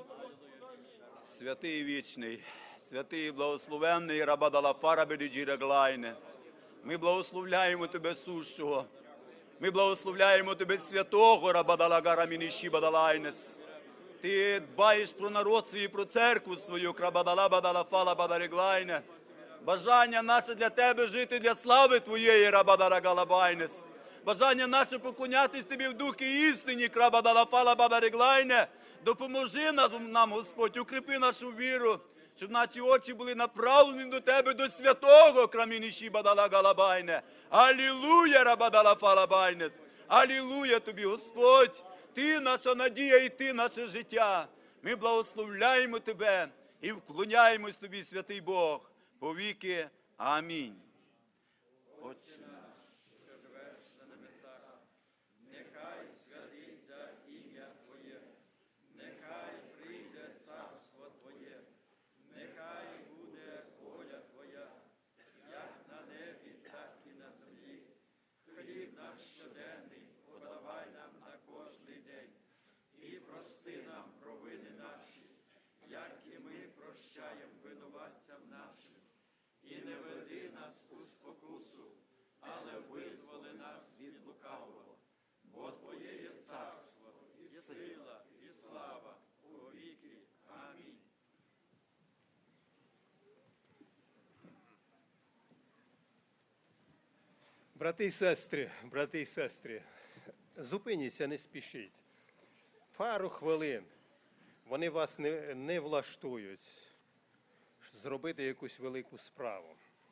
Святий вічний, святий благословенний Рабадалафара Бедіджіраглайне. Ми благословляємо Тебе сущого. Ми благословляємо Тебе святого Рабадалагарамініші Бадалайнес. Ти дбаєш про народ свій, про церкву свою, Крабадала Бадалафала Бадареглайне. Бажання наше для Тебе жити для слави Твоєї, Рабадарагалабайнес. Бажання наше поклонятись Тобі в духі істині, Крабадалафала Бадареглайне. Допоможи нам, Господь, укріпи нашу віру, щоб наші очі були направлені до Тебе, до святого, Крамініші Бадалагалабайне. Алілуя, Рабадалафалабайнес. Алілуя Тобі, Господь. Ти наша надія і Ти наше життя. Ми благословляємо Тебе і вклоняємось Тобі, святий Бог, повіки. Амінь. Отче наш, що живеш на небесах, нехай святиться ім'я Твоє, нехай прийде царство Твоє, нехай буде воля Твоя, як на небі, так і на землі. Хліб наш щоденний подавай нам на кожний день, і прости нам провини наші, як і ми прощаємо винуватцям нашим. І не веди нас у спокусу, але визволи нас від лукавого. Бо Твоє є царство, і сила, і слава у віки. Амінь. Брати і сестри, брати і сестри, зупиніться, не спішіть. Пару хвилин. Вони вас не, не влаштують зробити якусь велику справу.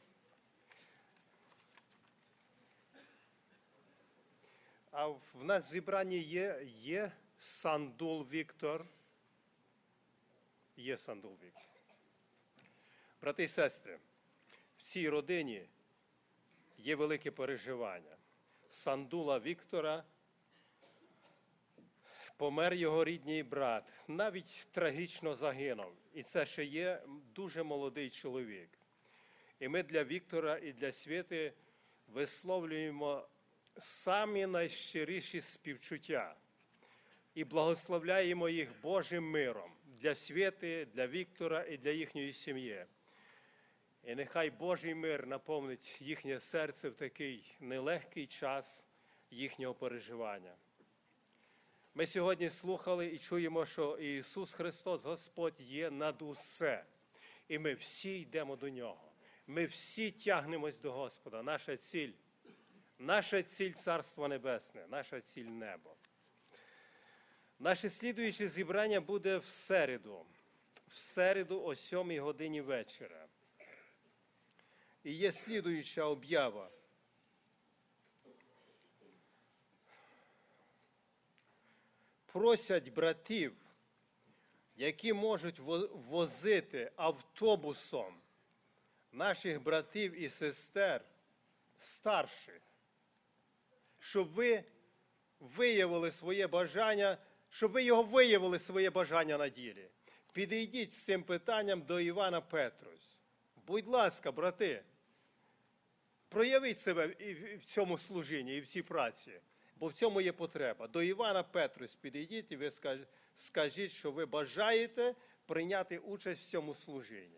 А в нас в зібранні є, є Сандул Віктор. Є Сандул Віктор. Брати і сестри, в цій родині є велике переживання. Сандула Віктора помер його рідний брат, навіть трагічно загинув. І це ще є дуже молодий чоловік. І ми для Віктора і для Світи висловлюємо самі найщиріші співчуття і благословляємо їх Божим миром для Світи, для Віктора і для їхньої сім'ї. І нехай Божий мир наповнить їхнє серце в такий нелегкий час їхнього переживання. Ми сьогодні слухали і чуємо, що Ісус Христос, Господь, є над усе. І ми всі йдемо до Нього. Ми всі тягнемось до Господа. Наша ціль, наша ціль – Царство Небесне, наша ціль – небо. Наше слідуюче зібрання буде в середу. В середу о сьомій годині вечора. І є слідуюча об'ява. Просять братів, які можуть возити автобусом наших братів і сестер старших, щоб ви виявили своє бажання, щоб ви його виявили своє бажання на ділі. Підійдіть з цим питанням до Івана Петрусь. Будь ласка, брати, проявіть себе і в цьому служінні, і в цій праці, бо в цьому є потреба. До Івана Петрус підійдіть і ви скажіть, що ви бажаєте прийняти участь в цьому служінні.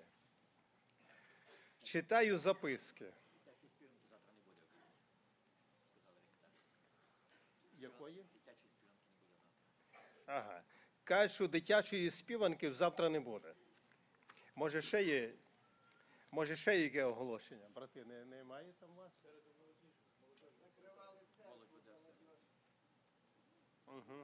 Читаю записки. Якої? Ага. Кажуть, що дитячої співанки завтра не буде. Може, ще є, може, ще є яке оголошення? Брати, не, немає там вас? Угу.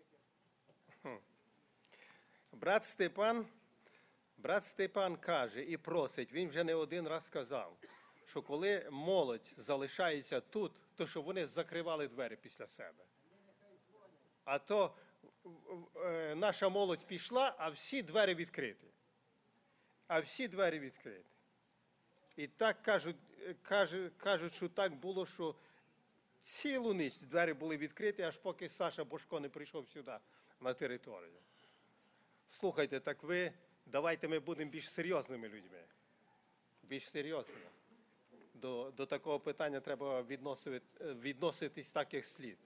Брат Степан, брат Степан каже і просить, він вже не один раз сказав, що коли молодь залишається тут, то щоб вони закривали двері після себе. А то е, наша молодь пішла, а всі двері відкриті. А всі двері відкриті. І так кажуть, кажуть, кажуть, що так було, що цілу ніч двері були відкриті, аж поки Саша Бошко не прийшов сюди, на територію. Слухайте, так ви, давайте ми будемо більш серйозними людьми. Більш серйозними. До, до такого питання треба відносити, відноситись так, як слід.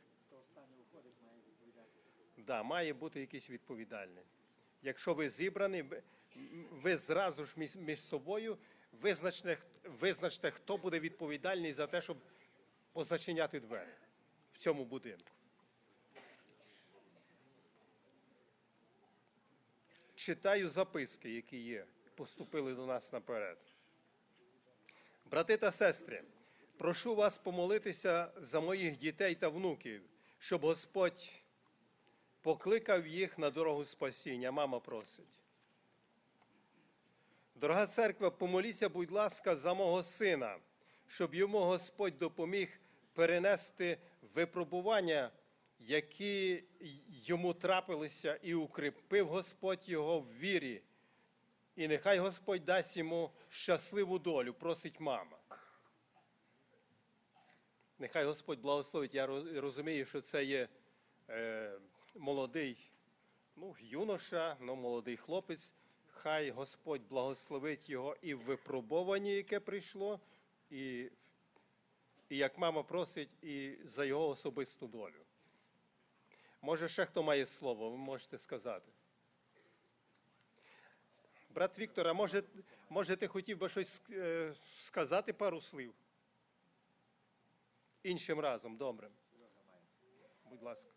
Да, має бути якийсь відповідальний. Якщо ви зібрані, ви зразу ж між, між собою визначте, визначте, хто буде відповідальний за те, щоб позачиняти двері в цьому будинку. Читаю записки, які є, поступили до нас наперед. Брати та сестри, прошу вас помолитися за моїх дітей та внуків, щоб Господь покликав їх на дорогу спасіння. Мама просить. Дорога церква, помоліться, будь ласка, за мого сина, щоб йому Господь допоміг перенести випробування, які йому трапилися, і укріпив Господь його в вірі. І нехай Господь дасть йому щасливу долю, просить мама. Нехай Господь благословить. Я розумію, що це є е, молодий, ну, юноша, ну, молодий хлопець. Хай Господь благословить його і в випробуванні, яке прийшло, і, і як мама просить, і за його особисту долю. Може, ще хто має слово, ви можете сказати. Брат Віктор, а може, може ти хотів би щось е, сказати, пару слів? Іншим разом, добре. Будь ласка.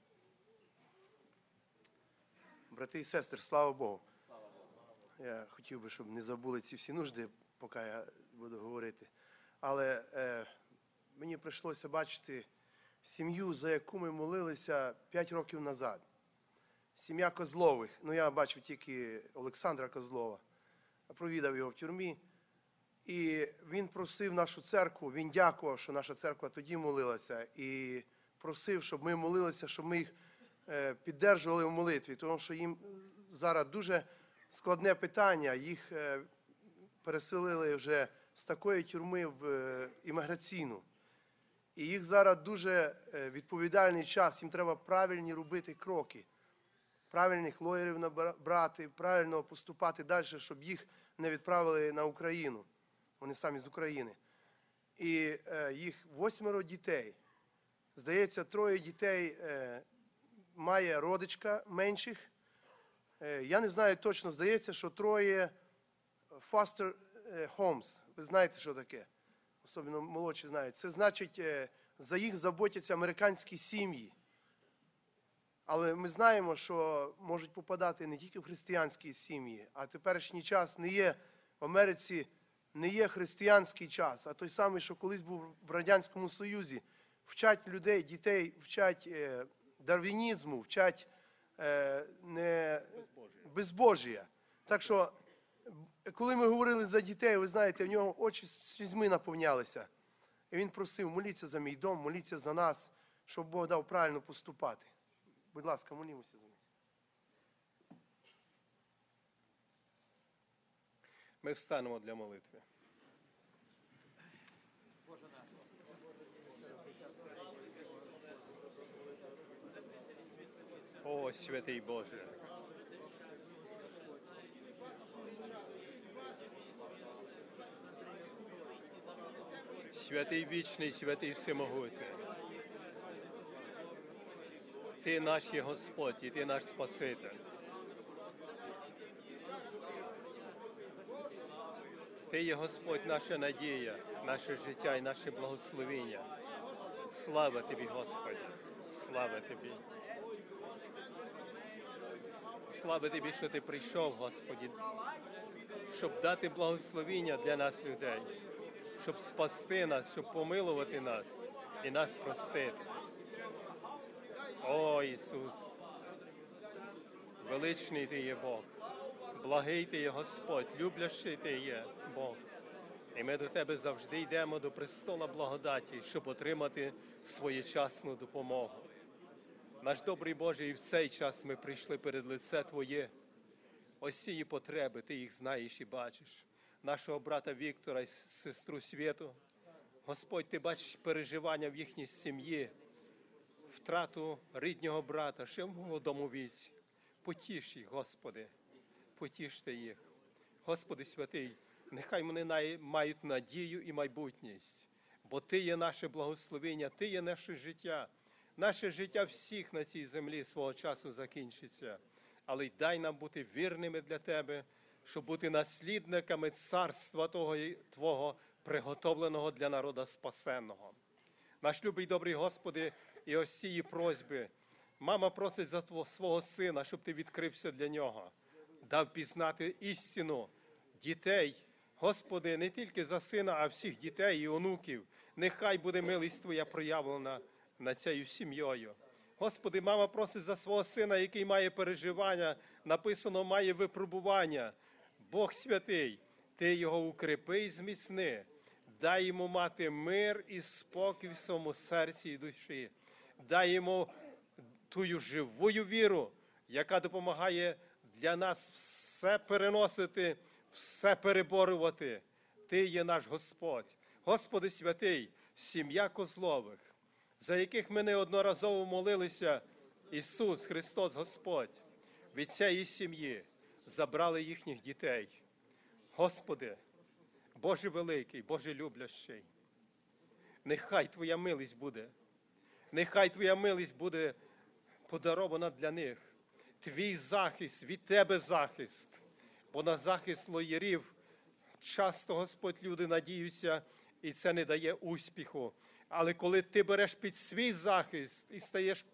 Брати і сестри, слава Богу. Я хотів би, щоб не забули ці всі нужди, поки я буду говорити. Але е, мені прийшлося бачити сім'ю, за яку ми молилися п'ять років назад. Сім'я Козлових. Ну, я бачив тільки Олександра Козлова. Я провідав його в тюрмі. І він просив нашу церкву, він дякував, що наша церква тоді молилася. І просив, щоб ми молилися, щоб ми їх е, піддержували в молитві. Тому що їм зараз дуже складне питання. Їх е, переселили вже з такої тюрми в е, імміграційну. І їх зараз дуже відповідальний час, їм треба правильні робити кроки, правильних лоєрів набрати, правильно поступати далі, щоб їх не відправили на Україну. Вони самі з України. І е, їх восьмеро дітей. Здається, троє дітей е, має родичка менших. Е, я не знаю точно, здається, що троє foster homes. Ви знаєте, що таке? Особливо молодші знають. Це значить, за їх заботяться американські сім'ї. Але ми знаємо, що можуть попадати не тільки в християнські сім'ї, а теперішній час не є, в Америці не є християнський час, а той самий, що колись був в Радянському Союзі. Вчать людей, дітей, вчать е, дарвінізму, вчать е, не, безбожія. Так що, коли ми говорили за дітей, ви знаєте, в нього очі слізьми наповнялися. І він просив, моліться за мій дом, моліться за нас, щоб Бог дав правильно поступати. Будь ласка, молімося за них. Ми встанемо для молитви. О, святий Боже! Святий вічний, святий всемогутній. Ти наш є Господь, і Ти наш Спаситель. Ти є Господь, наша надія, наше життя і наше благословення. Слава Тобі, Господи! Слава Тобі! Слава Тобі, що Ти прийшов, Господи, щоб дати благословення для нас, людей, щоб спасти нас, щоб помилувати нас і нас простити. О, Ісус! Величний Ти є Бог, благий Ти є Господь, люблящий Ти є Бог. І ми до Тебе завжди йдемо до престола благодаті, щоб отримати своєчасну допомогу. Наш добрий Боже, і в цей час ми прийшли перед лице Твоє. Ось ці потреби, Ти їх знаєш і бачиш. Нашого брата Віктора і сестру Свєту. Господь, Ти бачиш переживання в їхній сім'ї, втрату рідного брата, ще в молодому віці. Потіш їх, Господи, потіште їх. Господи святий, нехай вони мають надію і майбутність, бо Ти є наше благословення, Ти є наше життя. Наше життя всіх на цій землі свого часу закінчиться. Але й дай нам бути вірними для Тебе, щоб бути наслідниками царства Того, Твого, приготовленого для народа спасенного. Наш любий добрий Господи, і ось ці просьби. Мама просить за свого сина, щоб Ти відкрився для нього, дав пізнати істину дітей. Господи, не тільки за сина, а всіх дітей і онуків. Нехай буде милість Твоя проявлена над цією сім'єю. Господи, мама просить за свого сина, який має переживання, написано, має випробування. Бог святий, Ти його укріпи і зміцни. Дай йому мати мир і спокій в своєму серці і душі. Дай йому тую живую віру, яка допомагає для нас все переносити, все переборювати. Ти є наш Господь. Господи святий, сім'я Козлових, за яких ми неодноразово молилися, Ісус Христос Господь, від цієї сім'ї забрали їхніх дітей. Господи, Боже великий, Боже люблящий, нехай Твоя милість буде, нехай Твоя милість буде подарована для них. Твій захист, від Тебе захист, бо на захист лоєрів часто, Господь, люди надіються, і це не дає успіху. Але коли Ти береш під свій захист і стаєш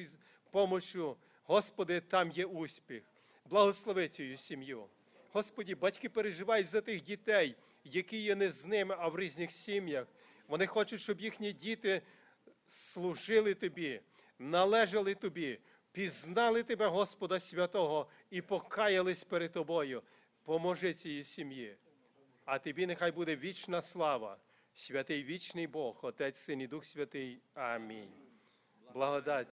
помощю, Господи, там є успіх. Благослови цю сім'ю. Господи, батьки переживають за тих дітей, які є не з ними, а в різних сім'ях. Вони хочуть, щоб їхні діти служили Тобі, належали Тобі, пізнали Тебе, Господа Святого, і покаялись перед Тобою. Поможи цій сім'ї. А Тобі нехай буде вічна слава. Святий вічний Бог, Отець, Син і Дух Святий. Амінь. Благодать